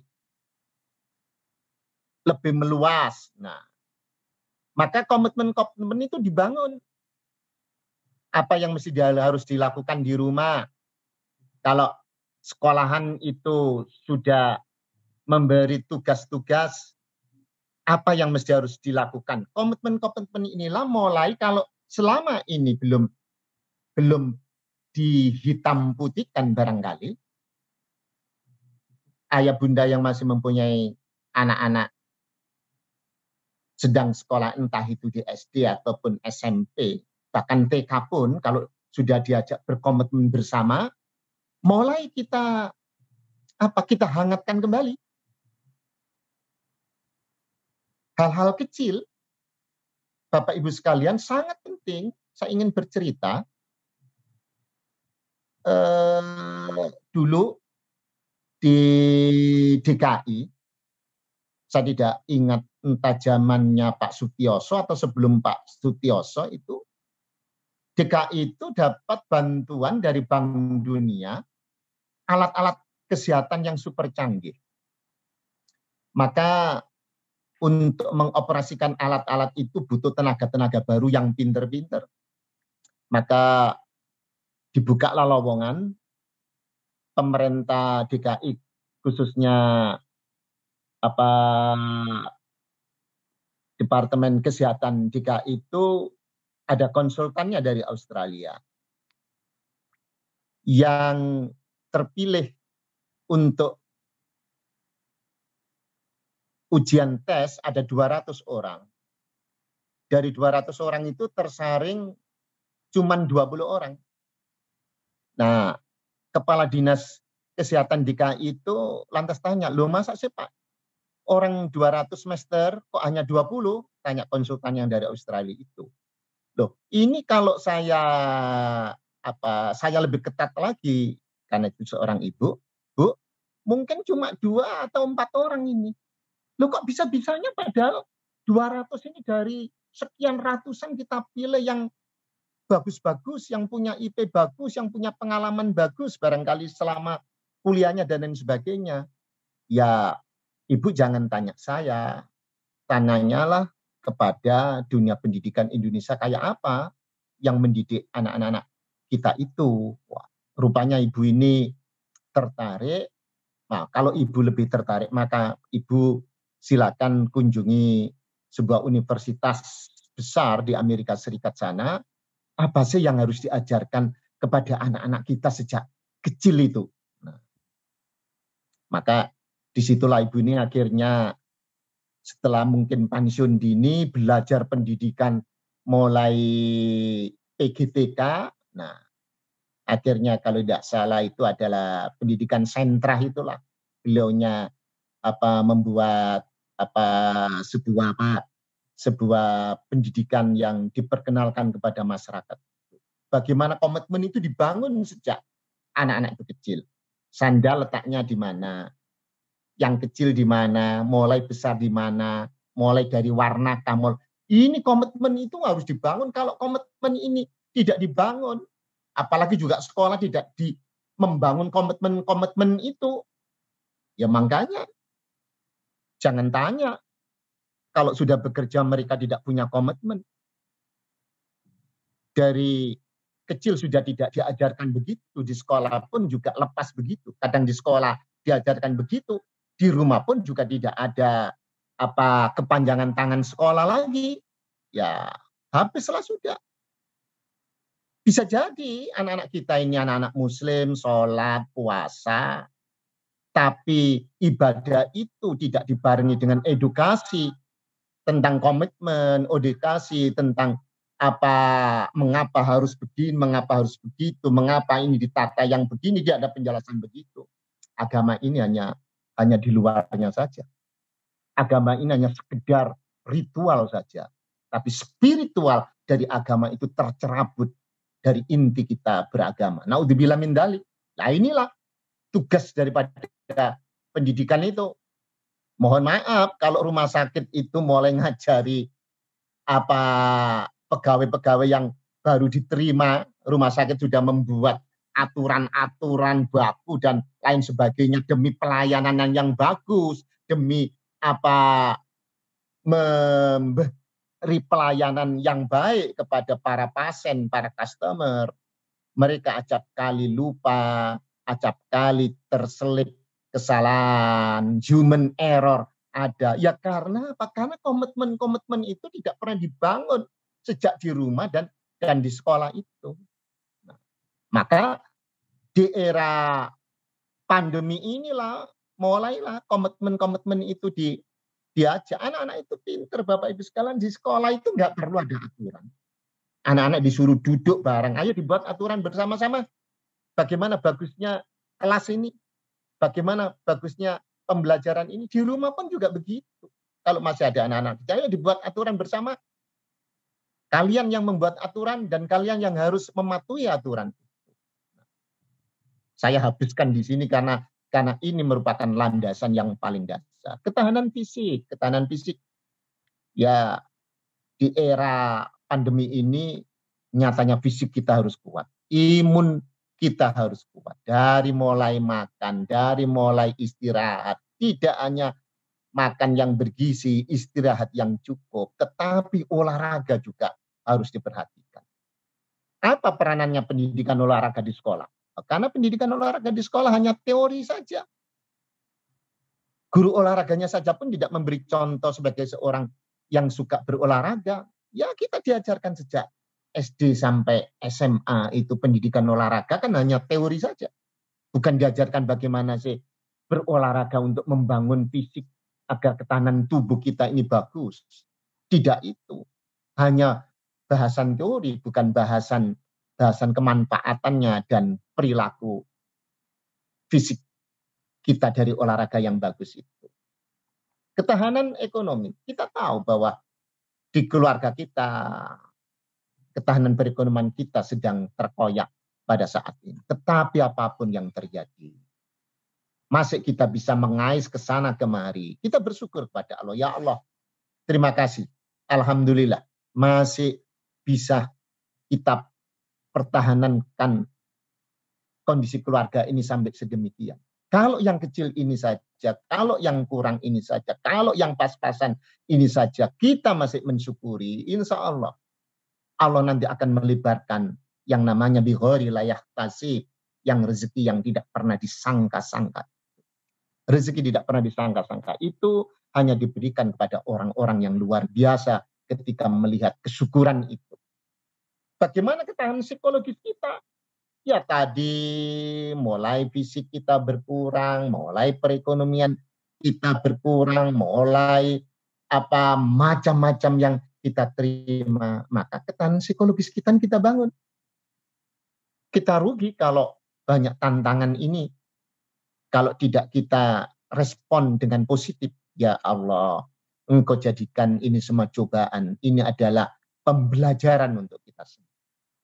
J: lebih meluas. Nah, maka komitmen-komitmen itu dibangun. Apa yang mesti harus dilakukan di rumah. Kalau sekolahan itu sudah memberi tugas-tugas, apa yang mesti harus dilakukan. Komitmen-komitmen inilah mulai kalau selama ini belum belum dihitam putihkan barangkali, ayah bunda yang masih mempunyai anak-anak sedang sekolah entah itu di S D ataupun S M P, bahkan T K pun kalau sudah diajak berkomitmen bersama, mulai kita apa kita hangatkan kembali. Hal-hal kecil, Bapak Ibu sekalian, sangat penting. Saya ingin bercerita. Eh, dulu di D K I, saya tidak ingat entah zamannya Pak Sutioso atau sebelum Pak Sutioso itu, D K I itu dapat bantuan dari Bank Dunia, alat-alat kesehatan yang super canggih. Maka untuk mengoperasikan alat-alat itu butuh tenaga-tenaga baru yang pinter-pinter. Maka dibukalah lowongan, pemerintah D K I khususnya apa Departemen Kesehatan D K I itu ada konsultannya dari Australia yang terpilih untuk ujian tes ada dua ratus orang. Dari dua ratus orang itu tersaring cuma dua puluh orang. Nah, Kepala Dinas Kesehatan D K I itu lantas tanya, loh masa sih Pak, orang dua ratus semester kok hanya dua puluh? Tanya konsultan yang dari Australia itu. Loh, ini kalau saya apa saya lebih ketat lagi, karena itu seorang ibu, Bu, mungkin cuma dua atau empat orang ini. Loh kok bisa-bisanya padahal dua ratus ini dari sekian ratusan kita pilih yang bagus-bagus, yang punya I P bagus, yang punya pengalaman bagus barangkali selama kuliahnya dan lain sebagainya. Ya, Ibu jangan tanya saya, tanyalah kepada dunia pendidikan Indonesia kayak apa yang mendidik anak-anak kita itu. Wah, rupanya Ibu ini tertarik. Nah, kalau Ibu lebih tertarik maka Ibu silakan kunjungi sebuah universitas besar di Amerika Serikat sana. Apa sih yang harus diajarkan kepada anak-anak kita sejak kecil itu? Nah, maka disitulah Ibu ini akhirnya setelah mungkin pensiun dini belajar pendidikan mulai P G T K. Nah, akhirnya kalau tidak salah itu adalah pendidikan sentra itulah. Beliaunya apa membuat apa sebuah apa sebuah pendidikan yang diperkenalkan kepada masyarakat. Bagaimana komitmen itu dibangun sejak anak-anak itu kecil. Sandal letaknya di mana, yang kecil di mana, mulai besar di mana, mulai dari warna kamol. Ini komitmen itu harus dibangun. Kalau komitmen ini tidak dibangun, apalagi juga sekolah tidak di membangun komitmen-komitmen itu, ya makanya jangan tanya, kalau sudah bekerja mereka tidak punya komitmen. Dari kecil sudah tidak diajarkan begitu, di sekolah pun juga lepas begitu. Kadang di sekolah diajarkan begitu, di rumah pun juga tidak ada apa kepanjangan tangan sekolah lagi. Ya, habislah sudah. Bisa jadi anak-anak kita ini anak-anak muslim, sholat, puasa, tapi ibadah itu tidak dibarengi dengan edukasi tentang komitmen, edukasi tentang apa, mengapa harus begini, mengapa harus begitu, mengapa ini ditata yang begini, tidak ada penjelasan begitu. Agama ini hanya hanya di luarnya saja. Agama ini hanya sekedar ritual saja. tapi spiritual dari agama itu tercerabut dari inti kita beragama. Naudzubillah min dzalik. Nah inilah tugas daripada pendidikan itu. Mohon maaf kalau rumah sakit itu mulai ngajari apa pegawai-pegawai yang baru diterima, rumah sakit sudah membuat aturan-aturan baku dan lain sebagainya demi pelayanan yang bagus, demi apa memberi pelayanan yang baik kepada para pasien, para customer. Mereka acap kali lupa, acap kali terselip kesalahan, human error ada. Ya karena apa? Karena komitmen-komitmen itu tidak pernah dibangun sejak di rumah dan dan di sekolah itu. Nah, maka di era pandemi inilah mulailah komitmen-komitmen itu di diajak. Anak-anak itu pinter, Bapak Ibu sekalian, di sekolah itu nggak perlu ada aturan. Anak-anak disuruh duduk bareng, ayo dibuat aturan bersama-sama. Bagaimana bagusnya kelas ini? Bagaimana bagusnya pembelajaran ini? Di rumah pun juga begitu. Kalau masih ada anak-anak, ayo dibuat aturan bersama. Kalian yang membuat aturan dan kalian yang harus mematuhi aturan. Saya habiskan di sini karena karena ini merupakan landasan yang paling dasar. Ketahanan fisik, ketahanan fisik. Ya di era pandemi ini nyatanya fisik kita harus kuat. Imun kita harus kuat. Dari mulai makan, dari mulai istirahat. Tidak hanya makan yang bergizi, istirahat yang cukup. Tetapi olahraga juga harus diperhatikan. Apa peranannya pendidikan olahraga di sekolah? Karena pendidikan olahraga di sekolah hanya teori saja. Guru olahraganya saja pun tidak memberi contoh sebagai seorang yang suka berolahraga. Ya kita diajarkan sejak S D sampai S M A itu pendidikan olahraga kan hanya teori saja. Bukan diajarkan bagaimana sih berolahraga untuk membangun fisik agar ketahanan tubuh kita ini bagus. Tidak itu. Hanya bahasan teori, bukan bahasan bahasan kemanfaatannya dan perilaku fisik kita dari olahraga yang bagus itu. Ketahanan ekonomi. Kita tahu bahwa di keluarga kita ketahanan perekonomian kita sedang terkoyak pada saat ini. Tetapi apapun yang terjadi, masih kita bisa mengais ke sana kemari. Kita bersyukur kepada Allah. Ya Allah, terima kasih. Alhamdulillah, masih bisa kita pertahankan kondisi keluarga ini sampai sedemikian. Kalau yang kecil ini saja, kalau yang kurang ini saja, kalau yang pas-pasan ini saja, kita masih mensyukuri, insya Allah Allah nanti akan melebarkan yang namanya bighairi la yahtasib, yang rezeki yang tidak pernah disangka-sangka. Rezeki tidak pernah disangka-sangka itu hanya diberikan kepada orang-orang yang luar biasa ketika melihat kesyukuran itu. Bagaimana ketahanan psikologis kita? Ya tadi mulai fisik kita berkurang, mulai perekonomian kita berkurang, mulai apa macam-macam yang kita terima, maka ketahanan psikologis kita kita bangun. Kita rugi kalau banyak tantangan ini, kalau tidak kita respon dengan positif. Ya Allah, Engkau jadikan ini semua cobaan, ini adalah pembelajaran untuk kita semua.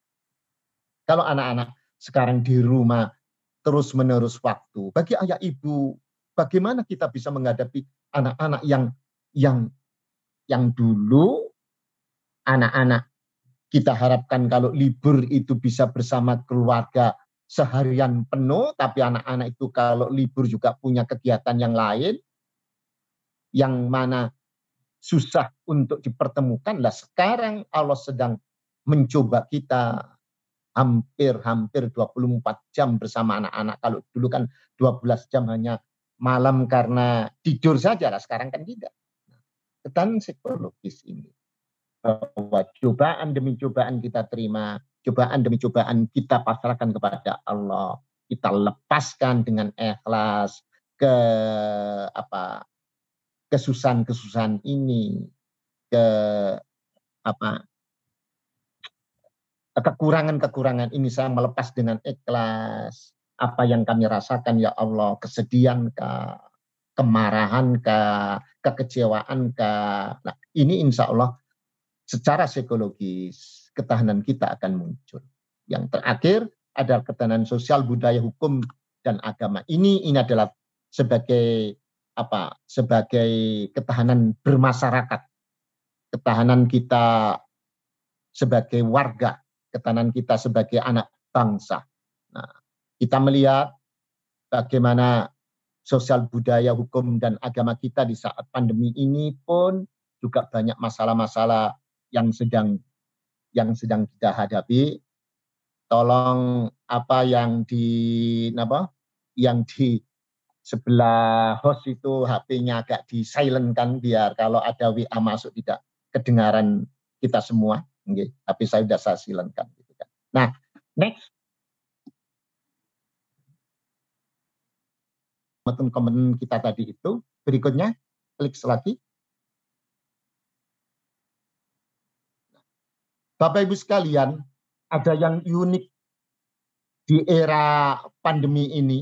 J: Kalau anak-anak sekarang di rumah terus-menerus waktu, bagi ayah ibu, bagaimana kita bisa menghadapi anak-anak yang yang yang dulu anak-anak kita harapkan kalau libur itu bisa bersama keluarga seharian penuh, tapi anak-anak itu kalau libur juga punya kegiatan yang lain, yang mana susah untuk dipertemukan. Lah sekarang Allah sedang mencoba kita hampir-hampir dua puluh empat jam bersama anak-anak. Kalau dulu kan dua belas jam hanya malam karena tidur saja, lah sekarang kan tidak. Ketahanan psikologis ini, bahwa cobaan demi cobaan kita terima, cobaan demi cobaan kita pasrahkan kepada Allah, kita lepaskan dengan ikhlas ke apa kesusahan-kesusahan ini, ke apa kekurangan-kekurangan ini saya melepas dengan ikhlas. Apa yang kami rasakan ya Allah, kesedihan kah, kemarahan kah, kekecewaan kah. Nah, ini insya Allah secara psikologis ketahanan kita akan muncul. Yang terakhir adalah ketahanan sosial, budaya, hukum, dan agama. Ini ini adalah sebagai apa? Sebagai ketahanan bermasyarakat, ketahanan kita sebagai warga, ketahanan kita sebagai anak bangsa. Nah, kita melihat bagaimana sosial, budaya, hukum, dan agama kita di saat pandemi ini pun juga banyak masalah-masalah yang sedang yang sedang kita hadapi. Tolong apa yang di apa yang di sebelah host itu H P-nya agak di silent kan, biar kalau ada W A masuk tidak kedengaran kita semua. Oke, tapi saya sudah saya silent kan. Gitu kan. Nah, next. Komen-komen kita tadi itu. Berikutnya, klik lagi. Bapak Ibu sekalian, ada yang unik di era pandemi ini.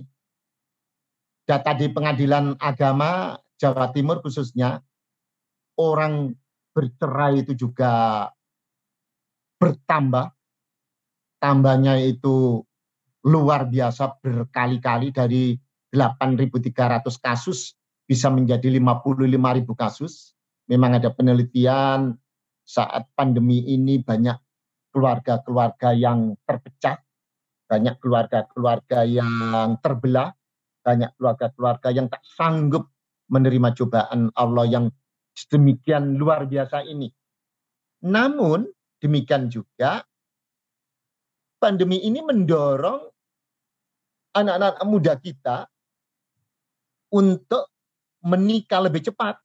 J: Data di Pengadilan Agama Jawa Timur khususnya, orang bercerai itu juga bertambah. Tambahnya itu luar biasa, berkali-kali, dari delapan ribu tiga ratus kasus bisa menjadi lima puluh lima ribu kasus. Memang ada penelitian saat pandemi ini banyak keluarga-keluarga yang terpecah, banyak keluarga-keluarga yang terbelah, banyak keluarga-keluarga yang tak sanggup menerima cobaan Allah yang sedemikian luar biasa ini. Namun demikian juga pandemi ini mendorong anak-anak muda kita untuk menikah lebih cepat.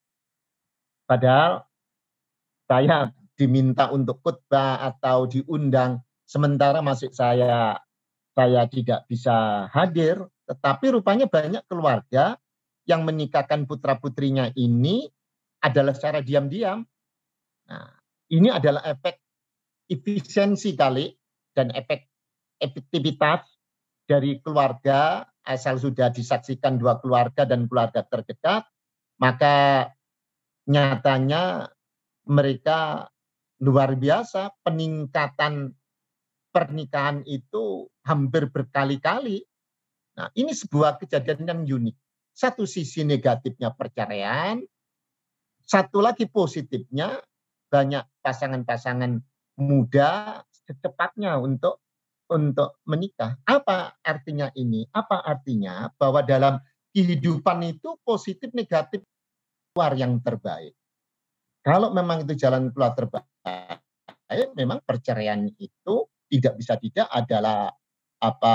J: Padahal saya diminta untuk khutbah atau diundang, sementara masih saya saya tidak bisa hadir, tetapi rupanya banyak keluarga yang menikahkan putra-putrinya ini adalah secara diam-diam. Nah, ini adalah efek efisiensi kali dan efek efektivitas dari keluarga, asal sudah disaksikan dua keluarga dan keluarga terdekat, maka nyatanya mereka luar biasa, peningkatan pernikahan itu hampir berkali-kali. Nah, ini sebuah kejadian yang unik. Satu sisi negatifnya perceraian, satu lagi positifnya banyak pasangan-pasangan muda secepatnya untuk untuk menikah. Apa artinya ini? Apa artinya bahwa dalam kehidupan itu positif negatif keluar yang terbaik. Kalau memang itu jalan keluar terbaik, memang perceraian itu tidak bisa tidak adalah apa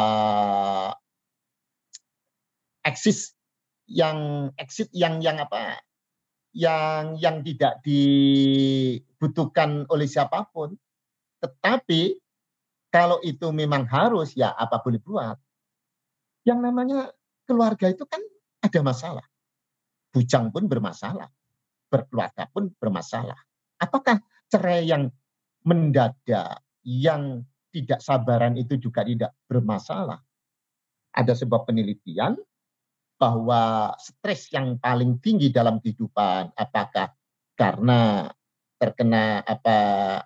J: exit yang exit yang yang apa yang yang tidak dibutuhkan oleh siapapun. Tetapi kalau itu memang harus, ya apa boleh buat. Yang namanya keluarga itu kan ada masalah. Bujang pun bermasalah. Berkeluarga pun bermasalah. Apakah cerai yang mendadak, yang tidak sabaran itu juga tidak bermasalah? Ada sebuah penelitian bahwa stres yang paling tinggi dalam kehidupan, apakah karena terkena apa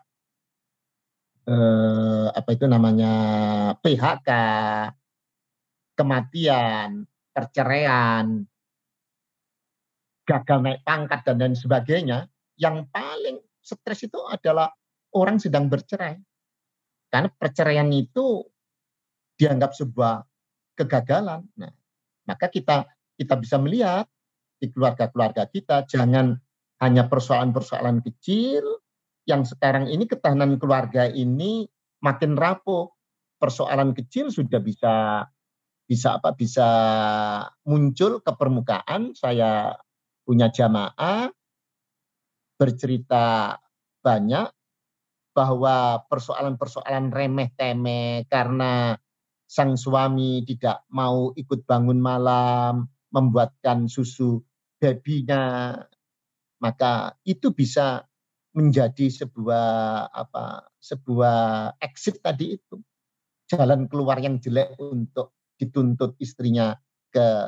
J: eh, apa itu namanya P H K, kematian, perceraian, gagal naik pangkat dan lain sebagainya, yang paling stres itu adalah orang sedang bercerai. Karena perceraian itu dianggap sebuah kegagalan. Nah, maka kita kita bisa melihat di keluarga-keluarga kita, jangan hanya persoalan-persoalan kecil yang sekarang ini ketahanan keluarga ini makin rapuh. Persoalan kecil sudah bisa bisa apa bisa muncul ke permukaan. Saya punya jamaah bercerita banyak bahwa persoalan-persoalan remeh-temeh karena sang suami tidak mau ikut bangun malam, membuatkan susu babynya, maka itu bisa menjadi sebuah apa sebuah exit tadi itu, jalan keluar yang jelek untuk dituntut istrinya ke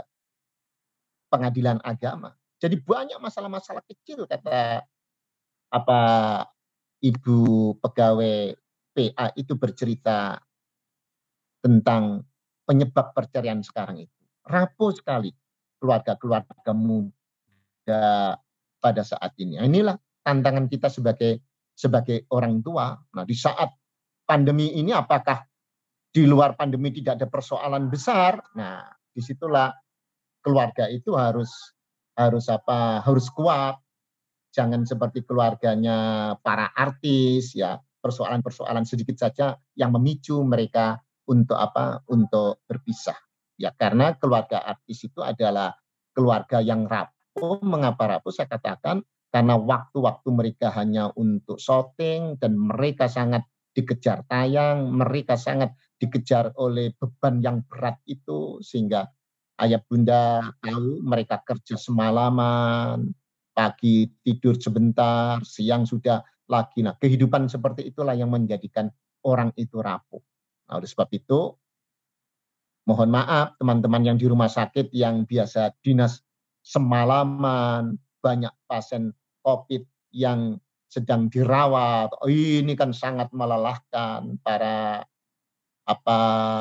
J: pengadilan agama. Jadi banyak masalah-masalah kecil kata apa Ibu pegawai P A itu bercerita tentang penyebab perceraian sekarang itu. Rapuh sekali keluarga-keluarga muda pada saat ini. Inilah tantangan kita sebagai sebagai orang tua. Nah, di saat pandemi ini apakah di luar pandemi tidak ada persoalan besar? Nah, disitulah keluarga itu harus harus apa? Harus kuat. Jangan seperti keluarganya para artis ya, persoalan-persoalan sedikit saja yang memicu mereka untuk apa? Untuk berpisah. Ya, karena keluarga artis itu adalah keluarga yang rapuh. Mengapa rapuh? Saya katakan karena waktu-waktu mereka hanya untuk syuting dan mereka sangat dikejar tayang, mereka sangat dikejar oleh beban yang berat itu, sehingga ayah bunda tahu mereka kerja semalaman, pagi tidur sebentar, siang sudah lagi. Nah, kehidupan seperti itulah yang menjadikan orang itu rapuh. Nah, oleh sebab itu, mohon maaf teman-teman yang di rumah sakit yang biasa dinas semalaman, banyak pasien COVID yang sedang dirawat. Oh, ini kan sangat melelahkan para apa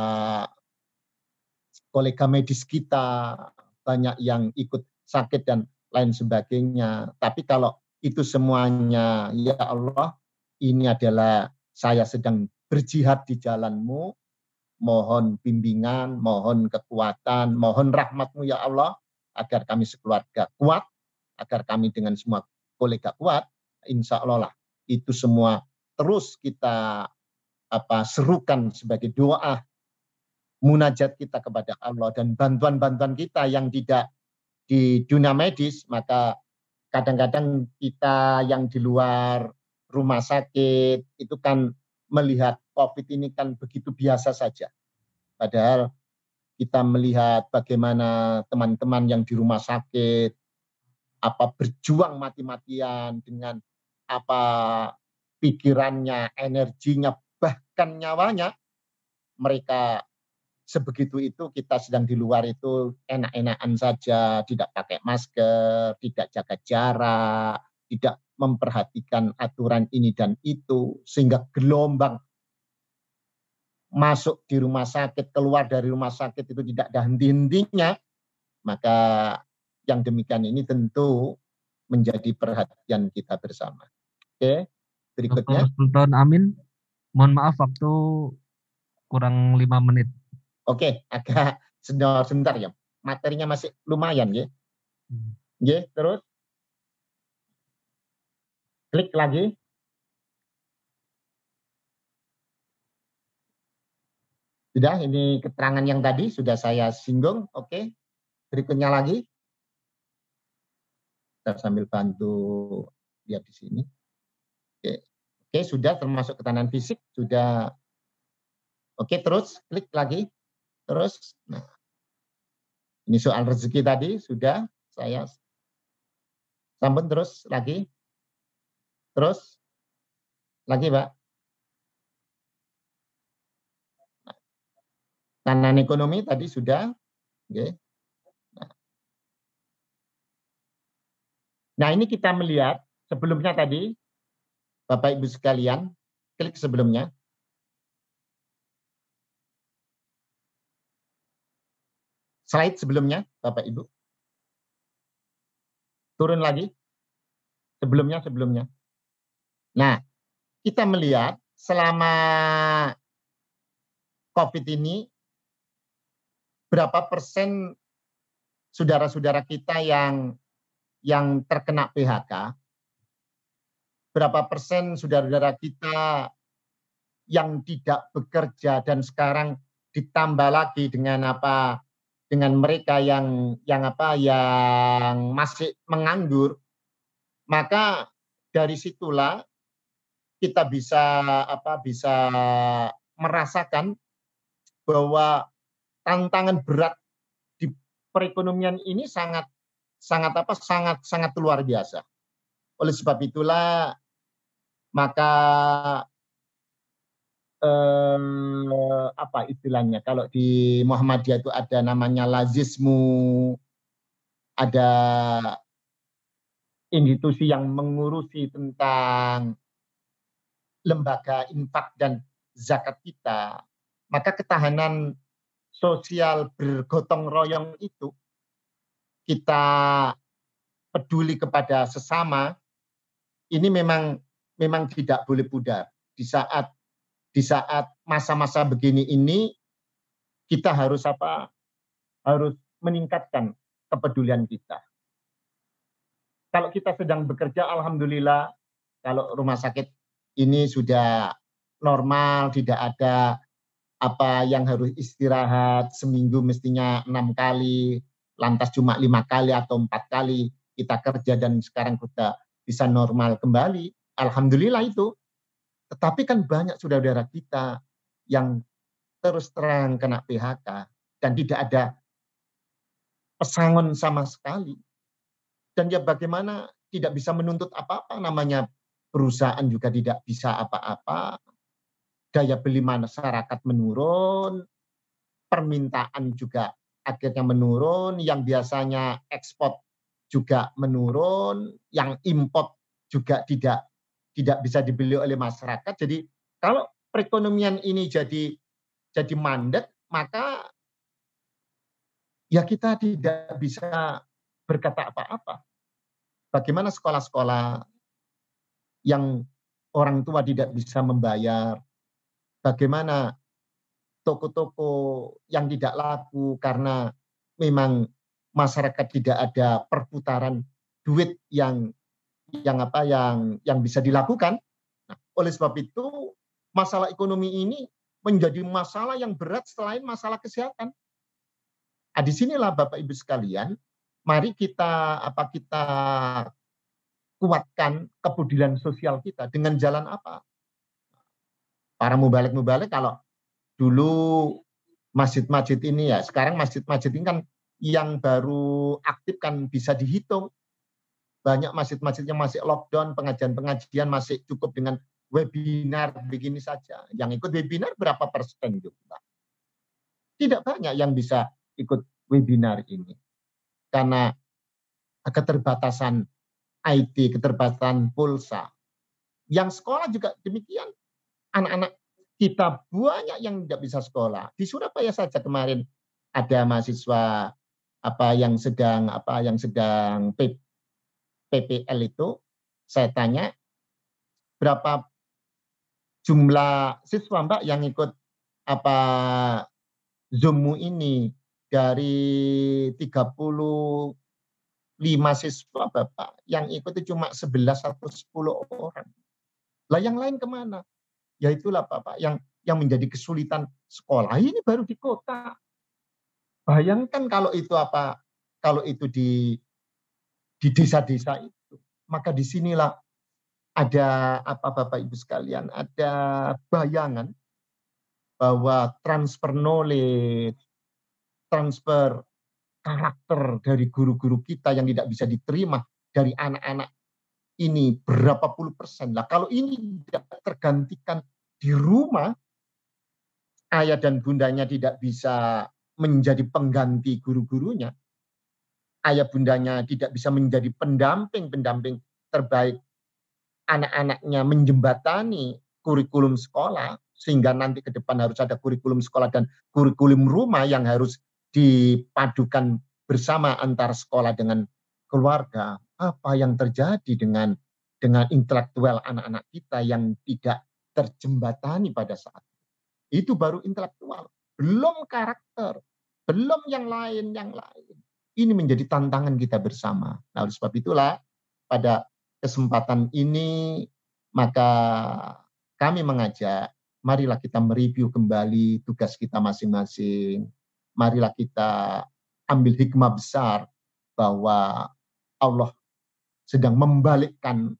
J: kolega medis kita, banyak yang ikut sakit dan lain sebagainya. Tapi kalau itu semuanya, ya Allah, ini adalah saya sedang berjihad di jalan-Mu, mohon bimbingan, mohon kekuatan, mohon rahmat-Mu ya Allah, agar kami sekeluarga kuat, agar kami dengan semua kolega kuat, insya Allah lah, itu semua terus kita apa serukan sebagai doa, munajat kita kepada Allah, dan bantuan-bantuan kita yang tidak di dunia medis, maka kadang-kadang kita yang di luar rumah sakit itu kan melihat COVID ini kan begitu biasa saja. Padahal kita melihat bagaimana teman-teman yang di rumah sakit apa berjuang mati-matian dengan apa pikirannya, energinya, bahkan nyawanya, mereka sebegitu itu. Kita sedang di luar itu enak-enakan saja, tidak pakai masker, tidak jaga jarak, tidak memperhatikan aturan ini dan itu, sehingga gelombang masuk di rumah sakit, keluar dari rumah sakit itu tidak ada henti-hentinya. Maka yang demikian ini tentu menjadi perhatian kita bersama. Oke, berikutnya.
I: Doktor Sultan Amin, mohon maaf waktu kurang lima menit.
J: Oke, agak sebentar ya. Materinya masih lumayan ya. Hmm. Ya, terus klik lagi. Sudah, ini keterangan yang tadi sudah saya singgung. Oke, berikutnya lagi. Kita sambil bantu lihat di sini. Oke, oke sudah termasuk ketahanan fisik sudah. Oke, terus klik lagi. Terus, nah, ini soal rezeki tadi sudah saya sambung terus lagi. Terus lagi, Pak. Nah, ketahanan ekonomi tadi sudah. Oke. Nah, ini kita melihat sebelumnya tadi, Bapak Ibu sekalian, klik sebelumnya. Slide sebelumnya, Bapak Ibu. Turun lagi. Sebelumnya, sebelumnya. Nah, kita melihat selama COVID ini, berapa persen saudara-saudara kita yang yang terkena P H K, berapa persen saudara-saudara kita yang tidak bekerja dan sekarang ditambah lagi dengan apa? Dengan mereka yang yang apa? Yang masih menganggur, maka dari situlah kita bisa apa? Bisa merasakan bahwa tantangan berat di perekonomian ini sangat sangat apa sangat sangat luar biasa. Oleh sebab itulah maka eh, apa istilahnya kalau di Muhammadiyah itu ada namanya lazismu, ada institusi yang mengurusi tentang lembaga infak dan zakat kita, maka ketahanan sosial bergotong royong itu, kita peduli kepada sesama, ini memang memang tidak boleh pudar. Di saat di saat masa-masa begini ini, kita harus apa? Harus meningkatkan kepedulian kita. Kalau kita sedang bekerja, alhamdulillah, kalau rumah sakit ini sudah normal, tidak ada apa yang harus istirahat seminggu mestinya enam kali, lantas cuma lima kali atau empat kali kita kerja dan sekarang kita bisa normal kembali. Alhamdulillah itu. Tetapi kan banyak saudara-saudara kita yang terus terang kena P H K dan tidak ada pesangon sama sekali. Dan ya bagaimana tidak bisa menuntut apa-apa, namanya perusahaan juga tidak bisa apa-apa, daya beli masyarakat menurun, permintaan juga akhirnya menurun, yang biasanya ekspor juga menurun, yang import juga tidak tidak bisa dibeli oleh masyarakat. Jadi kalau perekonomian ini jadi jadi mandek, maka ya kita tidak bisa berkata apa-apa. Bagaimana sekolah-sekolah yang orang tua tidak bisa membayar, bagaimana toko-toko yang tidak laku karena memang masyarakat tidak ada perputaran duit yang yang apa yang yang bisa dilakukan. Nah, oleh sebab itu masalah ekonomi ini menjadi masalah yang berat selain masalah kesehatan. Nah, disinilah Bapak Ibu sekalian, mari kita apa kita kuatkan kepedulian sosial kita dengan jalan apa? Para mubalik-mubalik kalau dulu masjid-masjid ini ya, sekarang masjid-masjid ini kan yang baru aktif kan bisa dihitung. Banyak masjid-masjid yang masih lockdown, pengajian-pengajian masih cukup dengan webinar begini saja. Yang ikut webinar berapa persen juga? Tidak banyak yang bisa ikut webinar ini. Karena keterbatasan I T, keterbatasan pulsa. Yang sekolah juga demikian. Anak-anak kita banyak yang tidak bisa sekolah. Di Surabaya saja kemarin ada mahasiswa apa yang sedang apa yang sedang P P L itu, saya tanya berapa jumlah siswa Mbak yang ikut apa Zoom ini, dari tiga puluh lima siswa Bapak yang ikut itu cuma sebelas atau sepuluh orang. Lah yang lain kemana? Ya itulah Bapak yang yang menjadi kesulitan sekolah. Ini baru di kota. Bayangkan kalau itu apa? Kalau itu di di desa-desa itu, maka disinilah ada apa Bapak Ibu sekalian, ada bayangan bahwa transfer knowledge, transfer karakter dari guru-guru kita yang tidak bisa diterima dari anak-anak ini berapa puluh persen. Lah kalau ini tidak tergantikan di rumah, ayah dan bundanya tidak bisa menjadi pengganti guru-gurunya, ayah bundanya tidak bisa menjadi pendamping-pendamping terbaik anak-anaknya, menjembatani kurikulum sekolah, sehingga nanti ke depan harus ada kurikulum sekolah dan kurikulum rumah yang harus dipadukan bersama antara sekolah dengan keluarga. Apa yang terjadi dengan dengan intelektual anak-anak kita yang tidak terjembatani pada saat itu? Itu baru intelektual, belum karakter, belum yang lain yang lain. Ini menjadi tantangan kita bersama. Nah, oleh sebab itulah pada kesempatan ini maka kami mengajak, marilah kita mereview kembali tugas kita masing-masing. Marilah kita ambil hikmah besar bahwa Allah sedang membalikkan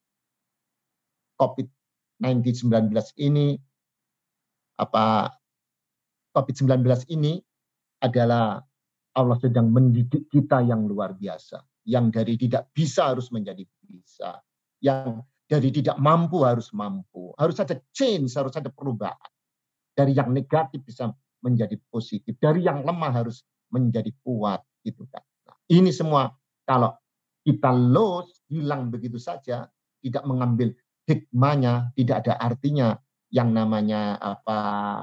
J: COVID sembilan belas ini. Apa COVID sembilan belas ini adalah Allah sedang mendidik kita yang luar biasa. Yang dari tidak bisa harus menjadi bisa. Yang dari tidak mampu harus mampu. Harus ada change, harus ada perubahan. Dari yang negatif bisa menjadi positif. Dari yang lemah harus menjadi kuat. Gitu kan. Nah, ini semua kalau kita loss, hilang begitu saja, tidak mengambil hikmahnya, tidak ada artinya yang namanya apa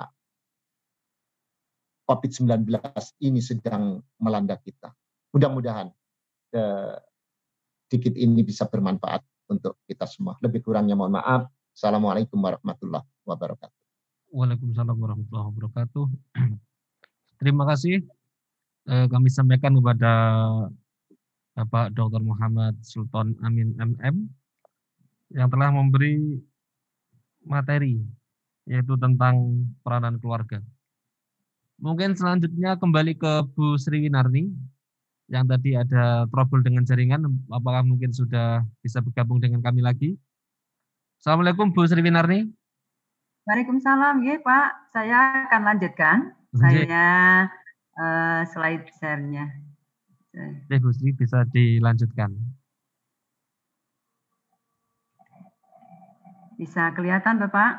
J: COVID sembilan belas ini sedang melanda kita. Mudah-mudahan eh, sedikit ini bisa bermanfaat untuk kita semua. Lebih kurangnya mohon maaf. Assalamualaikum warahmatullahi wabarakatuh.
I: Waalaikumsalam warahmatullahi wabarakatuh. Terima kasih. Eh, kami sampaikan kepada Bapak Doktor Muhammad Sultan Amin M M yang telah memberi materi yaitu tentang peranan keluarga. Mungkin selanjutnya kembali ke Bu Sri Winarni yang tadi ada trouble dengan jaringan, apakah mungkin sudah bisa bergabung dengan kami lagi? Assalamualaikum Bu Sri Winarni.
H: Waalaikumsalam, ya Pak. Saya akan lanjutkan. Saya uh, slide share-nya.
I: Oke, Bu Sri bisa dilanjutkan.
H: Bisa kelihatan Bapak?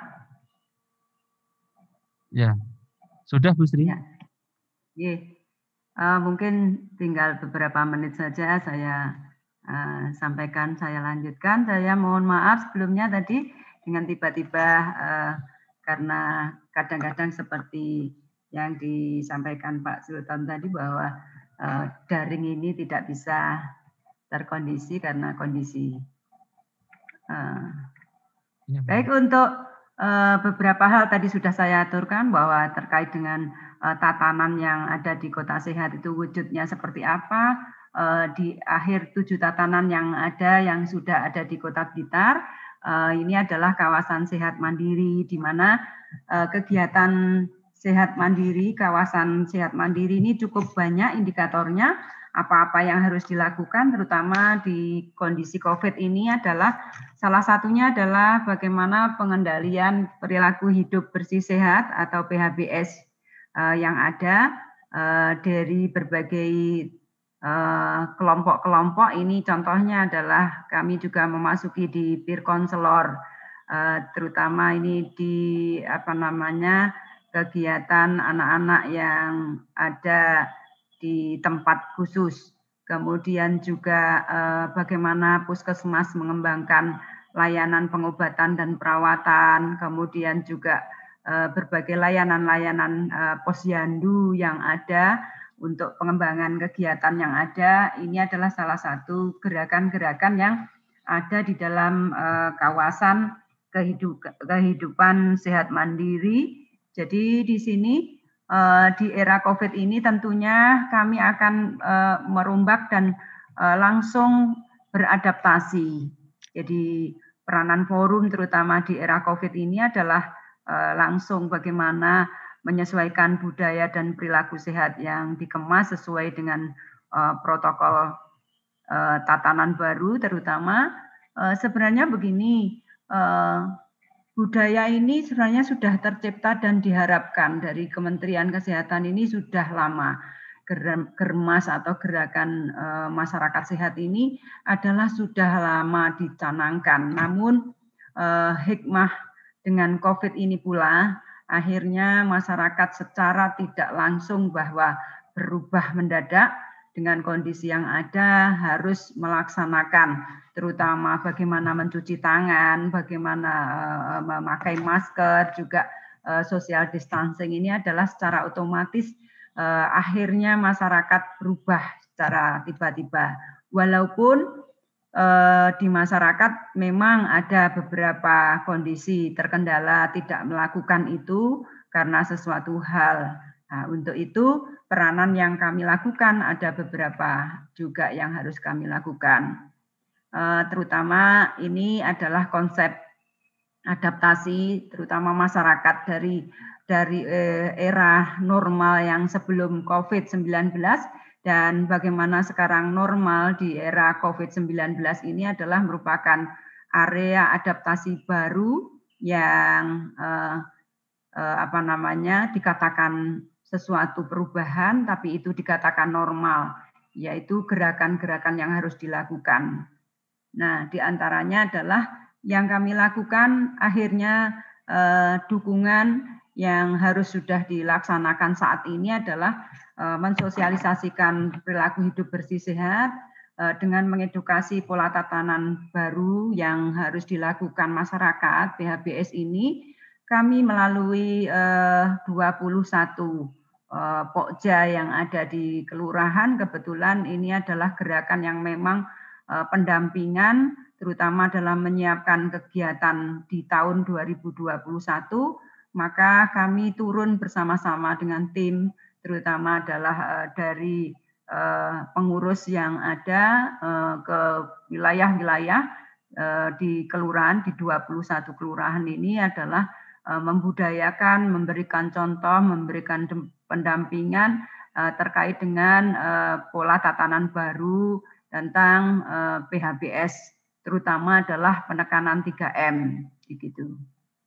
I: Ya, sudah Bu Sri.
H: Ya. Ye. Uh, mungkin tinggal beberapa menit saja saya uh, sampaikan, saya lanjutkan. Saya mohon maaf sebelumnya tadi dengan tiba-tiba uh, karena kadang-kadang seperti yang disampaikan Pak Sultan tadi bahwa uh, daring ini tidak bisa terkondisi karena kondisi. Uh, ya, baik, untuk uh, beberapa hal tadi sudah saya aturkan bahwa terkait dengan tatanan yang ada di Kota Sehat itu wujudnya seperti apa, di akhir tujuh tatanan yang ada yang sudah ada di Kota Blitar, ini adalah kawasan sehat mandiri, di mana kegiatan sehat mandiri, kawasan sehat mandiri ini cukup banyak indikatornya, apa-apa yang harus dilakukan, terutama di kondisi COVID ini adalah salah satunya adalah bagaimana pengendalian perilaku hidup bersih sehat atau P H B S Uh, yang ada uh, dari berbagai kelompok-kelompok uh, ini, contohnya adalah kami juga memasuki di peer counselor, uh, terutama ini di apa namanya kegiatan anak-anak yang ada di tempat khusus, kemudian juga uh, bagaimana puskesmas mengembangkan layanan pengobatan dan perawatan, kemudian juga berbagai layanan-layanan uh, posyandu yang ada untuk pengembangan kegiatan yang ada. Ini adalah salah satu gerakan-gerakan yang ada di dalam uh, kawasan kehidup, kehidupan sehat mandiri. Jadi di sini uh, di era COVID ini tentunya kami akan uh, merombak dan uh, langsung beradaptasi. Jadi peranan forum terutama di era COVID ini adalah langsung bagaimana menyesuaikan budaya dan perilaku sehat yang dikemas sesuai dengan uh, protokol uh, tatanan baru, terutama uh, sebenarnya begini, uh, budaya ini sebenarnya sudah tercipta dan diharapkan dari Kementerian Kesehatan ini sudah lama. Germas atau gerakan uh, masyarakat sehat ini adalah sudah lama dicanangkan, namun uh, hikmah dengan COVID ini pula, akhirnya masyarakat secara tidak langsung bahwa berubah mendadak dengan kondisi yang ada harus melaksanakan, terutama bagaimana mencuci tangan, bagaimana uh, memakai masker, juga uh, social distancing ini adalah secara otomatis uh, akhirnya masyarakat berubah secara tiba-tiba. Walaupun di masyarakat memang ada beberapa kondisi terkendala tidak melakukan itu karena sesuatu hal. Nah, untuk itu peranan yang kami lakukan ada beberapa juga yang harus kami lakukan. Terutama ini adalah konsep adaptasi, terutama masyarakat dari dari era normal yang sebelum COVID sembilan belas. Dan bagaimana sekarang normal di era COVID sembilan belas ini adalah merupakan area adaptasi baru yang eh, eh, apa namanya dikatakan sesuatu perubahan, tapi itu dikatakan normal, yaitu gerakan-gerakan yang harus dilakukan. Nah, diantaranya adalah yang kami lakukan akhirnya eh, dukungan yang harus sudah dilaksanakan saat ini adalah uh, mensosialisasikan perilaku hidup bersih sehat, dengan mengedukasi pola tatanan baru yang harus dilakukan masyarakat P H B S ini, kami melalui dua puluh satu pokja yang ada di kelurahan, kebetulan ini adalah gerakan yang memang pendampingan, terutama dalam menyiapkan kegiatan di tahun dua ribu dua puluh satu, maka kami turun bersama-sama dengan tim, terutama adalah dari Uh, pengurus yang ada uh, ke wilayah-wilayah uh, di kelurahan, di dua puluh satu kelurahan ini adalah uh, membudayakan, memberikan contoh, memberikan pendampingan uh, terkait dengan uh, pola tatanan baru tentang uh, P H B S, terutama adalah penekanan tiga M, begitu.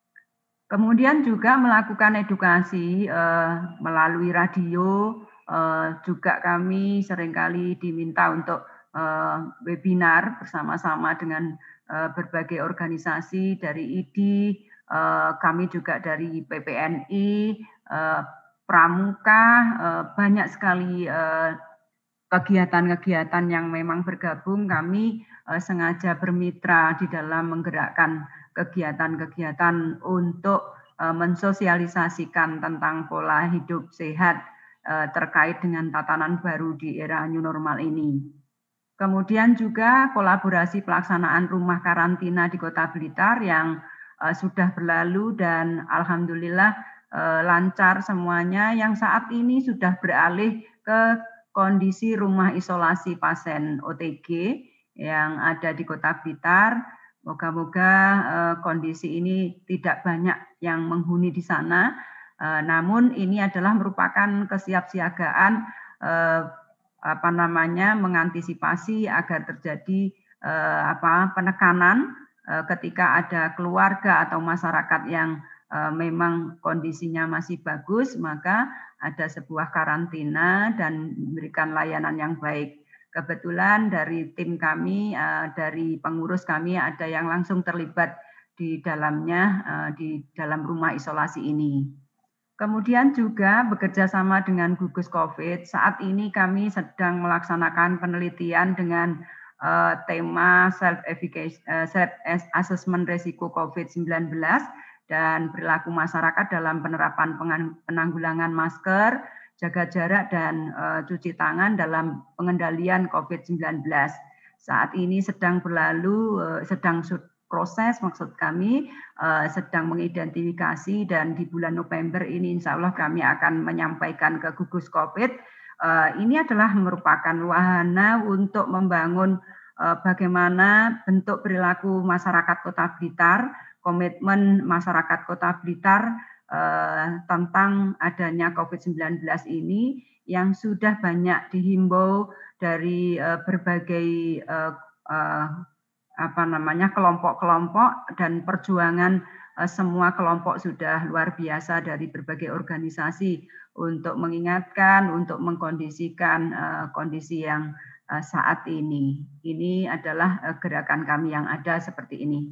H: Kemudian juga melakukan edukasi uh, melalui radio. Uh, juga kami seringkali diminta untuk uh, webinar bersama-sama dengan uh, berbagai organisasi dari I D I, uh, kami juga dari P P N I, uh, Pramuka, uh, banyak sekali kegiatan-kegiatan uh, yang memang bergabung. Kami uh, sengaja bermitra di dalam menggerakkan kegiatan-kegiatan untuk uh, mensosialisasikan tentang pola hidup sehat terkait dengan tatanan baru di era new normal ini. Kemudian juga kolaborasi pelaksanaan rumah karantina di Kota Blitar yang uh, sudah berlalu dan alhamdulillah uh, lancar semuanya, yang saat ini sudah beralih ke kondisi rumah isolasi pasien O T G yang ada di Kota Blitar. Moga-moga uh, kondisi ini tidak banyak yang menghuni di sana. Uh, namun ini adalah merupakan kesiapsiagaan uh, apa namanya mengantisipasi agar terjadi uh, apa penekanan uh, ketika ada keluarga atau masyarakat yang uh, memang kondisinya masih bagus, maka ada sebuah karantina dan memberikan layanan yang baik. Kebetulan dari tim kami, uh, dari pengurus kami ada yang langsung terlibat di dalamnya, uh, di dalam rumah isolasi ini. Kemudian juga bekerja sama dengan gugus COVID, saat ini kami sedang melaksanakan penelitian dengan uh, tema self-efficacy, uh, self-assessment risiko COVID sembilan belas dan perilaku masyarakat dalam penerapan penanggulangan masker, jaga jarak, dan uh, cuci tangan dalam pengendalian COVID sembilan belas. Saat ini sedang berlalu, uh, sedang proses, maksud kami uh, sedang mengidentifikasi, dan di bulan November ini insya Allah kami akan menyampaikan ke gugus COVID. Uh, ini adalah merupakan wahana untuk membangun uh, bagaimana bentuk perilaku masyarakat Kota Blitar, komitmen masyarakat Kota Blitar uh, tentang adanya COVID sembilan belas ini yang sudah banyak dihimbau dari uh, berbagai uh, uh, apa namanya kelompok-kelompok, dan perjuangan uh, semua kelompok sudah luar biasa dari berbagai organisasi untuk mengingatkan, untuk mengkondisikan uh, kondisi yang uh, saat ini. Ini adalah uh, gerakan kami yang ada seperti ini.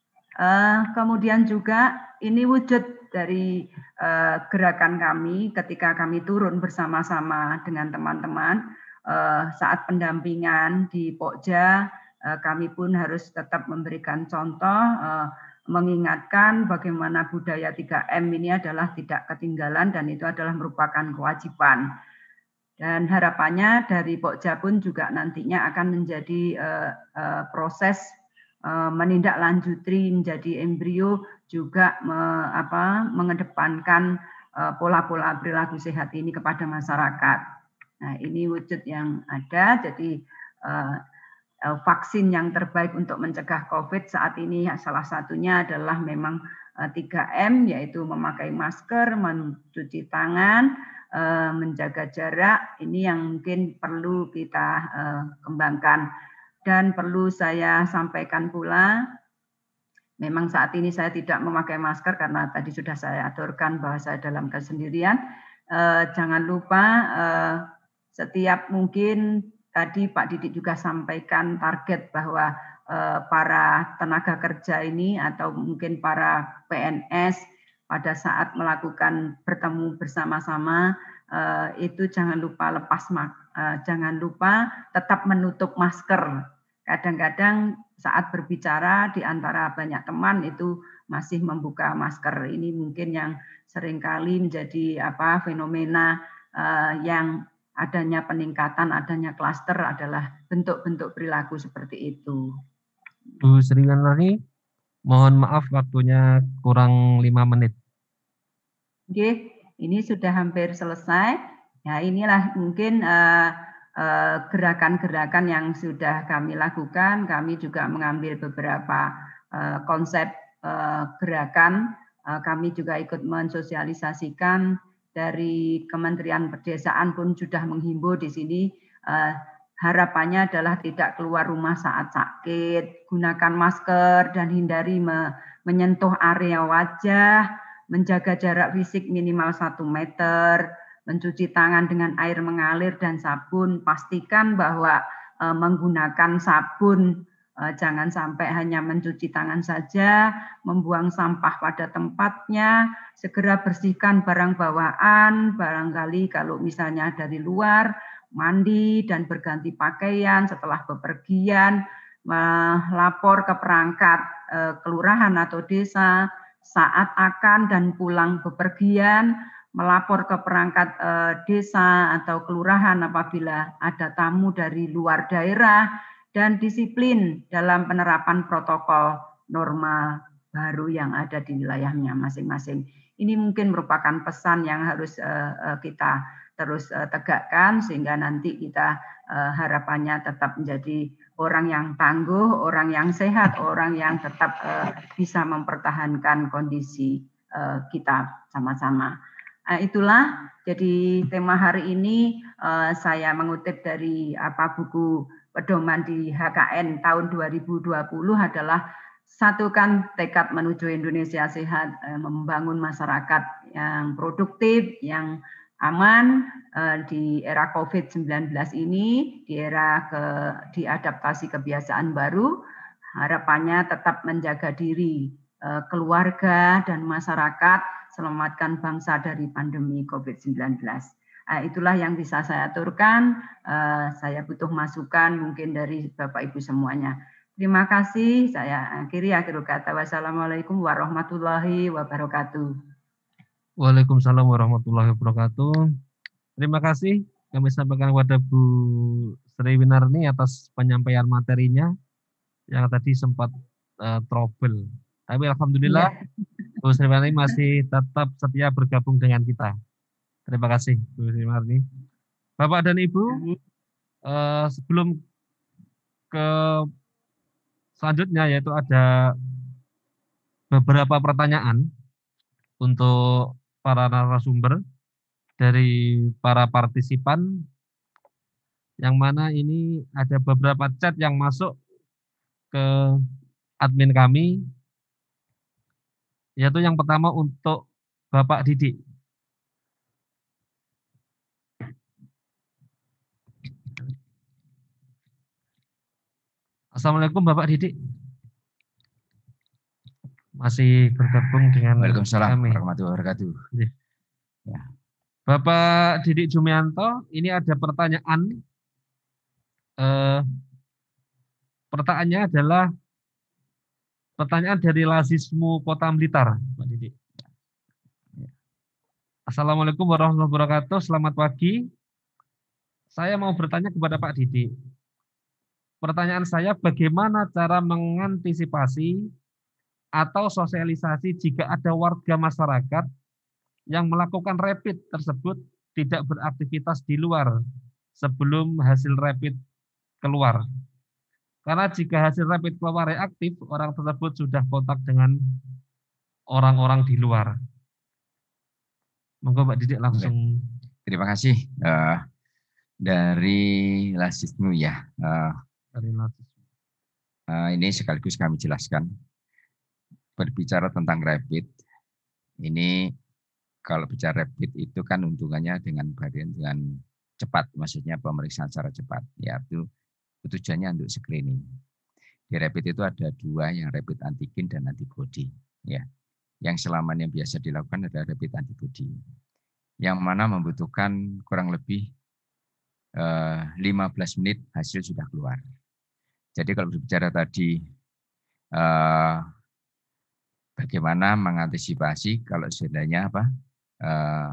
H: Uh, kemudian juga ini wujud dari uh, gerakan kami ketika kami turun bersama-sama dengan teman-teman uh, saat pendampingan di Pokja. Kami pun harus tetap memberikan contoh, mengingatkan bagaimana budaya tiga M ini adalah tidak ketinggalan dan itu adalah merupakan kewajiban. Dan harapannya dari Pokja pun juga nantinya akan menjadi proses menindaklanjuti menjadi embrio, juga apa, mengedepankan pola-pola perilaku sehat ini kepada masyarakat. Nah, ini wujud yang ada, jadi vaksin yang terbaik untuk mencegah COVID saat ini salah satunya adalah memang tiga M, yaitu memakai masker, mencuci tangan, menjaga jarak. Ini yang mungkin perlu kita kembangkan. Dan perlu saya sampaikan pula, memang saat ini saya tidak memakai masker karena tadi sudah saya aturkan bahwa saya dalam kesendirian. Jangan lupa setiap mungkin tadi Pak Didik juga sampaikan target bahwa eh, para tenaga kerja ini atau mungkin para P N S pada saat melakukan bertemu bersama-sama uh, itu jangan lupa lepas uh, jangan lupa tetap menutup masker. Kadang-kadang saat berbicara di antara banyak teman itu masih membuka masker. Ini mungkin yang seringkali menjadi apa fenomena uh, yang adanya peningkatan, adanya klaster adalah bentuk-bentuk perilaku seperti itu.
I: Bu Sri Winarni, mohon maaf waktunya kurang lima menit.
H: Oke, ini sudah hampir selesai. Ya, inilah mungkin gerakan-gerakan uh, uh, yang sudah kami lakukan. Kami juga mengambil beberapa uh, konsep uh, gerakan. Uh, kami juga ikut mensosialisasikan. Dari Kementerian Pedesaan pun sudah menghimbau di sini. Uh, harapannya adalah tidak keluar rumah saat sakit, gunakan masker dan hindari me menyentuh area wajah, menjaga jarak fisik minimal satu meter, mencuci tangan dengan air mengalir dan sabun, pastikan bahwa e, menggunakan sabun, e, jangan sampai hanya mencuci tangan saja, membuang sampah pada tempatnya, segera bersihkan barang bawaan, barangkali kalau misalnya dari luar, mandi dan berganti pakaian setelah bepergian, melapor ke perangkat e, kelurahan atau desa saat akan dan pulang bepergian, melapor ke perangkat e, desa atau kelurahan apabila ada tamu dari luar daerah, dan disiplin dalam penerapan protokol norma baru yang ada di wilayahnya masing-masing. Ini mungkin merupakan pesan yang harus e, e, kita terus uh, tegakkan sehingga nanti kita uh, harapannya tetap menjadi orang yang tangguh, orang yang sehat, orang yang tetap uh, bisa mempertahankan kondisi uh, kita sama-sama. Uh, itulah jadi tema hari ini uh, saya mengutip dari apa buku pedoman di H K N tahun dua ribu dua puluh adalah satukan tekad menuju Indonesia sehat, uh, membangun masyarakat yang produktif, yang aman uh, di era COVID sembilan belas ini, di era ke, diadaptasi kebiasaan baru, harapannya tetap menjaga diri, uh, keluarga dan masyarakat, selamatkan bangsa dari pandemi COVID sembilan belas. Uh, itulah yang bisa saya aturkan, uh, saya butuh masukan mungkin dari Bapak Ibu semuanya. Terima kasih, saya akhiri akhirul kata. Wassalamualaikum warahmatullahi wabarakatuh.
I: Waalaikumsalam warahmatullahi wabarakatuh. Terima kasih kami sampaikan kepada Bu Sri Winarni atas penyampaian materinya yang tadi sempat uh, trouble. Tapi alhamdulillah ya. Bu Sri Winarni masih tetap setia bergabung dengan kita. Terima kasih Bu Sri Winarni. Bapak dan Ibu, uh, sebelum ke selanjutnya yaitu ada beberapa pertanyaan untuk para narasumber dari para partisipan, yang mana ini ada beberapa chat yang masuk ke admin kami, yaitu yang pertama untuk Bapak Didik. Assalamualaikum Bapak Didik. Masih bergabung dengan
G: Waalaikumsalam
I: kami.
G: Warahmatullahi wabarakatuh.
I: Ya. Bapak Didik Jumianto, ini ada pertanyaan. Eh, pertanyaannya adalah pertanyaan dari Lazismu Kota Blitar, Pak Didik. Assalamualaikum warahmatullahi wabarakatuh. Selamat pagi. Saya mau bertanya kepada Pak Didik. Pertanyaan saya, bagaimana cara mengantisipasi atau sosialisasi jika ada warga masyarakat yang melakukan rapid tersebut tidak beraktivitas di luar sebelum hasil rapid keluar. Karena jika hasil rapid keluar reaktif, orang tersebut sudah kontak dengan orang-orang di luar. Monggo Mbak Didik langsung.
G: Terima kasih uh, dari Lazismu ya. Uh,
I: dari Lazismu.
G: Uh, ini sekaligus kami jelaskan. Berbicara tentang rapid, ini kalau bicara rapid itu kan untungannya dengan varian dengan cepat, maksudnya pemeriksaan secara cepat. Ya, itu tujuannya untuk screening. Di rapid itu ada dua, yang rapid antigen dan antibody. Ya, yang selamanya biasa dilakukan adalah rapid antibody. yang mana membutuhkan kurang lebih eh, lima belas menit hasil sudah keluar. Jadi kalau berbicara tadi eh, bagaimana mengantisipasi kalau seandainya apa eh,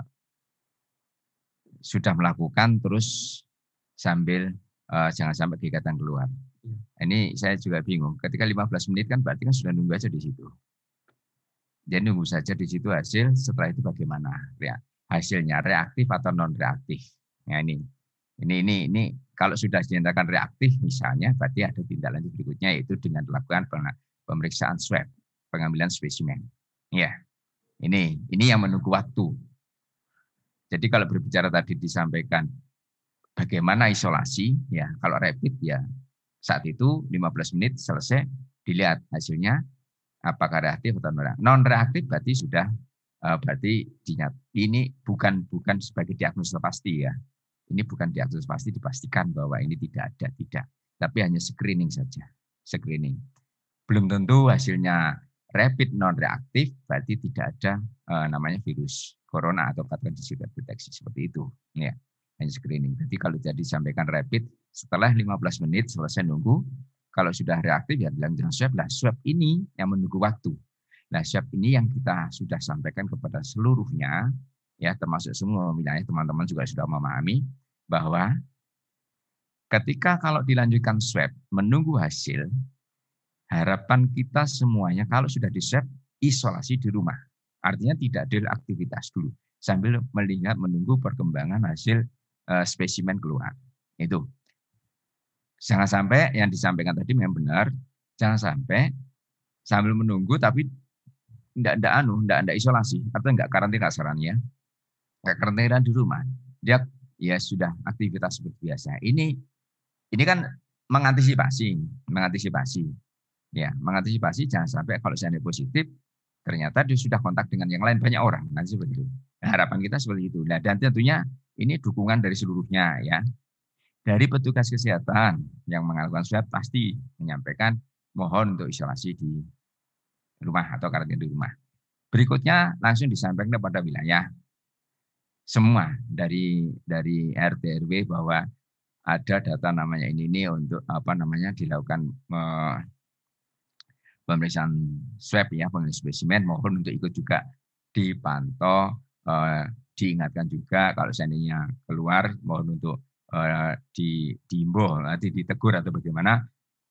G: sudah melakukan terus sambil eh, jangan sampai kegiatan keluar. Ini saya juga bingung. Ketika lima belas menit kan berarti kan sudah nunggu aja di situ. Jadi nunggu saja di situ hasil. Setelah itu bagaimana ya hasilnya, reaktif atau non reaktif. Nah ini, ini, ini, ini kalau sudah dinyatakan reaktif misalnya, berarti ada tindak lanjut berikutnya yaitu dengan melakukan pemeriksaan swab, pengambilan spesimen. Ya, ini, ini yang menunggu waktu. Jadi kalau berbicara tadi disampaikan bagaimana isolasi, ya kalau rapid ya saat itu lima belas menit selesai, dilihat hasilnya apakah reaktif atau non reaktif, berarti sudah berarti dinyat. Ini bukan bukan sebagai diagnosis pasti ya. Ini bukan diagnosis pasti dipastikan bahwa ini tidak ada, tidak. Tapi hanya screening saja, screening. Belum tentu hasilnya rapid non reaktif, berarti tidak ada eh, namanya virus corona atau katakan sudah deteksi seperti itu. Ya, hanya screening. Jadi kalau jadi disampaikan rapid setelah lima belas menit selesai nunggu, kalau sudah reaktif ya dilanjutkan swab. Lah swab ini yang menunggu waktu. Nah swab ini yang kita sudah sampaikan kepada seluruhnya, ya termasuk semua wilayah, teman-teman juga sudah memahami bahwa ketika kalau dilanjutkan swab menunggu hasil, harapan kita semuanya kalau sudah di swab isolasi di rumah. Artinya tidak ada aktivitas dulu sambil melihat menunggu perkembangan hasil uh, spesimen keluar. Itu. Jangan sampai yang disampaikan tadi memang benar, jangan sampai sambil menunggu tapi tidak ada anu, tidak ada isolasi, atau enggak karantina sarannya, enggak karantina di rumah. Dia ya sudah aktivitas seperti biasa. Ini ini kan mengantisipasi, mengantisipasi. Ya, mengantisipasi jangan sampai kalau seandainya positif ternyata dia sudah kontak dengan yang lain banyak orang. Nanti seperti itu. Nah, harapan kita seperti itu. Nah, dan tentunya ini dukungan dari seluruhnya ya. Dari petugas kesehatan yang melakukan swab pasti menyampaikan mohon untuk isolasi di rumah atau karantina di rumah. Berikutnya langsung disampaikan kepada wilayah semua dari dari R T R W bahwa ada data namanya ini ini untuk apa namanya dilakukan eh, pemeriksaan swab ya, pemeriksaan spesimen, mohon untuk ikut juga dipantau, eh, diingatkan juga kalau seandainya keluar mohon untuk Uh, di diimbau, nanti ditegur atau bagaimana,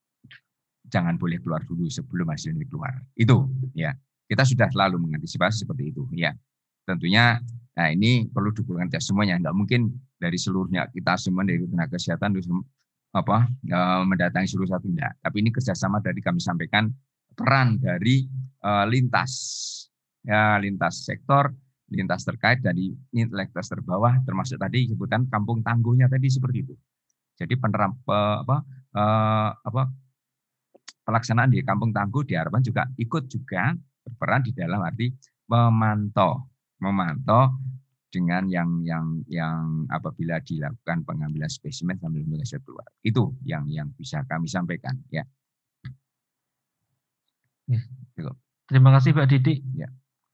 G: jangan boleh keluar dulu sebelum hasilnya keluar. Itu ya, kita sudah selalu mengantisipasi seperti itu ya. Tentunya, nah ini perlu dukungan kita semuanya. Enggak mungkin dari seluruhnya kita semua dari tenaga kesehatan apa uh, mendatangi seluruh satu enggak. Tapi ini kerjasama dari kami sampaikan peran dari uh, lintas ya lintas sektor, lintas terkait dari lintas terbawah, termasuk tadi disebutkan kampung tangguhnya tadi seperti itu. Jadi penerap apa, eh, apa pelaksanaan di kampung tangguh diharapkan juga ikut juga berperan di dalam arti memantau, memantau dengan yang yang yang apabila dilakukan pengambilan spesimen sambil menunggu hasil keluar. Itu yang yang bisa kami sampaikan ya.
I: Ya. Terima kasih Pak Didi.
G: Ya.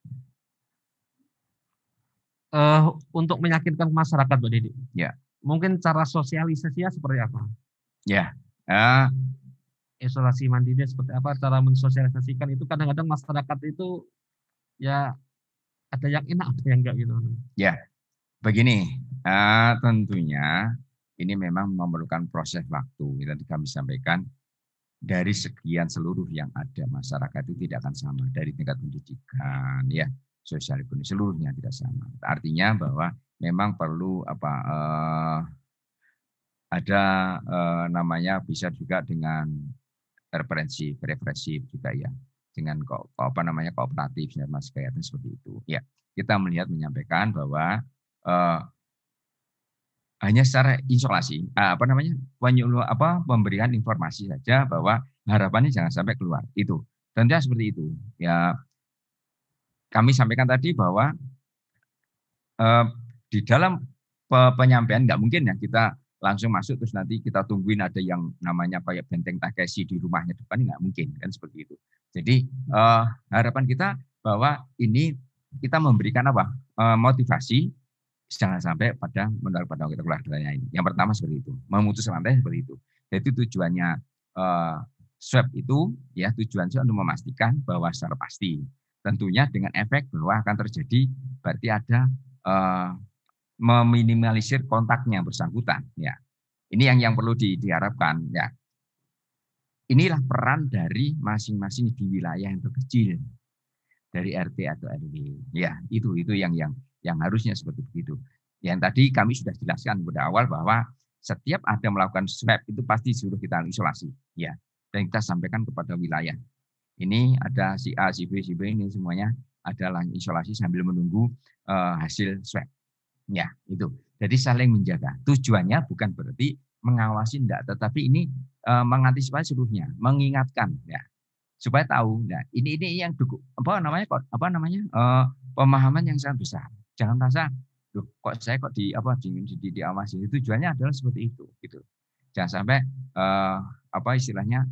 I: Uh, untuk meyakinkan masyarakat, Pak Didi,
G: ya,
I: mungkin cara sosialisasinya seperti apa?
G: Ya, uh,
I: isolasi mandiri seperti apa? Cara mensosialisasikan itu kadang-kadang masyarakat itu ya ada yang enak, ada yang enggak gitu.
G: Ya, begini, uh, tentunya ini memang memerlukan proses waktu. Tadi kami sampaikan dari sekian seluruh yang ada masyarakat itu tidak akan sama dari tingkat pendidikan, ya. Sosial ekonomi seluruhnya tidak sama. Artinya bahwa memang perlu apa eh, ada eh, namanya bisa juga dengan referensi, referensi juga ya, dengan kok apa namanya kooperatif dan mas kegiatan seperti itu. Ya, kita melihat menyampaikan bahwa eh, hanya secara isolasi, eh, apa namanya penyuluh apa memberikan informasi saja bahwa harapannya jangan sampai keluar itu. Tentunya seperti itu. Ya. Kami sampaikan tadi bahwa eh, di dalam pe penyampaian nggak mungkin ya kita langsung masuk terus nanti kita tungguin ada yang namanya kayak benteng Takeshi di rumahnya depan, nggak mungkin kan seperti itu. Jadi eh, harapan kita bahwa ini kita memberikan apa eh, motivasi jangan sampai pada menular pada anggota keluarganya ini. Yang pertama seperti itu, memutus rantai seperti itu. Jadi tujuannya eh, swab itu ya tujuannya untuk memastikan bahwa secara pasti, tentunya dengan efek bahwa akan terjadi berarti ada eh, meminimalisir kontaknya bersangkutan. Ya, ini yang yang perlu di, diharapkan. Ya, inilah peran dari masing-masing di wilayah yang terkecil, dari R T atau R W. Ya, itu itu yang yang yang harusnya seperti begitu. Yang tadi kami sudah jelaskan pada awal bahwa setiap ada melakukan swab itu pasti suruh kita isolasi, ya. Dan kita sampaikan kepada wilayah. Ini ada si A, si B, si B ini semuanya adalah isolasi sambil menunggu uh, hasil swab. Ya, itu. Jadi saling menjaga. Tujuannya bukan berarti mengawasi enggak, tetapi ini uh, mengantisipasi seluruhnya, mengingatkan, ya, supaya tahu. Nah, ini ini yang duku, apa namanya kok apa namanya uh, pemahaman yang sangat besar. Jangan merasa, loh, kok saya kok di apa di, di, di diawasi. Tujuannya adalah seperti itu, gitu. Jangan sampai uh, apa istilahnya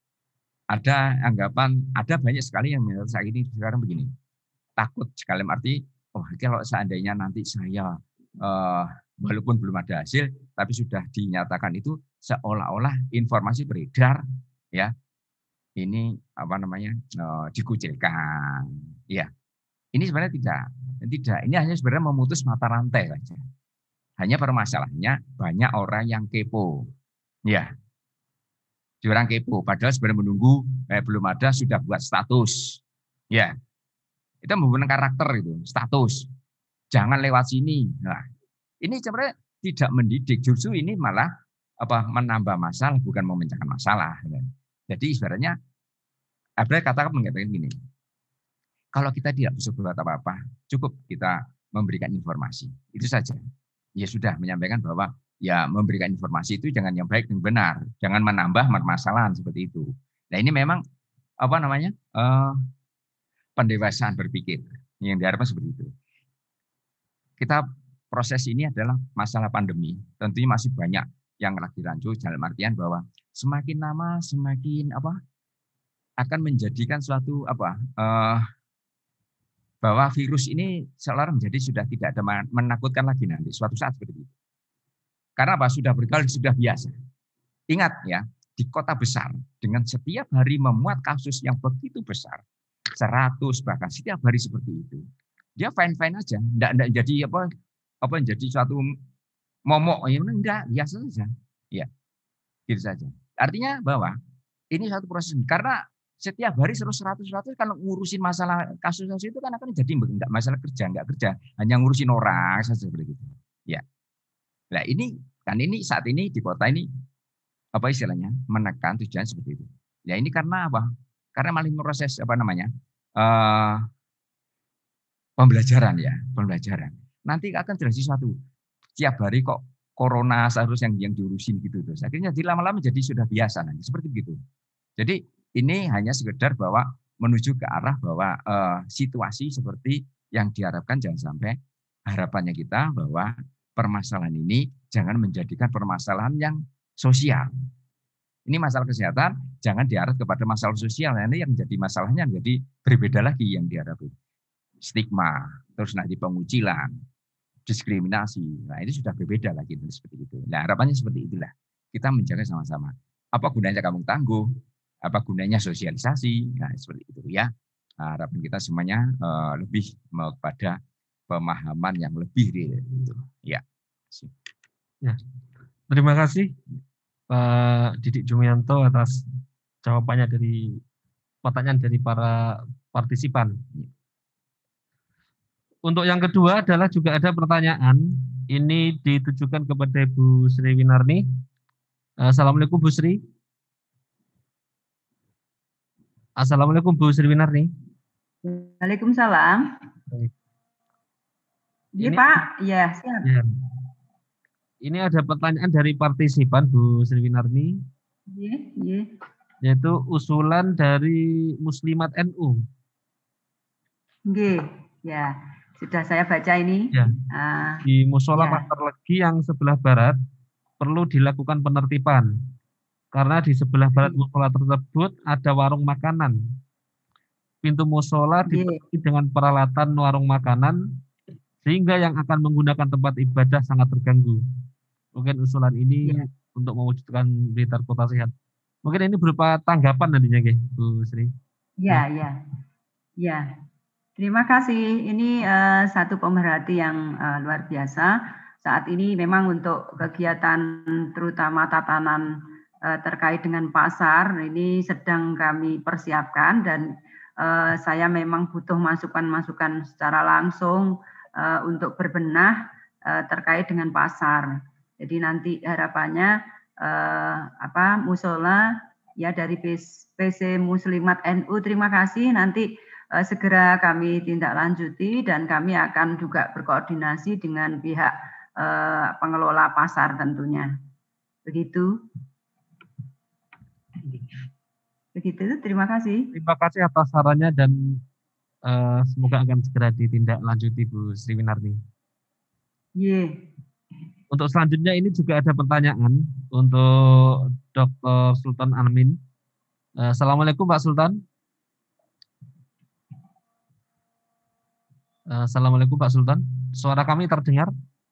G: ada anggapan, ada banyak sekali yang menurut saya ini sekarang begini, takut sekali arti, oh kalau seandainya nanti saya uh, walaupun belum ada hasil, tapi sudah dinyatakan itu seolah-olah informasi beredar, ya, ini apa namanya uh, dikucilkan, ya. Ini sebenarnya tidak, tidak. Ini hanya sebenarnya memutus mata rantai saja. Hanya permasalahannya banyak orang yang kepo, ya. Orang kepo, padahal sebenarnya menunggu eh, belum ada sudah buat status, ya. Itu menggunakan karakter itu, status. Jangan lewat sini. Nah, ini sebenarnya tidak mendidik, justru ini malah apa menambah masalah, bukan memecahkan masalah. Jadi sebenarnya Abdul katakan mengatakan gini, kalau kita tidak bisa berbuat apa-apa, cukup kita memberikan informasi, itu saja. Ya sudah menyampaikan bahwa ya memberikan informasi itu jangan yang baik dan benar, jangan menambah permasalahan seperti itu. Nah ini memang apa namanya uh, pendewasaan berpikir yang diharapkan seperti itu. Kita proses ini adalah masalah pandemi, tentunya masih banyak yang lagi lanjut dalam artian bahwa semakin lama semakin apa akan menjadikan suatu apa uh, bahwa virus ini seolah menjadi sudah tidak ada menakutkan lagi nanti suatu saat seperti itu. Karena apa? Sudah berkali sudah biasa. Ingat ya, di kota besar dengan setiap hari memuat kasus yang begitu besar, seratus bahkan setiap hari seperti itu, dia fine-fine aja, enggak enggak jadi apa apa jadi suatu momok, ya enggak, biasa saja. Ya, gitu saja. Artinya bahwa ini satu proses karena setiap hari seratus seratus kalau ngurusin masalah kasus-kasus itu kan akan jadi enggak masalah kerja, enggak kerja, hanya ngurusin orang saja seperti itu. Ya. Nah ini kan ini saat ini di kota ini apa istilahnya menekan tujuan seperti itu. Ya ini karena apa? Karena malah proses apa namanya uh, pembelajaran ya, pembelajaran. Nanti akan terjadi sesuatu. Tiap hari kok corona seharusnya yang yang diurusin gitu terus. Akhirnya jadi lama-lama jadi sudah biasa nanti seperti begitu. Jadi ini hanya sekedar bahwa menuju ke arah bahwa uh, situasi seperti yang diharapkan jangan sampai harapannya kita bahwa permasalahan ini jangan menjadikan permasalahan yang sosial. Ini masalah kesehatan, jangan diarah kepada masalah sosial. Nah, ini yang jadi masalahnya jadi berbeda lagi yang dihadapi. Stigma, terus nanti pengucilan, diskriminasi. Nah, ini sudah berbeda lagi seperti itu. Nah, harapannya seperti itulah. Kita menjaga sama-sama. Apa gunanya kamu tangguh? Apa gunanya sosialisasi? Nah, seperti itu ya. Nah, harapan kita semuanya uh, lebih kepada pemahaman yang lebih real. Ya.
I: Ya. Terima kasih Pak Didik Jumianto atas jawabannya dari pertanyaan dari para partisipan. Untuk yang kedua adalah juga ada pertanyaan. Ini ditujukan kepada Bu Sri Winarni. Assalamualaikum Bu Sri. Assalamualaikum Bu Sri Winarni.
H: Waalaikumsalam. Iya Pak, ya siap. Ya.
I: Ini ada pertanyaan dari partisipan Bu Sri Winarni.
H: Iya, iya.
I: Yaitu usulan dari Muslimat N U.
H: Oke, ya sudah saya baca ini.
I: Ya. Uh, Di Musola ya. Pasar Legi yang sebelah barat perlu dilakukan penertiban. Karena di sebelah barat musola tersebut ada warung makanan. Pintu musola dipenuhi dengan peralatan warung makanan sehingga yang akan menggunakan tempat ibadah sangat terganggu. Mungkin usulan ini
H: Ya.
I: untuk mewujudkan Blitar Kota Sehat. Mungkin ini berupa tanggapan nantinya, nggih, Bu Sri.
H: Ya, ya, ya. Terima kasih. Ini eh, satu pemerhati yang eh, luar biasa. Saat ini memang untuk kegiatan terutama tatanan eh, terkait dengan pasar ini sedang kami persiapkan dan eh, saya memang butuh masukan-masukan secara langsung eh, untuk berbenah eh, terkait dengan pasar. Jadi nanti harapannya eh, apa musola ya dari P C Muslimat N U, terima kasih. Nanti eh, segera kami tindak lanjuti dan kami akan juga berkoordinasi dengan pihak eh, pengelola pasar tentunya. Begitu. Begitu, terima kasih.
I: Terima kasih atas sarannya dan eh, semoga akan segera ditindaklanjuti, Bu Sri Winarni.
H: Ye.
I: Untuk selanjutnya ini juga ada pertanyaan untuk Doktor Sultan Amin. Eh, Assalamualaikum Pak Sultan. Eh, Assalamualaikum Pak Sultan. Suara kami terdengar?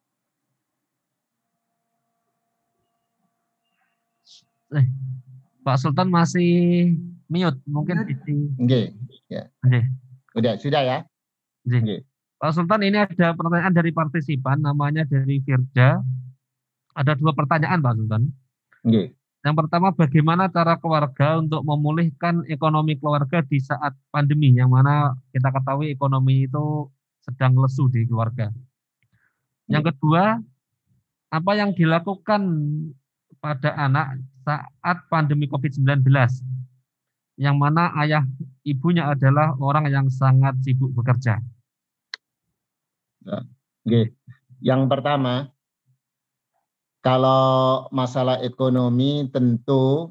I: Eh, Pak Sultan masih mute, mungkin di
J: Nggih, ya.
I: Nggih.
J: Udah, sudah ya?
I: Nggih.
J: Nggih.
I: Pak Sultan, ini ada pertanyaan dari partisipan, namanya dari Firda. Ada dua pertanyaan, Pak Sultan.
J: Nggih.
I: Yang pertama, bagaimana cara keluarga untuk memulihkan ekonomi keluarga di saat pandemi, yang mana kita ketahui ekonomi itu sedang lesu di keluarga. Yang kedua, apa yang dilakukan pada anak saat pandemi COVID sembilan belas, yang mana ayah ibunya adalah orang yang sangat sibuk bekerja.
J: Oke. Yang pertama, kalau masalah ekonomi tentu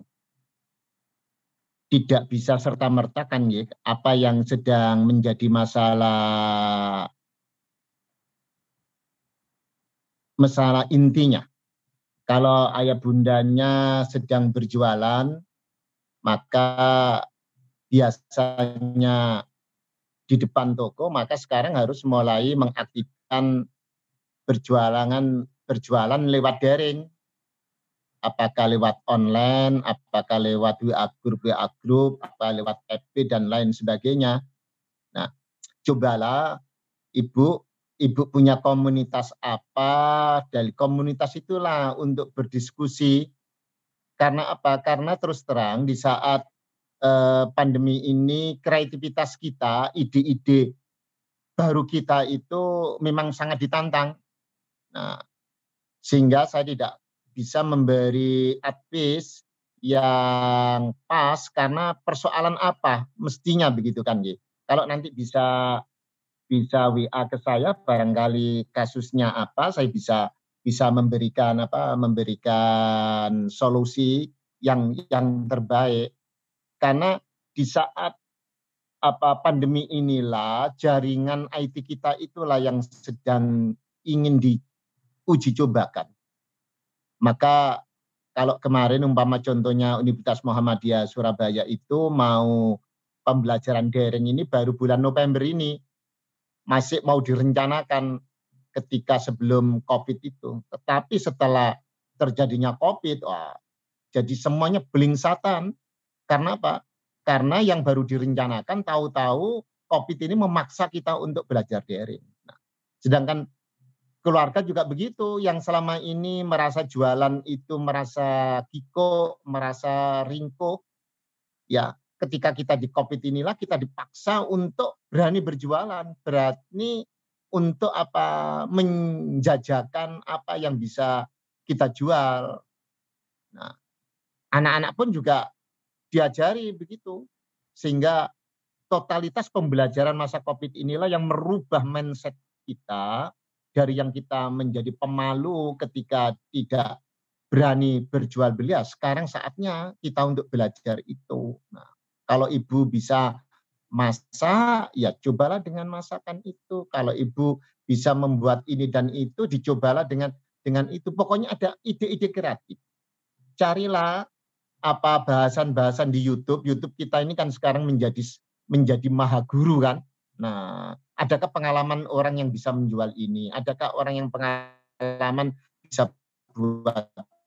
J: tidak bisa serta-merta kan ya, apa yang sedang menjadi masalah masalah intinya. Kalau ayah bundanya sedang berjualan, maka biasanya di depan toko, maka sekarang harus mulai mengaktifkan berjualan berjualan lewat daring. Apakah lewat online, apakah lewat W A group, W A group, apa lewat F B dan lain sebagainya. Nah, cobalah ibu ibu punya komunitas apa, dari komunitas itulah untuk berdiskusi. Karena apa? Karena terus terang di saat eh, pandemi ini kreativitas kita, ide-ide baru kita itu memang sangat ditantang. Nah, sehingga saya tidak bisa memberi advice yang pas karena persoalan apa mestinya begitu kan, G. Kalau nanti bisa bisa W A ke saya, barangkali kasusnya apa, saya bisa bisa memberikan apa memberikan solusi yang yang terbaik. Karena di saat apa pandemi inilah jaringan I T kita itulah yang sedang ingin diuji cobakan. Maka kalau kemarin umpama contohnya Universitas Muhammadiyah Surabaya itu mau pembelajaran daring ini baru bulan November ini, masih mau direncanakan ketika sebelum COVID itu. Tetapi setelah terjadinya COVID, wah, jadi semuanya belingsatan. Karena apa? Karena yang baru direncanakan tahu-tahu COVID ini memaksa kita untuk belajar daring. Nah, sedangkan keluarga juga begitu, yang selama ini merasa jualan itu merasa kiko, merasa ringko, ya ketika kita di COVID inilah kita dipaksa untuk berani berjualan, berani untuk apa menjajakan apa yang bisa kita jual. Nah, anak-anak pun juga diajari begitu, sehingga totalitas pembelajaran masa COVID inilah yang merubah mindset kita dari yang kita menjadi pemalu ketika tidak berani berjual beli. Sekarang saatnya kita untuk belajar itu. Nah, kalau ibu bisa masak, ya cobalah dengan masakan itu. Kalau ibu bisa membuat ini dan itu, dicobalah dengan dengan itu. Pokoknya ada ide-ide kreatif. Carilah apa bahasan-bahasan di YouTube. YouTube kita ini kan sekarang menjadi menjadi maha guru kan. Nah, Adakah pengalaman orang yang bisa menjual ini? Adakah orang yang pengalaman bisa buat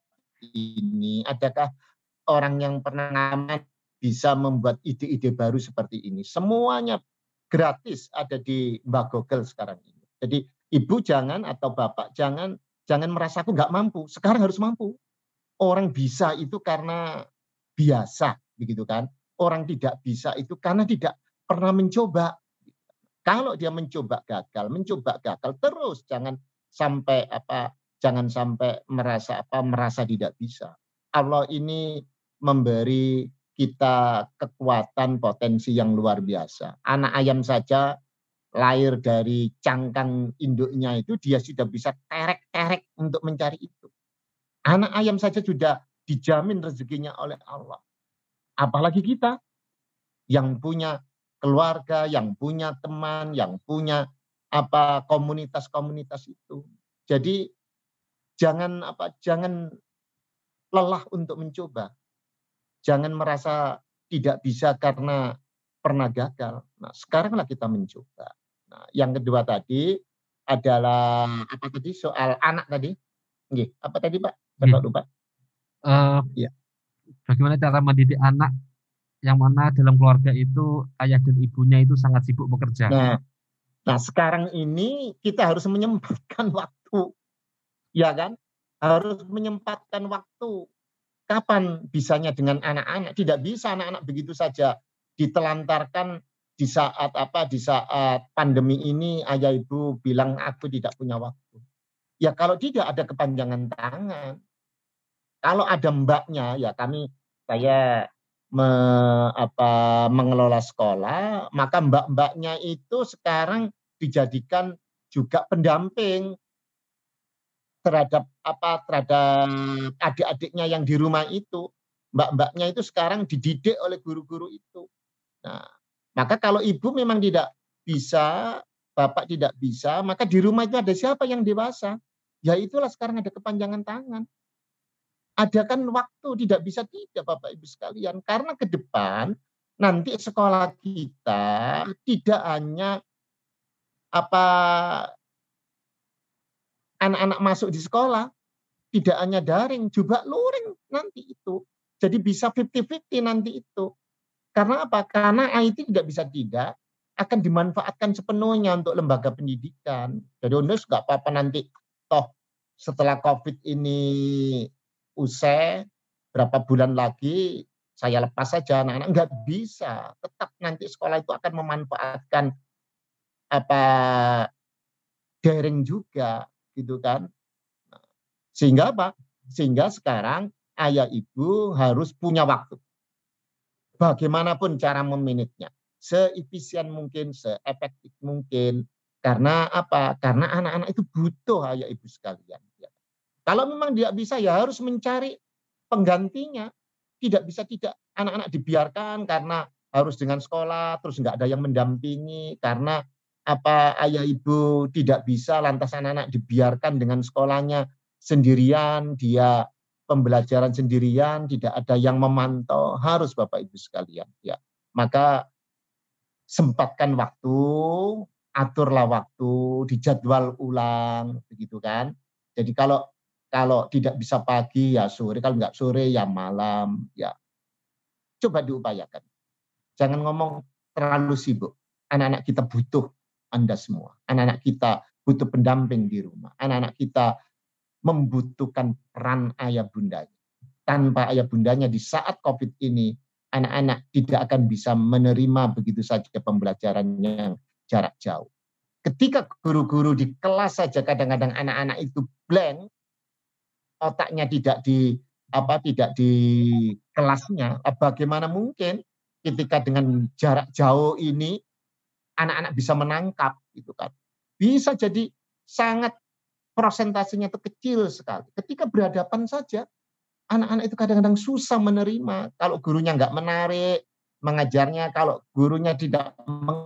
J: ini? Adakah orang yang pengalaman bisa membuat ide-ide baru seperti ini? Semuanya gratis ada di Mbak Google sekarang ini. Jadi ibu jangan atau bapak jangan jangan merasa aku nggak mampu. Sekarang harus mampu. Orang bisa itu karena biasa, begitu kan? Orang tidak bisa itu karena tidak pernah mencoba. Kalau dia mencoba gagal, mencoba gagal terus, jangan sampai apa, jangan sampai merasa apa, merasa tidak bisa. Allah ini memberi kita kekuatan potensi yang luar biasa. Anak ayam saja lahir dari cangkang induknya itu dia sudah bisa terek-terek untuk mencari itu. Anak ayam saja sudah dijamin rezekinya oleh Allah. Apalagi kita yang punya keluarga, yang punya teman, yang punya apa komunitas-komunitas itu. Jadi jangan apa jangan lelah untuk mencoba. Jangan merasa tidak bisa karena pernah gagal. Nah, sekaranglah kita mencoba. Nah, yang kedua tadi adalah apa tadi soal anak tadi? Nggih, apa tadi, Pak? Saya lupa.
I: Uh,
J: ya.
I: Bagaimana cara mendidik anak yang mana dalam keluarga itu ayah dan ibunya itu sangat sibuk bekerja.
J: Nah, nah sekarang ini kita harus menyempatkan waktu, ya kan? Harus menyempatkan waktu. Kapan bisanya dengan anak-anak? Tidak bisa anak-anak begitu saja ditelantarkan di saat apa? Di saat pandemi ini ayah ibu bilang aku tidak punya waktu. Ya kalau tidak ada kepanjangan tangan. Kalau ada mbaknya, ya kami saya Me, apa, mengelola sekolah, maka mbak-mbaknya itu sekarang dijadikan juga pendamping terhadap apa terhadap adik-adiknya yang di rumah itu. Mbak-mbaknya itu sekarang dididik oleh guru-guru itu. Nah, maka kalau ibu memang tidak bisa, bapak tidak bisa, maka di rumah itu ada siapa yang dewasa? Ya itulah sekarang ada kepanjangan tangan. Adakan waktu, tidak bisa tidak Bapak Ibu sekalian. Karena ke depan nanti sekolah kita tidak hanya apa anak-anak masuk di sekolah, tidak hanya daring, juga luring nanti itu. Jadi bisa lima puluh lima puluh nanti itu. Karena apa? Karena I T tidak bisa tidak akan dimanfaatkan sepenuhnya untuk lembaga pendidikan. Jadi Undus nggak apa-apa nanti toh setelah COVID ini usai berapa bulan lagi saya lepas saja anak-anak, nggak bisa. Tetap nanti sekolah itu akan memanfaatkan apa daring juga, gitu kan? Sehingga apa? Sehingga sekarang ayah ibu harus punya waktu. Bagaimanapun cara memanagenya, seefisien mungkin, seefektif mungkin. Karena apa? Karena anak-anak itu butuh ayah ibu sekalian. Kalau memang tidak bisa ya harus mencari penggantinya. Tidak bisa tidak anak-anak dibiarkan karena harus dengan sekolah terus nggak ada yang mendampingi karena apa ayah ibu tidak bisa lantas anak-anak dibiarkan dengan sekolahnya sendirian, dia pembelajaran sendirian, tidak ada yang memantau, harus Bapak Ibu sekalian ya. Maka sempatkan waktu, aturlah waktu, dijadwal ulang begitu kan. Jadi kalau Kalau tidak bisa pagi ya sore, kalau nggak sore ya malam, ya coba diupayakan. Jangan ngomong terlalu sibuk. Anak-anak kita butuh Anda semua. Anak-anak kita butuh pendamping di rumah. Anak-anak kita membutuhkan peran ayah bundanya. Tanpa ayah bundanya di saat COVID ini, anak-anak tidak akan bisa menerima begitu saja pembelajaran yang jarak jauh. Ketika guru-guru di kelas saja kadang-kadang anak-anak itu blank, otaknya tidak di apa tidak di kelasnya, bagaimana mungkin ketika dengan jarak jauh ini anak-anak bisa menangkap gitu kan. Bisa jadi sangat prosentasenya itu kecil sekali. Ketika berhadapan saja anak-anak itu kadang-kadang susah menerima kalau gurunya nggak menarik mengajarnya, kalau gurunya tidak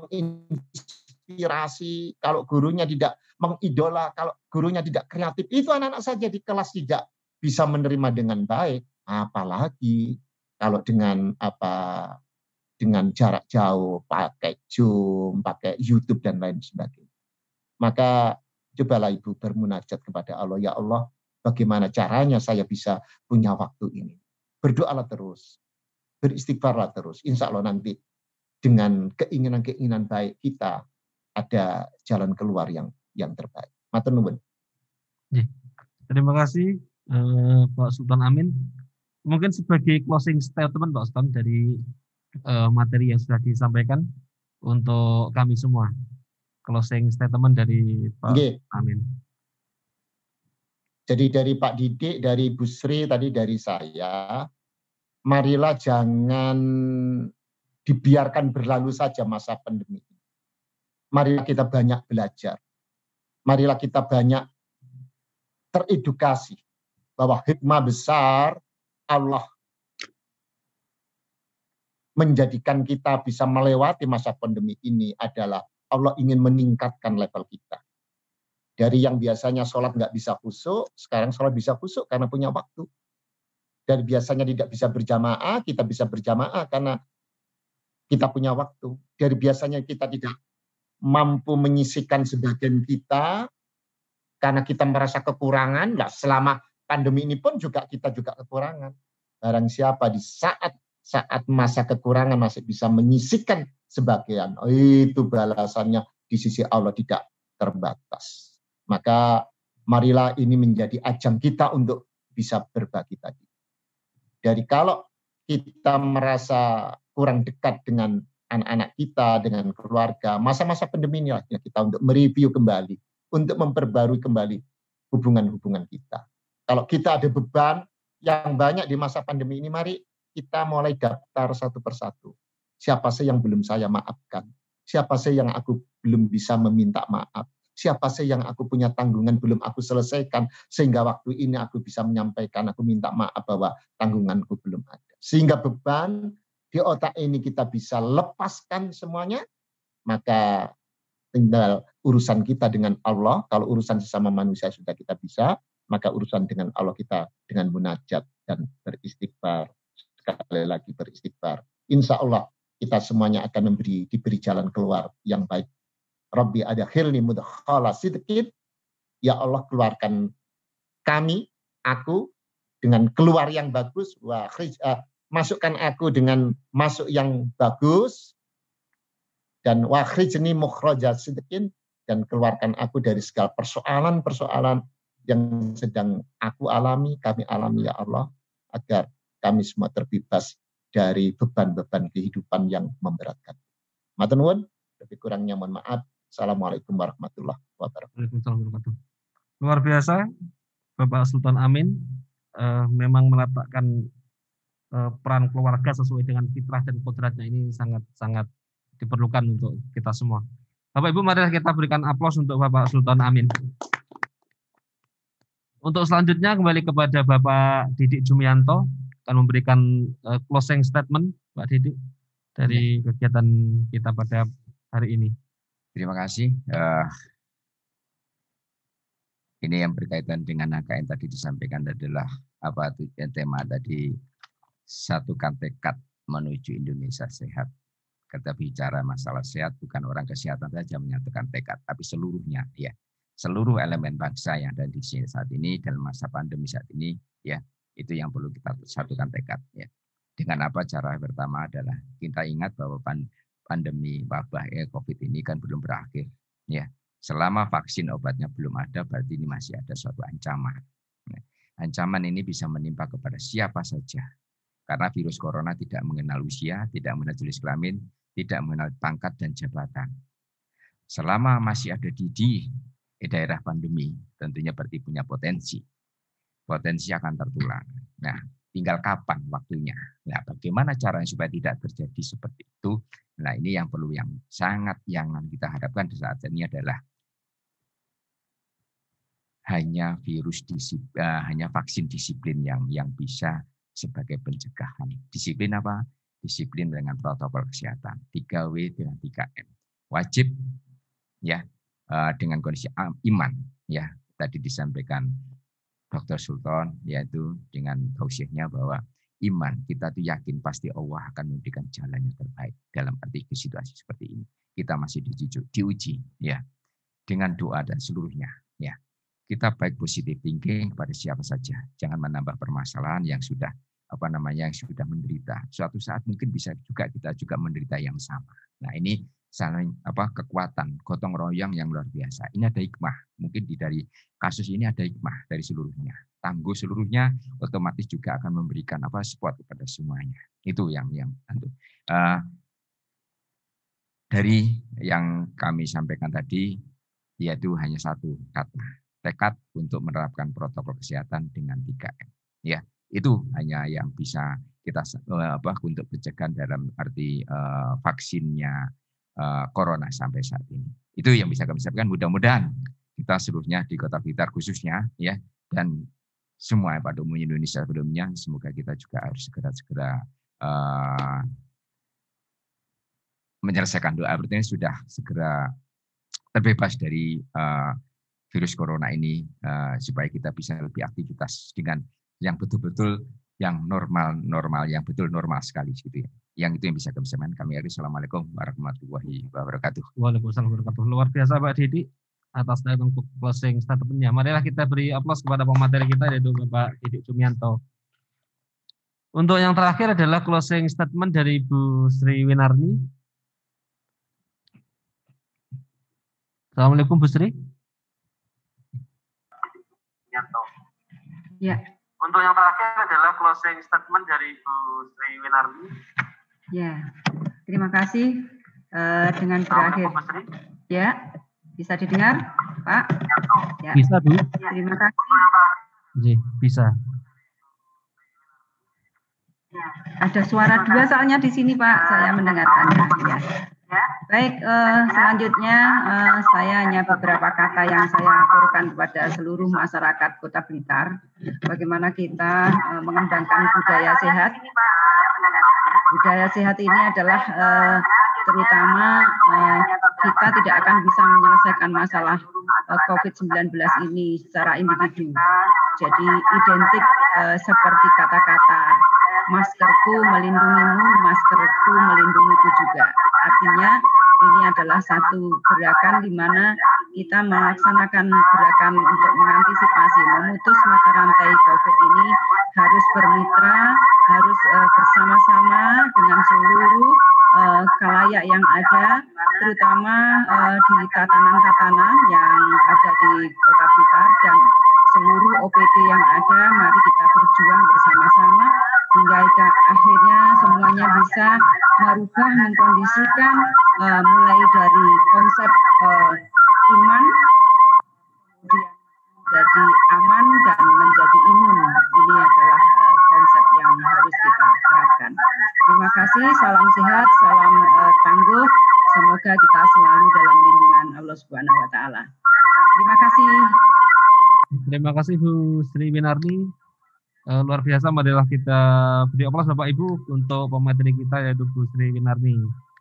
J: menginspirasi, kalau gurunya tidak mengidola, kalau gurunya tidak kreatif, itu anak-anak saja di kelas tidak bisa menerima dengan baik, apalagi kalau dengan apa dengan jarak jauh, pakai Zoom, pakai YouTube dan lain sebagainya. Maka cobalah Ibu bermunajat kepada Allah, ya Allah, bagaimana caranya saya bisa punya waktu ini. Berdoalah terus, beristighfarlah terus. Insya Allah nanti dengan keinginan-keinginan baik kita ada jalan keluar yang yang terbaik. Matur nuwun.
I: Terima kasih eh, Pak Sultan Amin. Mungkin sebagai closing statement Pak Sultan dari eh, materi yang sudah disampaikan untuk kami semua. Closing statement dari Pak
J: Oke.
I: Amin.
J: Jadi dari Pak Didik, dari Bu Sri, tadi dari saya, marilah jangan dibiarkan berlalu saja masa pandemi. Marilah kita banyak belajar. Marilah kita banyak teredukasi bahwa hikmah besar Allah menjadikan kita bisa melewati masa pandemi ini adalah Allah ingin meningkatkan level kita. Dari yang biasanya sholat nggak bisa khusyuk, sekarang sholat bisa khusyuk karena punya waktu. Dari biasanya tidak bisa berjamaah, kita bisa berjamaah karena kita punya waktu. Dari biasanya kita tidak mampu menyisihkan sebagian kita karena kita merasa kekurangan. Nah, selama pandemi ini pun juga kita juga kekurangan. Barang siapa di saat saat masa kekurangan masih bisa menyisihkan sebagian, oh, itu balasannya di sisi Allah tidak terbatas. Maka marilah ini menjadi ajang kita untuk bisa berbagi tadi. Dari kalau kita merasa kurang dekat dengan anak-anak kita, dengan keluarga, masa-masa pandemi ini ya kita untuk mereview kembali, untuk memperbarui kembali hubungan-hubungan kita. Kalau kita ada beban yang banyak di masa pandemi ini, mari kita mulai daftar satu persatu. Siapa sih yang belum saya maafkan? Siapa sih yang aku belum bisa meminta maaf? Siapa sih yang aku punya tanggungan belum aku selesaikan, sehingga waktu ini aku bisa menyampaikan, aku minta maaf bahwa tanggunganku belum ada. Sehingga beban di otak ini kita bisa lepaskan semuanya, maka tinggal urusan kita dengan Allah. Kalau urusan sesama manusia sudah kita bisa, maka urusan dengan Allah kita dengan munajat dan beristighfar. Sekali lagi beristighfar. Insya Allah kita semuanya akan memberi, diberi jalan keluar yang baik. Rabbi adkhilni mudkhala sidqin. Ya Allah, keluarkan kami, aku dengan keluar yang bagus. Wa uh, masukkan aku dengan masuk yang bagus. Dan wa khrijni mukhraja sidqin, dan keluarkan aku dari segala persoalan-persoalan yang sedang aku alami, kami alami ya Allah, agar kami semua terbebas dari beban-beban kehidupan yang memberatkan. Matur nuwun, lebih kurangnya mohon maaf. Assalamualaikum warahmatullahi wabarakatuh.
I: Luar biasa, Bapak Sultan Amin eh, memang meletakkan eh, peran keluarga sesuai dengan fitrah dan kodratnya ini sangat-sangat diperlukan untuk kita semua. Bapak Ibu, mari kita berikan aplaus untuk Bapak Sultan Amin. Untuk selanjutnya kembali kepada Bapak Didik Jumianto akan memberikan uh, closing statement, Pak Didik, dari kegiatan kita pada hari ini.
G: Terima kasih. Uh, ini yang berkaitan dengan angka yang tadi disampaikan adalah apa yang tema tadi, satukan tekad menuju Indonesia sehat. Kita bicara masalah sehat, bukan orang kesehatan saja menyatukan tekad, tapi seluruhnya, ya, seluruh elemen bangsa yang ada di sini saat ini dalam masa pandemi saat ini, ya, itu yang perlu kita satukan tekad. Ya. Dengan apa? Cara pertama adalah kita ingat bahwa pandemi wabah COVID ini kan belum berakhir. Ya, selama vaksin obatnya belum ada, berarti ini masih ada suatu ancaman. Nah, ancaman ini bisa menimpa kepada siapa saja. Karena virus corona tidak mengenal usia, tidak mengenal jenis kelamin, tidak mengenal pangkat dan jabatan. Selama masih ada di, di daerah pandemi, tentunya berarti punya potensi. Potensi akan tertular. Nah, tinggal kapan waktunya. Nah, bagaimana caranya supaya tidak terjadi seperti itu? Nah, ini yang perlu yang sangat yang kita harapkan di saat ini adalah hanya virus disiplin, uh, hanya vaksin disiplin yang yang bisa sebagai pencegahan. Disiplin apa? Disiplin dengan protokol kesehatan. tiga W dengan tiga M. Wajib ya uh, dengan kondisi iman ya. Tadi disampaikan Doktor Sultan, yaitu dengan tausiahnya bahwa iman, kita tuh yakin pasti Allah akan memberikan jalan yang terbaik dalam arti situasi seperti ini. Kita masih diuji, diuji ya dengan doa dan seluruhnya ya. Kita baik positive thinking kepada siapa saja, jangan menambah permasalahan yang sudah apa namanya yang sudah menderita. Suatu saat mungkin bisa juga kita juga menderita yang sama. Nah, ini saling apa kekuatan gotong royong yang luar biasa. Ini ada hikmah. Mungkin di dari kasus ini ada hikmah dari seluruhnya. Tangguh seluruhnya, otomatis juga akan memberikan apa support kepada semuanya. Itu yang yang tentu. Uh, dari yang kami sampaikan tadi, yaitu hanya satu kata, tekad untuk menerapkan protokol kesehatan dengan tiga M. Ya, itu hanya yang bisa kita uh, apa untuk pencegahan dalam arti uh, vaksinnya uh, corona sampai saat ini. Itu yang bisa kami sampaikan. Mudah-mudahan kita seluruhnya di Kota Blitar khususnya ya dan semua pada umumnya Indonesia sebelumnya, semoga kita juga harus segera-segera uh, menyelesaikan doa ini sudah segera terbebas dari uh, virus corona ini uh, supaya kita bisa lebih aktivitas dengan yang betul-betul yang normal-normal, yang betul normal sekali gitu ya. Yang itu yang bisa kami sampaikan. Kami hari Assalamualaikum warahmatullahi wabarakatuh.
I: Waalaikumsalam warahmatullahi wabarakatuh. Luar biasa Pak Didi atas untuk closing statementnya. Marilah kita beri aplaus kepada pemateri kita yaitu Bapak Didi Jumianto. Untuk yang terakhir adalah closing statement dari Ibu Sri Winarni. Assalamualaikum Bu Sri.
H: Ya.
I: Untuk yang terakhir adalah closing statement dari Bu Sri Winarni.
H: Ya, terima kasih. Uh, dengan berakhir. Ya. Bisa didengar, Pak?
I: Ya. Bisa, Bu.
H: Terima kasih.
I: Ji, bisa.
H: Ada suara dua soalnya di sini, Pak. Saya mendengarkannya. Ya. Baik, eh, selanjutnya eh, saya hanya beberapa kata yang saya aturkan kepada seluruh masyarakat Kota Blitar. Bagaimana kita eh, mengembangkan budaya sehat. Budaya sehat ini adalah eh, terutama eh, kita tidak akan bisa menyelesaikan masalah eh, COVID sembilan belas ini secara individu. Jadi identik eh, seperti kata-kata maskerku melindungimu, maskerku melindungiku juga. Artinya ini adalah satu gerakan di mana kita melaksanakan gerakan untuk mengantisipasi, memutus mata rantai COVID ini harus bermitra, harus uh, bersama-sama dengan seluruh uh, khalayak yang ada, terutama uh, di tatanan-tatanan yang ada di Kota Blitar dan seluruh O P D yang ada. Mari kita berjuang bersama-sama hingga akhirnya semuanya bisa merubah, mengkondisikan uh, mulai dari konsep uh, iman, kemudian menjadi aman dan menjadi imun. Ini adalah uh, konsep yang harus kita terapkan. Terima kasih, salam sehat, salam uh, tangguh. Semoga kita selalu dalam lindungan Allah Subhanahu wa taala. Terima kasih.
I: Terima kasih Bu Sri Winarni. Uh, luar biasa, marilah kita beri aplaus Bapak Ibu untuk pemateri kita yaitu Bu Sri Winarni.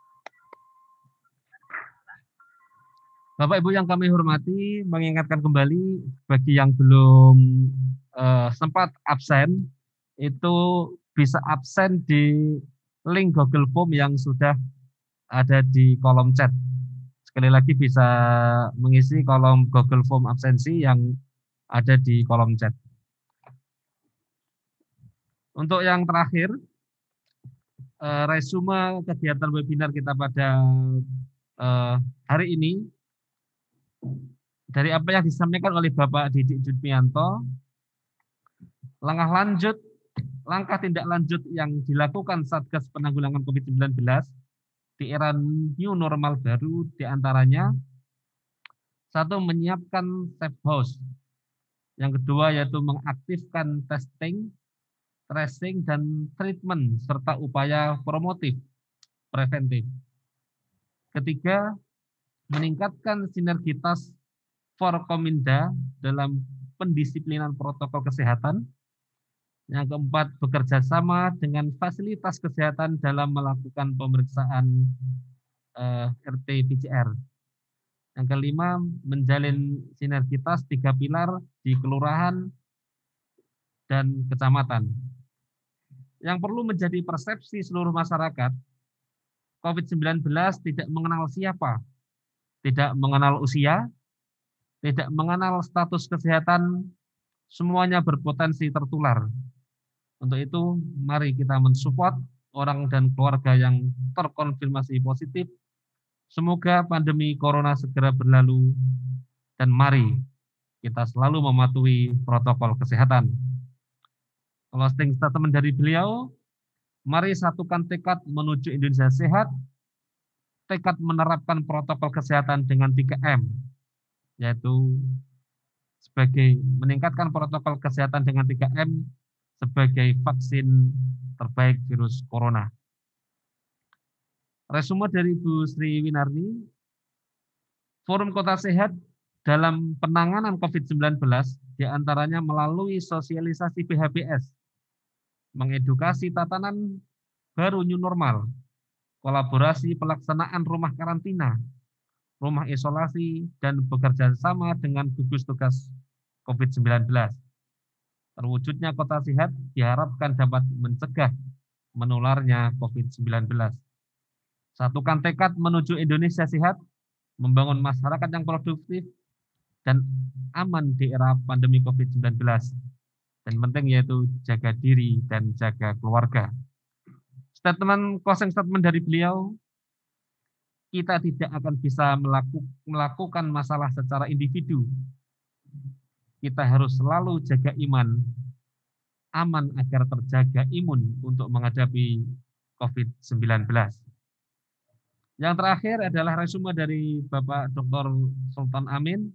I: Bapak Ibu yang kami hormati, mengingatkan kembali bagi yang belum uh, sempat absen, itu bisa absen di link Google Form yang sudah ada di kolom chat. Sekali lagi bisa mengisi kolom Google Form absensi yang ada di kolom chat. Untuk yang terakhir, resume kegiatan webinar kita pada hari ini, dari apa yang disampaikan oleh Bapak Didi Jumianto, langkah lanjut, langkah tindak lanjut yang dilakukan Satgas Penanggulangan COVID sembilan belas di era new normal baru diantaranya, satu, menyiapkan safe house. Yang kedua yaitu mengaktifkan testing, tracing, dan treatment, serta upaya promotif, preventif. Ketiga, meningkatkan sinergitas Forkominda dalam pendisiplinan protokol kesehatan. Yang keempat, bekerja sama dengan fasilitas kesehatan dalam melakukan pemeriksaan eh, R T P C R. Yang kelima, menjalin sinergitas tiga pilar di kelurahan dan kecamatan. yang perlu menjadi persepsi seluruh masyarakat, COVID sembilan belas tidak mengenal siapa, tidak mengenal usia, tidak mengenal status kesehatan, semuanya berpotensi tertular. Untuk itu, mari kita mensupport orang dan keluarga yang terkonfirmasi positif. Semoga pandemi corona segera berlalu, dan mari kita selalu mematuhi protokol kesehatan. Closing statement dari beliau, mari satukan tekad menuju Indonesia sehat, tekad menerapkan protokol kesehatan dengan tiga M, yaitu sebagai meningkatkan protokol kesehatan dengan tiga M sebagai vaksin terbaik virus corona. Resume dari Bu Sri Winarni, Forum Kota Sehat dalam penanganan COVID sembilan belas diantaranya melalui sosialisasi P H B S, mengedukasi tatanan baru new normal, kolaborasi pelaksanaan rumah karantina, rumah isolasi, dan bekerja sama dengan gugus tugas COVID sembilan belas. Terwujudnya kota sehat diharapkan dapat mencegah menularnya COVID sembilan belas. Satukan tekad menuju Indonesia sehat, membangun masyarakat yang produktif dan aman di era pandemi COVID sembilan belas. Dan penting yaitu jaga diri dan jaga keluarga. Statement closing statement dari beliau, kita tidak akan bisa melakukan masalah secara individu. Kita harus selalu jaga iman, aman agar terjaga imun untuk menghadapi COVID sembilan belas. Yang terakhir adalah resume dari Bapak Doktor Sultan Amin.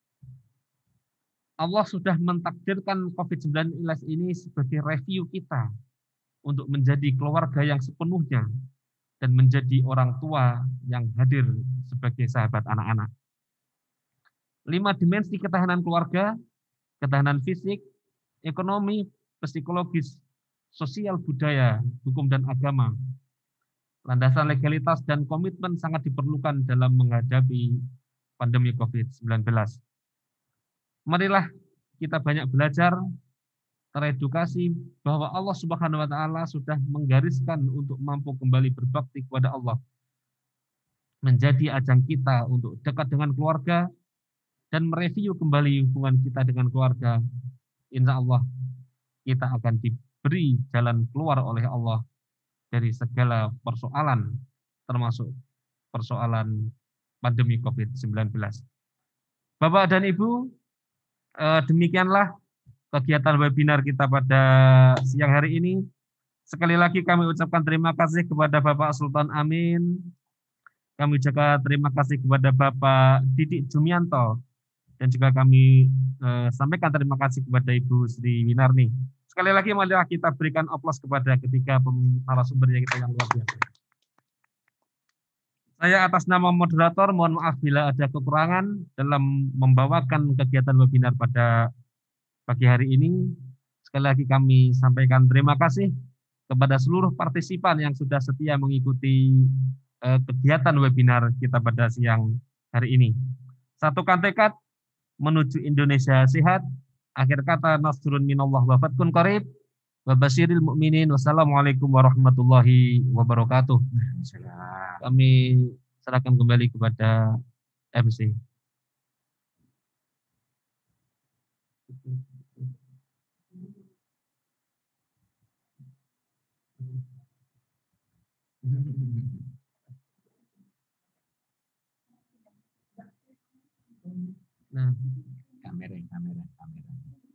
I: Allah sudah mentakdirkan COVID sembilan belas ini sebagai review kita untuk menjadi keluarga yang sepenuhnya dan menjadi orang tua yang hadir sebagai sahabat anak-anak. Lima dimensi ketahanan keluarga, ketahanan fisik, ekonomi, psikologis, sosial, budaya, hukum, dan agama. Landasan legalitas dan komitmen sangat diperlukan dalam menghadapi pandemi COVID sembilan belas. Marilah kita banyak belajar, teredukasi bahwa Allah Subhanahu wa taala sudah menggariskan untuk mampu kembali berbakti kepada Allah. Menjadi ajang kita untuk dekat dengan keluarga dan mereview kembali hubungan kita dengan keluarga. Insya Allah kita akan diberi jalan keluar oleh Allah dari segala persoalan, termasuk persoalan pandemi COVID sembilan belas. Bapak dan Ibu, demikianlah kegiatan webinar kita pada siang hari ini. Sekali lagi kami ucapkan terima kasih kepada Bapak Sultan Amin. Kami juga terima kasih kepada Bapak Didik Jumianto. Dan juga kami eh, sampaikan terima kasih kepada Ibu Sri Winarni. Sekali lagi marilah kita berikan aplaus kepada ketiga narasumber yang kita yang luar biasa. Saya atas nama moderator mohon maaf bila ada kekurangan dalam membawakan kegiatan webinar pada pagi hari ini. Sekali lagi kami sampaikan terima kasih kepada seluruh partisipan yang sudah setia mengikuti eh, kegiatan webinar kita pada siang hari ini. Satukan tekad menuju Indonesia sehat. Akhir kata, nasrun minallah wa fathun qarib wa basyiril mu'minin. Wassalamualaikum warahmatullahi wabarakatuh. Kami serahkan kembali kepada M C. Nah,
G: kamera, kamera, kamera.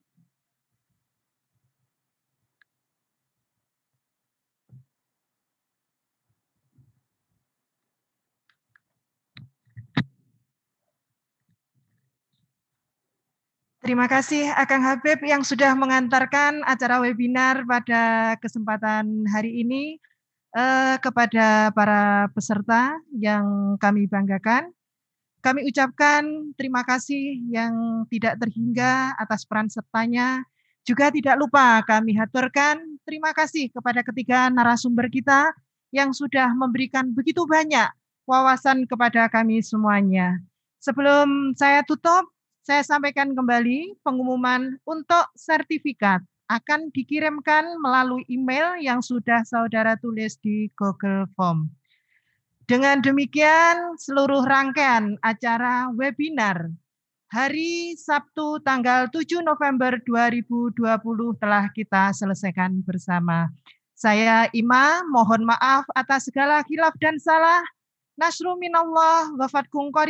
B: Terima kasih Akang Habib yang sudah mengantarkan acara webinar pada kesempatan hari ini eh, kepada para peserta yang kami banggakan. Kami ucapkan terima kasih yang tidak terhingga atas peran sertanya. Juga tidak lupa kami haturkan terima kasih kepada ketiga narasumber kita yang sudah memberikan begitu banyak wawasan kepada kami semuanya. Sebelum saya tutup, saya sampaikan kembali pengumuman untuk sertifikat akan dikirimkan melalui email yang sudah saudara tulis di Google Form. Dengan demikian, seluruh rangkaian acara webinar hari Sabtu tanggal tujuh November dua ribu dua puluh telah kita selesaikan bersama. Saya Ima, mohon maaf atas segala khilaf dan salah. Nasru minallah wa fatkum